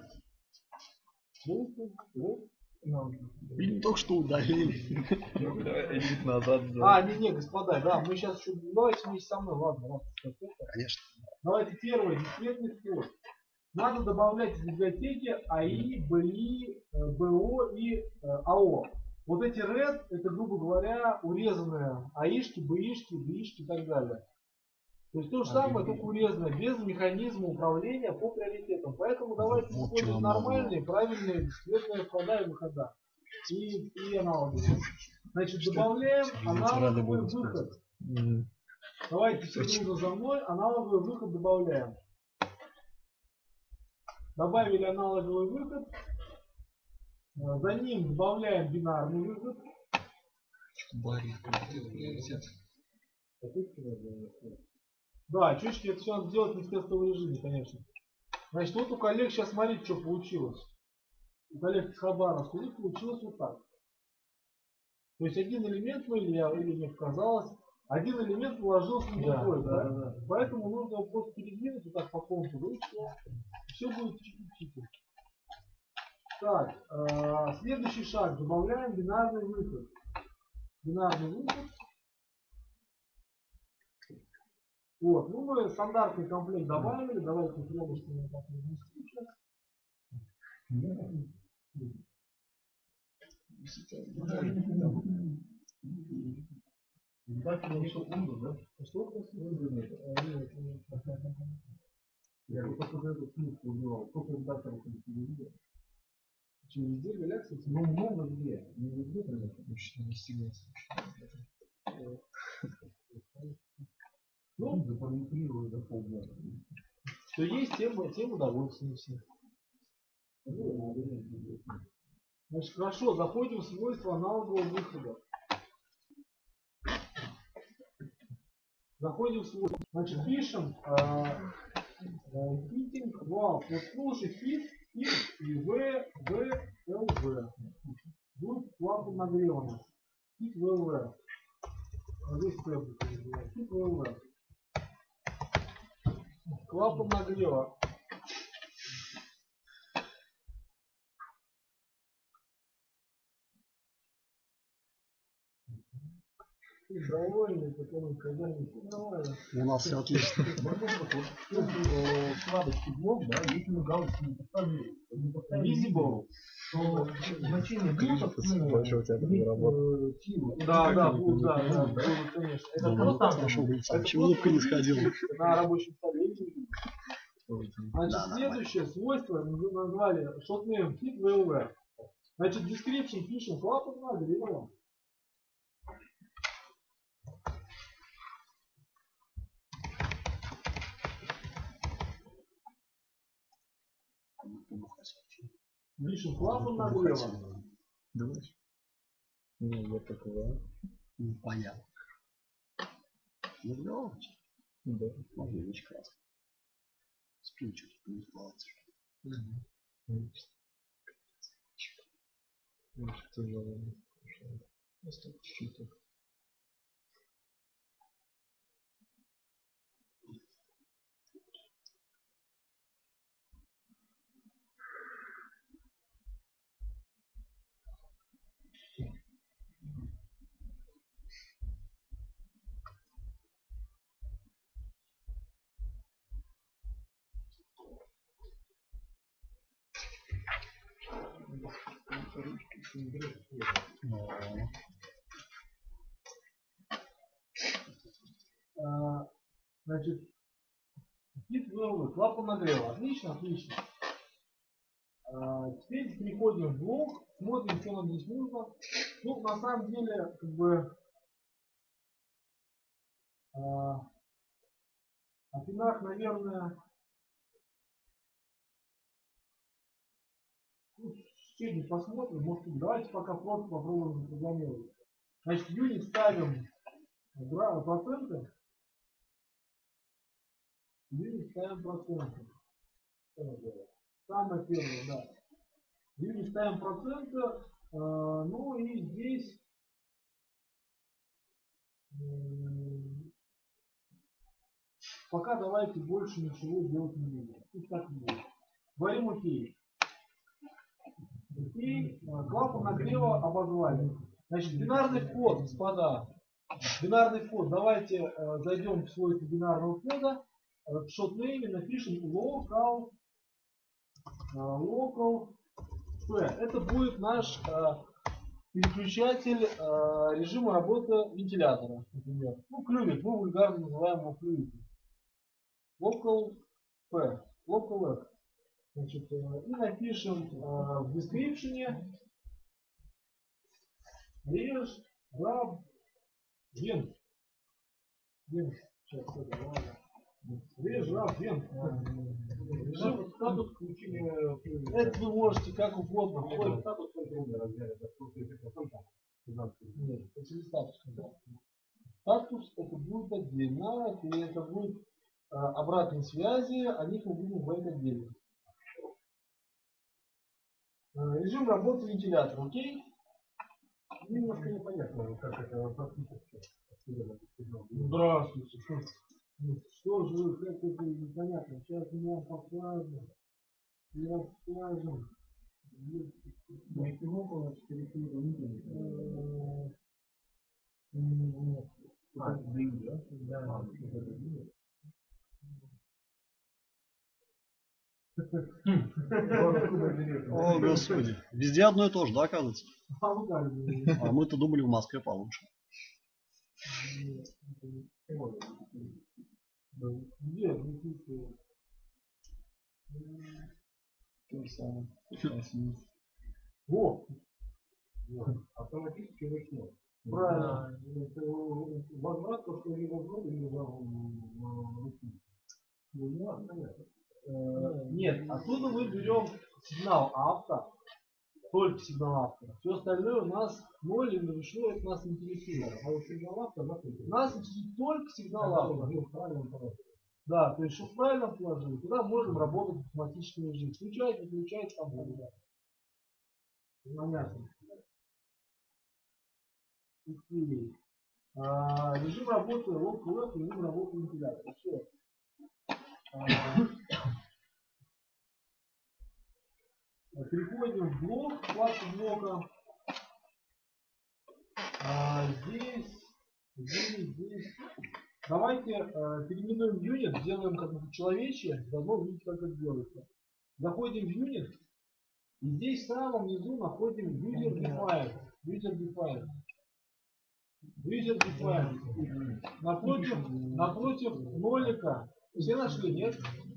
Видимо, только что удалили.
Давай эдит назад.
А, не, не, господа, да, мы сейчас еще, давайте вместе со мной, ладно, ладно.
Конечно.
Давайте первый дискретный код. Надо добавлять в библиотеки АИ, БИ, БО и э, АО. Вот эти red, это, грубо говоря, урезанные АИшки, БИшки, БИшки и так далее. То есть то же самое, только урезанное, без механизма управления по приоритетам. Поэтому давайте
Вот
использовать
чего
нормальные, правильные, дискретные входа и выхода. И, и аналоги. Значит, добавляем аналоговый выход. Давайте все дружно за мной, аналоговый выход добавляем. Добавили аналоговый выход. За ним добавляем бинарный выход.
Барик, приоритет.
Да, чуть-чуть это все надо делать не в тестовом режиме, конечно. Значит, вот у коллег сейчас смотрите, что получилось. У коллег из Хабаровска у них получилось вот так. То есть один элемент, ну или, я, или мне показалось, один элемент вложился в другой, да, да? Да, да. Поэтому нужно его просто передвинуть вот так по контуру, и все. Все будет чики-чики. Так, э, следующий шаг. Добавляем бинарный выход. Бинарный выход. Вот, ну мы стандартный комплект добавили. Давайте попробуем, что мы так разместим сейчас. Так, ну что, да? Что я вот только эту книжку убивал, только редактор это не видел. Что, везде галяксия? Ну, много где. Не везде, конечно.
Очень не стигается.
Ну, запарифрирую до полгода. Что есть, тем, тем удовольствие все. Значит, хорошо, заходим в свойства аналогового выхода. Заходим в свойства. Значит, пишем фитинг вал. Вот слушай, фит, фит и в, в, л, в. Будет клапан нагрева. Фит, в, л, в. Здесь фит, в, л, в. Клапан нагрева. Довольный, потом хозяин, нормально.
У нас все отлично.
Вкладочки блок, да, если мы галочку не поставили, не поставили
Visible.
то значение блоков, ну,
Больше у тебя такой работы.
э, силу.
Да, да, будут, да, да, будут, конечно. Это
Ну,
просто
хорошо, блин,
это
почему
просто
улыбка не сходила?
на рабочем столе. Значит,
Да,
следующее свойство мы назвали shortname fit ви эл ви. Значит, description пишем клапан нагрева.
Пишем клапан нагрева.
Думаешь? Не, вот такого.
Ну, понятно. Ну,
Да.
можно вещь красная. Спин что-то не плавается.
Тяжелый. Просто чуть-чуть.
А, Значит, кит вырвал, клапан нагрева. Отлично, отлично. А, Теперь переходим в блок, смотрим, что нам здесь нужно. Ну, на самом деле, как бы, а, о пинах, наверное, ну, сегодня посмотрим. Может, давайте пока просто попробуем запрограммировать. Значит, юнит ставим гра- проценты. Юнит ставим проценты. Самое первое, да. Юнит ставим проценты. а, Ну и здесь м, пока давайте больше ничего делать не будем. Пусть так и будет. Говорим окей. Окей. А, Клапан нагрева обозвали. Значит, бинарный код, господа. Бинарный код. Давайте э, зайдем в свойства бинарного кода. Э, в shortname напишем local, э, local P. Это будет наш э, переключатель э, режима работы вентилятора, например. Ну, клювик. Мы вульгарно называем его клювик. Local P. Local F. Значит, э, и напишем э, в description режь, раб, вент. Вент. Сейчас, это, ладно. Режь, раб, вент. Режим статус включения. Это вы можете как угодно. Входит статус контроля. Нет, это не статус. Статус это будет отдельно, и это будет а, обратные связи, о них мы будем говорить отдельно. А, режим работы вентилятора, окей? Немножко непонятно, как это практически. Здравствуйте. Что, что же вы, как это непонятно? Сейчас мы вам покажем. И расскажем. А, да?
О, господи. Везде одно и то же, да, оказывается?
А ну как?
А мы-то думали, в Москве получше.
Где?
То же самое.
Во!
Автоматически ручной.
Правильно. Это возврат, то, что не возврат, или ручной. Ну, понятно. Э, Нет, отсюда мы берем сигнал авто, только сигнал авто. Все остальное у нас ноль или ручной, это нас интересует. А вот сигнал авто нас интересует только сигнал авто. Да, то есть, чтобы правильно положили, туда можем работать в автоматическом режиме. Включать, выключать, там тогда. Понятно. А, режим работы лог, режим работы вентилятора. Все. А, переходим в блок, вкладку блока. А, здесь, здесь, здесь. Давайте а, переименуем юнит, сделаем как бы человечье, заодно увидеть, как это делается. Заходим в юнит, и здесь в самом низу находим user define. User define. User define. Напротив, напротив нолика. Все нашли, нет?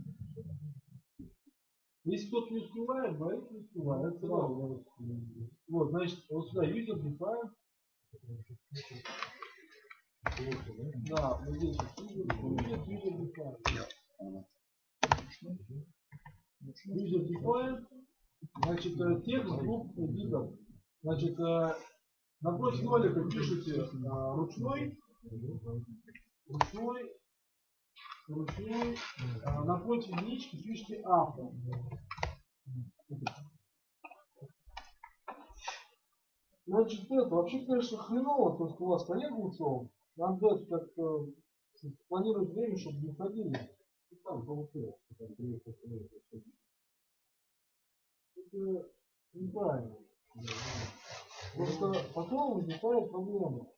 Если кто-то не успевает, говорит не успевает. Это сразу. Вот, значит, вот сюда user define. Да, вот здесь вот user define. User defined. Значит, э, текст групп видов. Значит, э, напротив нолика пишите э, ручной, ручной, ручной, э, напротив единички пишите автор. Значит, это вообще, конечно, хреново, то, что у вас коллега ушел. Нам дать как э, планировать время, чтобы не ходили. Это неправильно. Просто потом возникает проблема.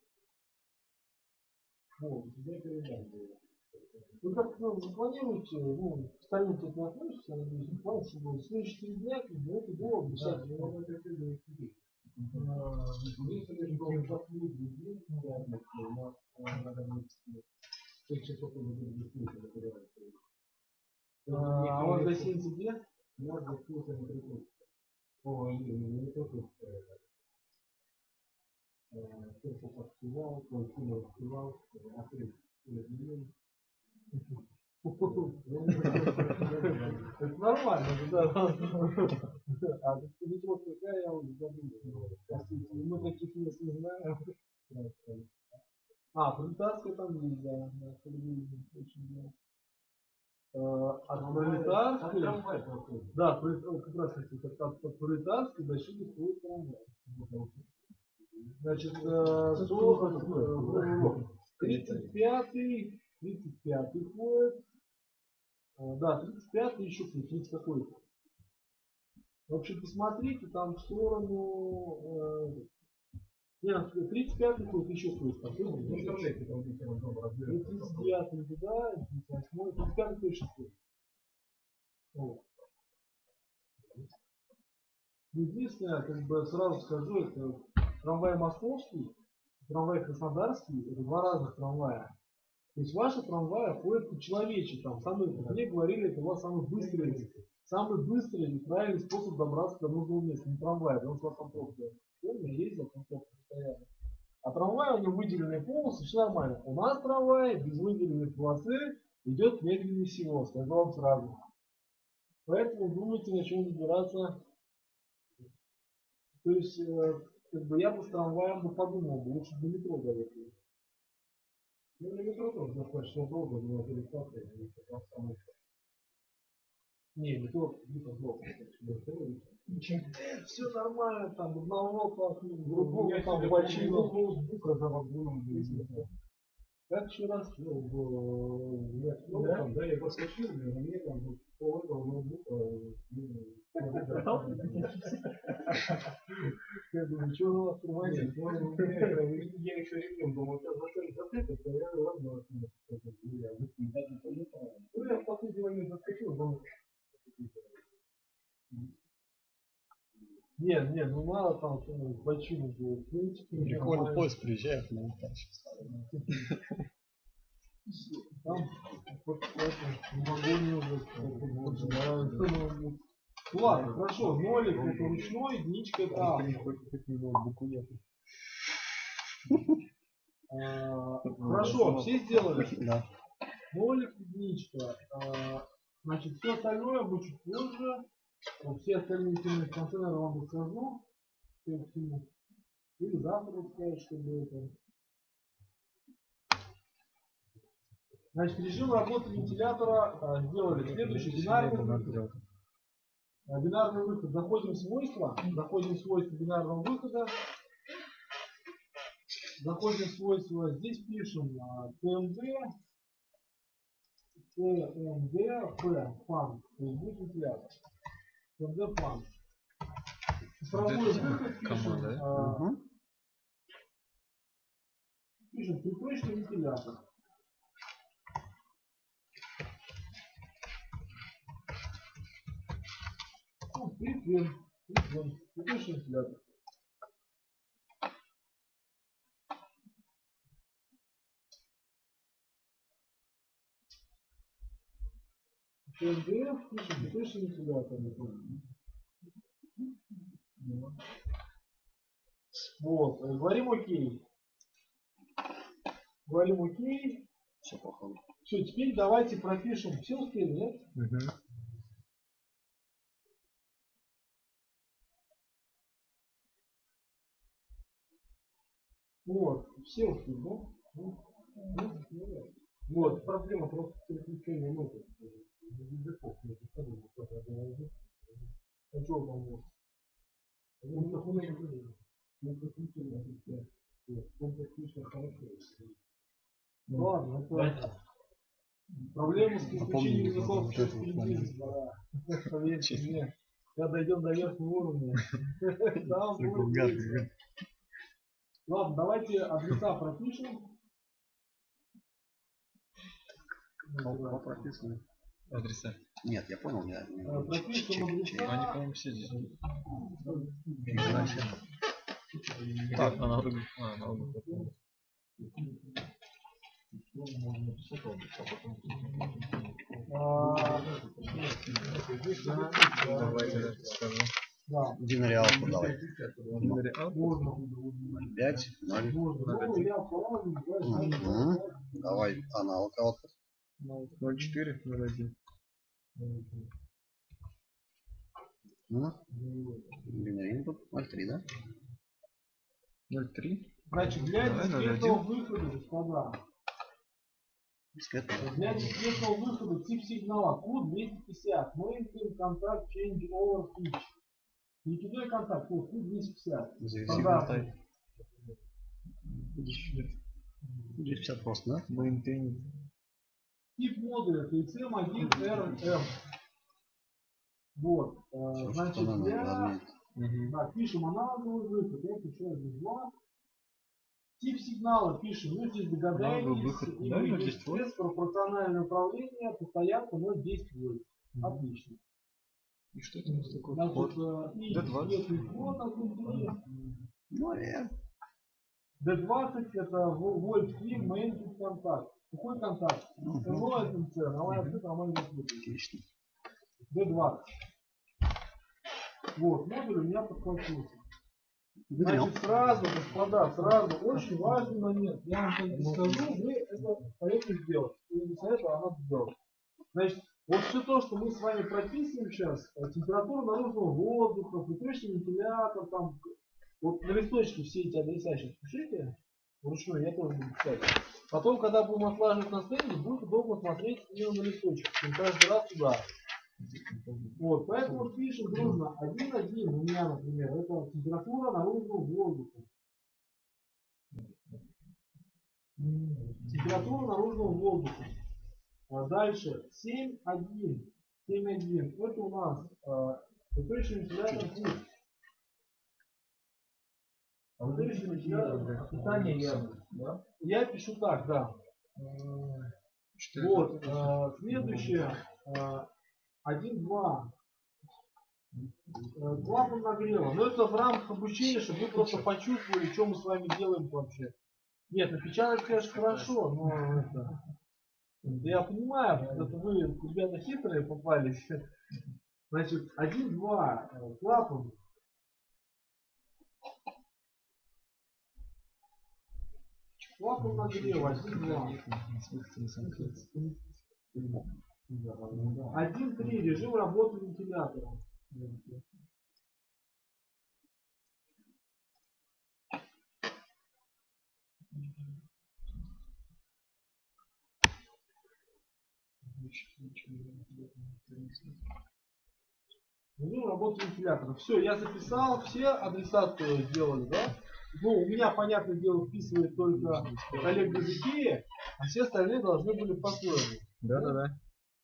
Вот. Вы как ну, запланируете, ну, ставите это на относится, в плане, чтобы в следующие три дня как бы, это было обязательно. А у вас гостиница где? О, не только. Кто-то подпевал, кто-то подпевал, это нормально, да. А метро какая, я уже забыл. Мы таких мест не знаем. А, пролетарская там есть, да. От пролетарской, да, как раз от пролетарской до Шиловского трамвая. Значит, тридцать пятый, тридцать пятый ходит. Да, тридцать пятый еще тридцать какой-то. В общем, посмотрите там в сторону. Нет, тридцать пятый ходит еще какой-то. тридцать девятый, да, тридцать восьмой, тридцать пятый точно ходит. Вот. Единственное, как бы сразу скажу, это трамвай московский, трамвай краснодарский, это два разных трамвая. То есть ваши трамваи ходят по-человечески, там, самый, мне говорили, это у вас самый быстрый, самый быстрый и правильный способ добраться до нужного места, не трамвай, потому что у вас там пробка. Помню, ездил, там пробка постоянно. А трамвай, у него выделенные полосы, все нормально. У нас трамвай без выделенной полосы идет медленнее всего, скажу вам сразу. Поэтому думайте, на чем добираться. То есть, э, как бы я бы с трамваем бы подумал, бы лучше до метро доехали. Ну, на метро тоже достаточно долго, но пересадка и как самое. Не, метро, метро долго. Все нормально, там, одного по другому, там, почину. Как еще раз? Да, я подскочил, мне там пол этого ноутбука. Я думаю, что у вас тормозит? Я еще ремнем думал, сейчас зашли зацепить, а я ладно. Ну, я в последний момент заскочил, думаю. Нет, нет, ну надо там бочину делать.
Прикольно, поезд приезжает на этаж.
Там в вагоне уже. Ну ладно, хорошо, нолик это ручной, единичка это автор. Хорошо, все сделали?
Да.
Нолик, единичка. Значит, все остальное будет чуть позже. Все остальные темы в конце, наверное, вам расскажу. Или завтра расскажу, чтобы это. Значит, режим работы вентилятора сделали следующий бинарный выход. Бинарный выход. Заходим в свойства. Заходим в свойства бинарного выхода. Заходим в свойства. Здесь пишем тмд. тмд фан. То есть будет вентилятор. тмд фан. Цифровой выход пишем.
Команда.
Пишем приточный вентилятор. Ну, припрем. Припрем. Приточный вентилятор. ТМДФ, пишем приточный вентилятор. Вот. Говорим окей. Говорим окей.
Все походу.
Все, теперь давайте пропишем. Все успели, нет?
Угу.
Вот, все ушли, да? Ну, ну, ну, вот, проблема просто переключения ноты. А что вам вот? Ну, так он и говорит. Ну, как не то, он практически хорошо. Ну, ладно, это проблема с переключением языков все впереди. Поверьте мне, когда дойдем до верхнего уровня, там будет. Ладно, давайте адреса пропишем.
Кого прописаны?
Адреса.
Нет, я понял, я не
Э, Пропишем
Но они,
адреса.
по-моему, все здесь.
Иначе.
Так, аналоги. А, аналоги.
А,
Давай, я расскажу.
Да,
Динреалку давай.
можно.
пять, ноль.
Можно. Ну, я по-разному, да,
Мгм. Давай аналог output.
ноль четыре ноль один.
Linear input ноль три, да?
ноль три.
Значит, для
Давай, ноль
дискретного
один.
выхода, господа,
Дискретно.
для дискретного выхода тип сигнала код двести пятьдесят, main контакт change over switch. Никакой контакт, код двести пятьдесят. Стандартный.
двести пятьдесят просто, да?
Maintain.
Тип модуля ти си эм один эр эм. Вот, э, значит, для... Так, пишем аналоговый выход, я пишу один два. Тип сигнала пишем, ну здесь
Аналоговый
догадаетесь,
выход, да,
именно
ноль десять вольт?
пропорциональное управление, постоянка ноль десять вольт. Отлично.
И что это у нас такое?
Значит,
Код.
э, и
Д двадцать.
если вход внутри,
Ну, я.
ди двадцать это вольт фри main контакт. Какой контакт? Ну, это эн си, нормально, нормально.
Отлично.
ди двадцать. Вот, модуль у меня подхватился. Значит, сразу, господа, сразу, очень важный момент. Я вам сейчас скажу, вы это поэтому сделать. Или не советую, а надо сделать. Значит, вот все то, что мы с вами прописываем сейчас, температура наружного воздуха, приточный вентилятор, там, вот на листочке все эти адреса сейчас пишите, вручную, я тоже буду писать. Потом, когда будем отлаживать на стенде, будет удобно смотреть именно на листочек, каждый раз туда. Вот, поэтому вот пишем дружно один один у меня, например, это температура наружного воздуха. Температура наружного воздуха. А дальше семь один. семь один. Это у нас приточный вентилятор путь. Приточный вентилятор питание явно. Да? Я пишу так, да. Вот, а, следующее. один два. Клапан нагрева. Но это в рамках обучения, чтобы вы просто почувствовали, что мы с вами делаем вообще. Нет, напечатать, конечно, хорошо, но это... Я понимаю, это вы, ребята, хитрые попались. Значит, один два. Клапан. Клапан нагрева. один два. один три. Режим работы вентилятора. Режим работы вентилятора. Все, я записал, все адреса сделали, да? Ну, у меня, понятное дело, вписывает только коллег из Икеи, а все остальные должны были по-своему.
Да, да, да.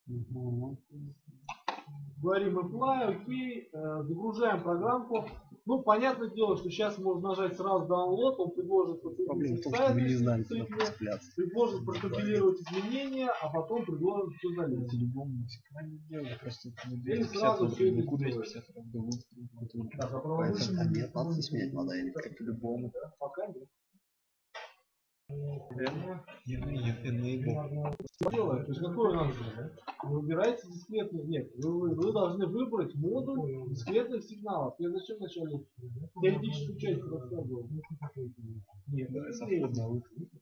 Говорим apply, окей, э, загружаем программку. Ну, понятное дело, что сейчас можно нажать сразу download, он предложит
Проблема в том, что мы не знаем, куда цепляться.
предложит прокомпилировать изменения, а потом предложит все залить.
По-любому не делали, просто
Или сразу все это
двести
сделать.
пятьдесят
Так, а
Поэтому
проводишь
а нет, надо здесь менять модели.
как по-любому.
пока нет.
Enable.
Делает, то есть какой у нас? Вы выбираете дискретный, нет, вы, вы, вы должны выбрать модуль дискретных сигналов. Я зачем вначале теоретическую часть рассказывал? Нет, это средний.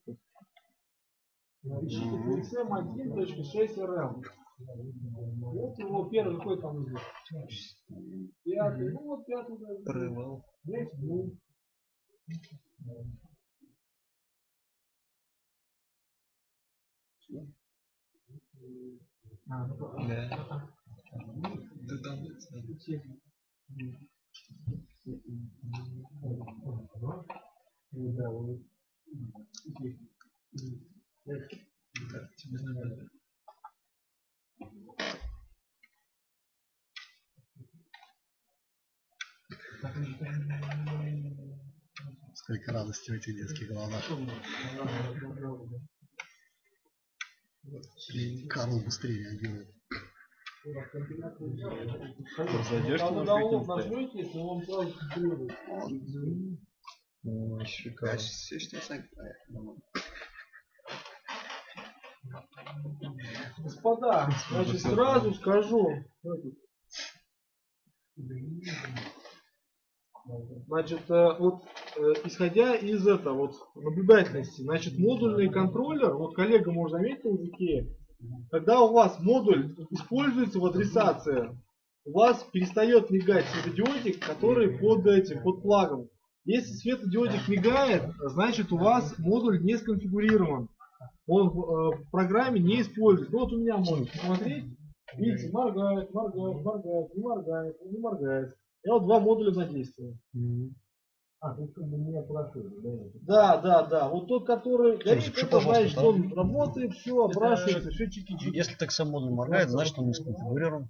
Ищите пи эс эм один точка шесть эр эм. Вот его первый, какой там здесь? Пятый, ну вот пятый.
Провал.
Здесь, ну.
Да. Да там.
Сколько радости в этих детских глазах. Карл быстрее реагирует.
Зайдешь, ты
Когда
можешь
доwnload
прикинуть.
нажмете, если он сразу фильтрует.
Ой, шикарно.
Все, что я сам-
Господа, значит, сразу скажу. Значит, э, вот э, исходя из этого вот наблюдательности, значит, модульный контроллер, вот коллега, может, заметил в языке, когда у вас модуль используется в адресации, у вас перестает мигать светодиодик, который под этим, под флагом. Если светодиодик мигает, значит, у вас модуль не сконфигурирован. Он в, э, в программе не используется. Ну вот у меня можно посмотреть. Видите, моргает, моргает, моргает, не моргает, не моргает. Я вот два модуля задействую.
А, ты как бы не опрашиваешь, да?
Да, да, да. Вот тот, который горит,
запиши,
это значит,
пожалуйста,
он работает, все, опрашивается, все чики-чики.
Если так сам модуль моргает, значит он не сконфигурирован.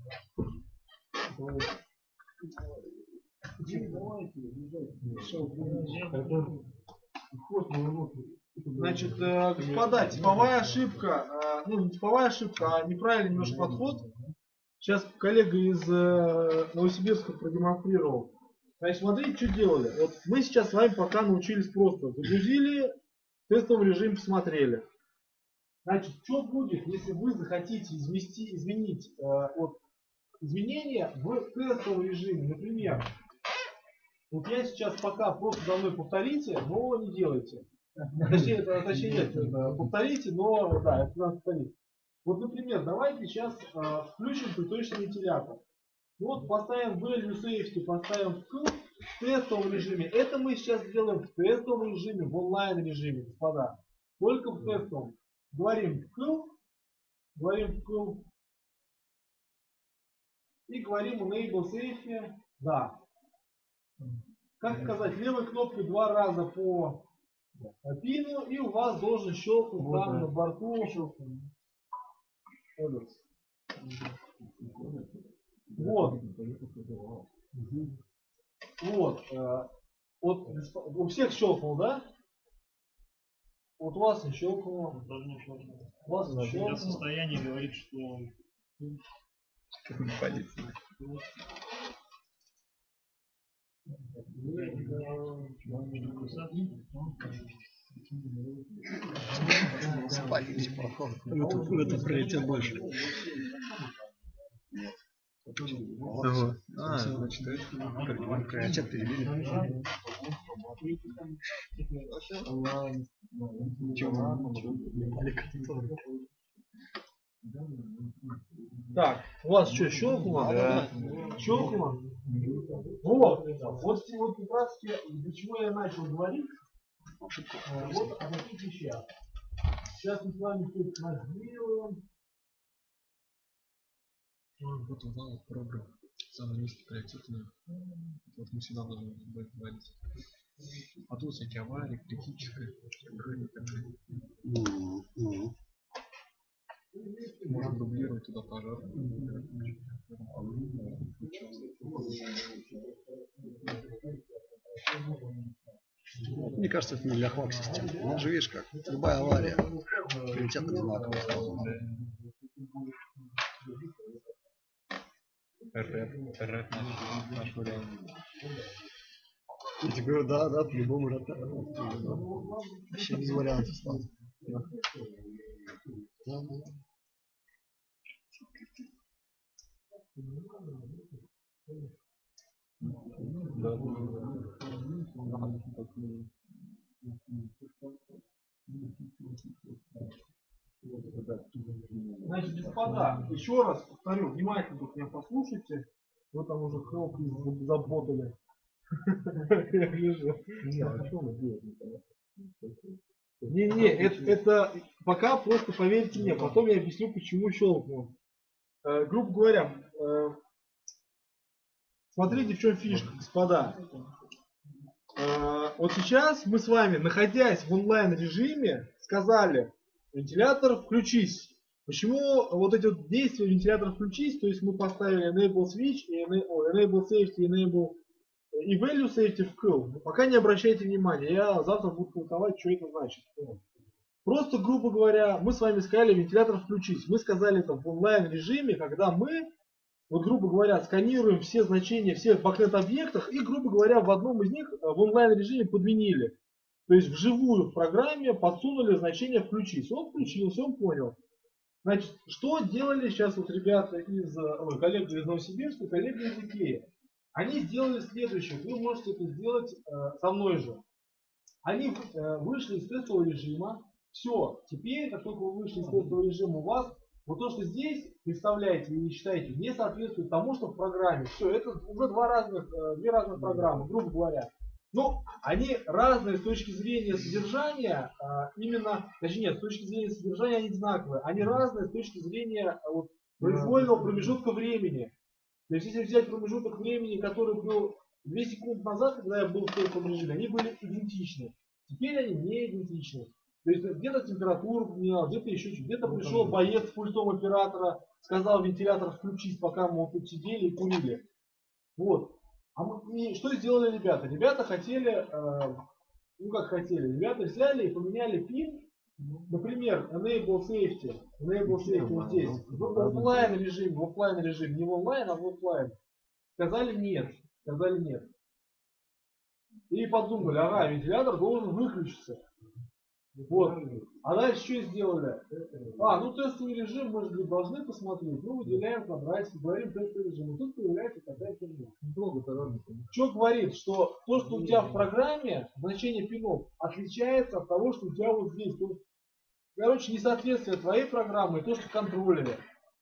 Значит, э, господа, типовая ошибка, э, ну не типовая ошибка, а неправильный немножко подход. Сейчас коллега из э, Новосибирска продемонстрировал. Значит, смотрите, что делали. Вот мы сейчас с вами пока научились просто. Загрузили, в тестовом режиме посмотрели. Значит, что будет, если вы захотите измести, изменить э, вот, изменения в тестовом режиме? Например, вот я сейчас пока просто за мной повторите, но не делайте. Точнее, это, точнее нет, это повторите, но да, это надо повторить. Вот, например, давайте сейчас э, включим приточный вентилятор. Вот поставим value safety, поставим в тестовом режиме. Это мы сейчас делаем в тестовом режиме, в онлайн режиме, господа. Только в тестовом. Говорим в говорим в и говорим enable safety, да. Как сказать, левой кнопкой два раза по пину, и у вас должен щелкнуть вот, там да. На борту. Вот. Вот. Вот. У всех щелкнул, да? Вот у вас не щелкнуло. У вас не щелкнуло.
Состояние говорит, что
Спалимся, проход. Это прилетит больше.
Ага. А, значит, это
Кричат, перебили.
Так, у вас что, щелкнуло? Да. Щелкнуло? Вот, вот, вот как раз для чего я начал говорить. Вот о таких вещах. Сейчас мы с вами тут сделаем.
Вот вал программ. Самый низкий приоритетный. Вот мы всегда должны вводить. А тут всякие аварии, критическое. Можно дублировать туда пожар.
Мне кажется, это не для хвак системы. Ну же видишь как, любая авария прилетят одинаково сразу.
РР, РР наш вариант.
Я тебе говорю, да, да, по-любому РР. Вообще без вариантов сразу. Да, да.
Значит, господа, еще раз повторю, внимательно тут меня послушайте. Вы там уже хелп заботали. Я вижу. Не, не, это, это пока просто поверьте мне, потом я объясню, почему щелкнул.
э, грубо говоря, э, смотрите, в чем фишка, господа. Э, вот сейчас мы с вами, находясь в онлайн режиме, сказали: вентилятор, включись. Почему вот эти вот действия вентилятора включись, то есть мы поставили enable switch, и enable safety, enable и value safety в kill. Пока не обращайте внимания, я завтра буду толковать, что это значит. Просто, грубо говоря, мы с вами сказали вентилятор включить. Мы сказали это в онлайн режиме, когда мы, вот грубо говоря, сканируем все значения всех бакнет объектах и, грубо говоря, в одном из них в онлайн режиме подменили. То есть вживую в программе подсунули значение включить. Он включился, он понял. Значит, что делали сейчас вот ребята из, ой, коллеги из Новосибирска, коллеги из Икеи? Они сделали следующее. Вы можете это сделать э, со мной же. Они э, вышли из тестового режима. Все, теперь, как только вы вышли из тестового режима, у вас вот то, что здесь представляете и считаете, не соответствует тому, что в программе. Все, это уже два разных, э, две разных программы, грубо говоря. Но они разные с точки зрения содержания, а, именно, точнее нет, с точки зрения содержания они одинаковые. Они разные с точки зрения вот, произвольного промежутка времени. То есть если взять промежуток времени, который был две секунды назад, когда я был в тестовом режиме, они были идентичны. Теперь они не идентичны. То есть где-то температура поменялась, где-то еще что-то. Где-то пришел боец с пультом оператора, сказал вентилятор включить, пока мы тут сидели и курили. Вот. А мы, и что сделали ребята? Ребята хотели, э, ну как хотели, ребята взяли и поменяли пин, например, enable safety, enable safety вот здесь, в офлайн режим, в офлайн режим, не в онлайн, а в офлайн. Сказали нет, сказали нет. И подумали, ага, вентилятор должен выключиться. Вот. А дальше что сделали? А, ну тестовый режим мы же должны посмотреть. Ну, выделяем квадратик, говорим тестовый режим. И тут появляется такая фигня. Что говорит, что то, что у тебя в программе, значение пинов, отличается от того, что у тебя вот здесь. То, короче, несоответствие твоей программы и то, что контролили.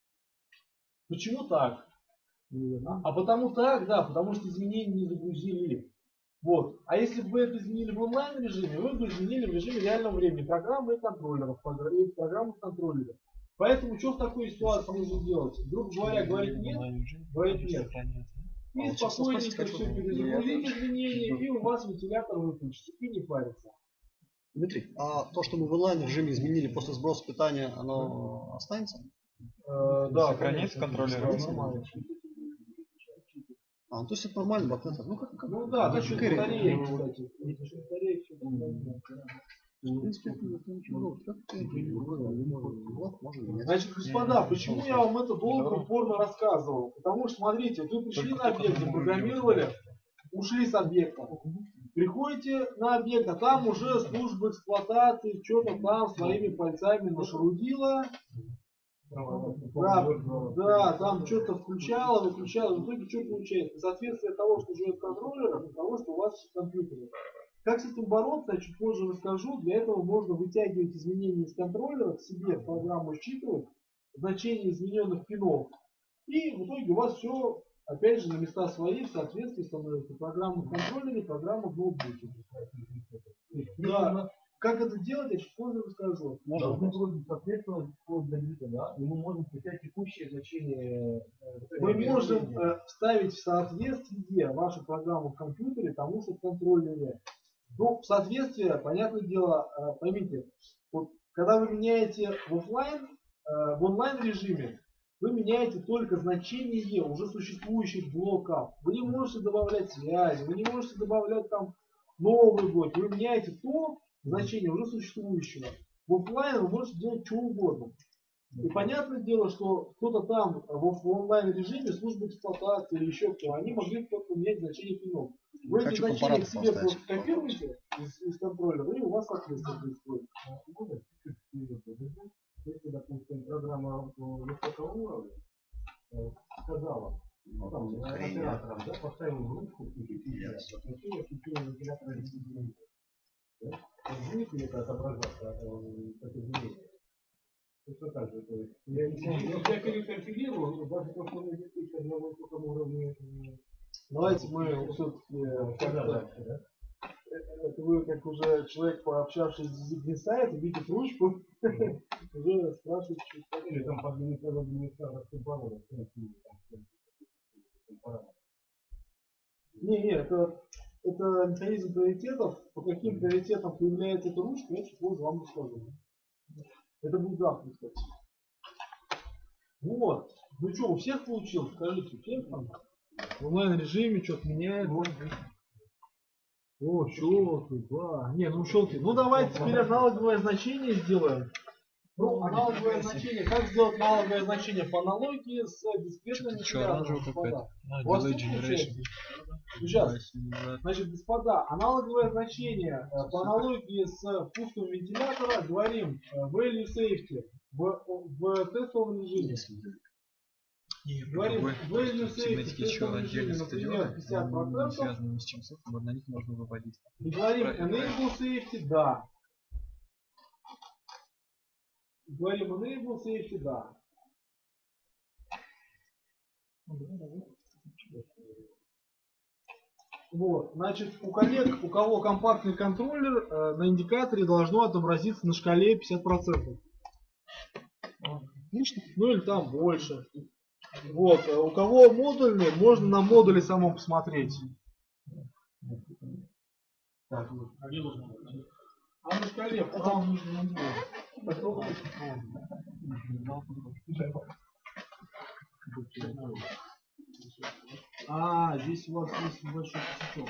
Почему так? А, а потому так, да, потому что изменения не загрузили. Вот. А если бы вы это изменили в онлайн режиме, вы бы изменили в режиме реального времени программы и контроллеров, и программы контроллеров. Поэтому что в такой ситуации нужно делать? Грубо говоря, говорить нет, говорить нет. И спокойненько все перезагрузить изменения, и у вас вентилятор выключится, и не парится.
Дмитрий, а то, что мы в онлайн режиме изменили после сброса питания, оно останется?
Э, да,
сохранится контроллер.
А, ну, то есть это нормально, бакнет. Ну, как, как,
ну да,
как
за счет
кэри.
батареи, кстати. За счет батареи все
В принципе, это ничего. Как кэри. Вот, можно менять.
Значит, господа, почему я вам это долго упорно рассказывал? Потому что, смотрите, вы пришли на объект, запрограммировали, ушли с объекта. Приходите на объект, а там уже служба эксплуатации, что-то там своими пальцами нашарудила. Да, да, там что-то включало, выключало, в итоге что получается? Соответствие того, что живет контроллер, и того, что у вас в компьютере. Как с этим бороться, я чуть позже расскажу. Для этого можно вытягивать изменения из контроллера к себе в программу считывать, значение измененных пинов. И в итоге у вас все, опять же, на места свои, в соответствии становится программа в контроллере, программа в ноутбуке. Да. Как это делать, я чуть позже расскажу.
Должны вроде соответствовать по добита, да? И мы можем включать текущее значение.
Мы можем э, вставить в соответствие вашу программу в компьютере тому, что в контроллере. Ну, в соответствие, понятное дело, э, поймите, вот, когда вы меняете в офлайн, э, в онлайн режиме, вы меняете только значение уже существующих блоков. Вы не можете добавлять связи, вы не можете добавлять там новый блок. Вы меняете то значение уже существующего. В офлайн вы можете делать что угодно. И понятное дело, что кто-то там в онлайн режиме, служба эксплуатации или еще кто, они могли только менять значение пинов. Вы эти значения к себе копируете из, из контроллера, и у вас соответственно происходит.
Если, допустим, программа высокого уровня сказала, операторам, да, поставил группу, включение вентилятора дисциплины. Будет ли это отображаться как изменение? Точно так же, то есть я не конфигурирую, даже то, что мы действительно на высоком уровне.
Давайте мы все-таки
это вы как уже человек, пообщавшись с языком сайта, видит ручку, уже спрашивает, что
Или там под администратор компании.
Не, не, это, это механизм приоритетов. По каким приоритетам появляется эта ручка, я чуть позже вам расскажу. Это будет завтра, кстати. Вот. Ну что, у всех получилось? Скажите, у всех там в онлайн режиме что-то меняет? О, щелки, да. Не, ну щелки. Ну давайте теперь аналоговое значение сделаем. Ну, аналоговое значение. Как сделать аналоговое значение по аналогии с дискретным
Что-то что,
вентилятором,
оранжевый
господа?
какой-то.
У вас
Delay
тут
Generation.
получается? Сейчас. Значит, господа, аналоговое значение э, по аналогии с пуском вентилятора говорим э, value safety в, в тестовом режиме. Говорим value safety в
тематики еще
тестовом режиме,
отдельно
например, пятьдесят
не
процентов.
связаны ни с чем, вот на них можно выводить.
И говорим
Правильно.
enable safety, да. И говорим enable safety, да. Вот, значит, у коллег, у кого компактный контроллер, э, на индикаторе должно отобразиться на шкале пятьдесят процентов. Ну или там больше. Вот, э, у кого модульный, можно на модуле самом посмотреть. Так, а на шкале, там нужно А, здесь у вас есть небольшой косячок.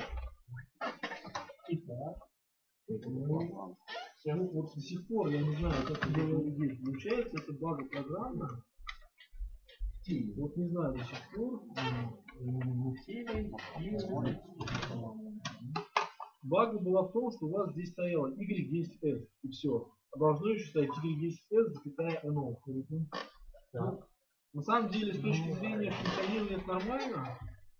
Ну, вот до сих пор я не знаю, как это у людей получается, это бага программы. Вот не знаю до сих пор. Бага была в том, что у вас здесь стояло игрек десять эс и все. А должно еще стоять игрек десять эс, запятая эн. Ну, на самом деле, с точки зрения функционирования это нормально.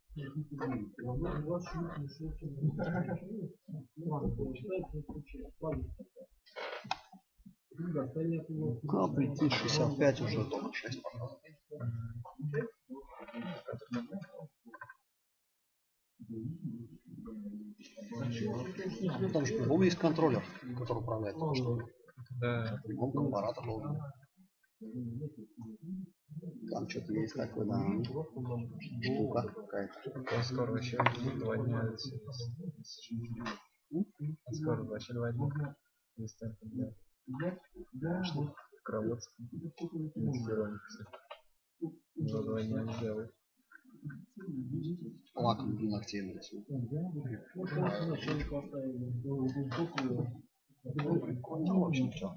А, прийти шестьдесят пять уже только шесть, пожалуйста. Потому что по-моему есть контроллер, который управляет этой штукой.
Да.
По-моему, компаратор должен. Там что-то есть такое, да, штука какая-то.
Скоро вообще двойняется. Скоро вообще двойняется. В Кроводском. Но двойня не делает.
Лаком для ногтей нарисует. Прикольно, в общем, что.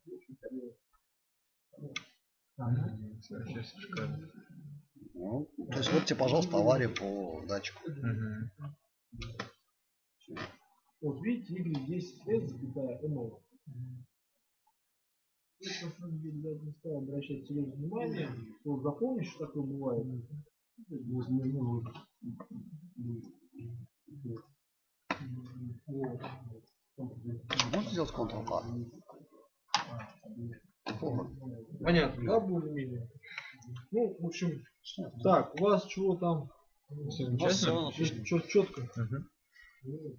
Вообще шикарно.
Ну, то есть вот тебе, пожалуйста, авария по датчику.
Угу.
Вот видите, игры десять эс, запятая эн. Я на самом деле даже не стал обращать серьезное внимание. Вот запомнишь, что такое бывает?
Можно сделать контрол-А?
Понятно, да, более-менее? Ну, в общем, так, у вас чего там?
Все
Ну, все,
замечательно.
отлично.
Чё- Четко.
Угу.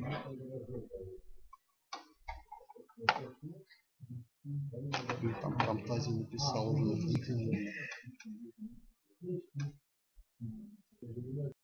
Там фантазия написал уже.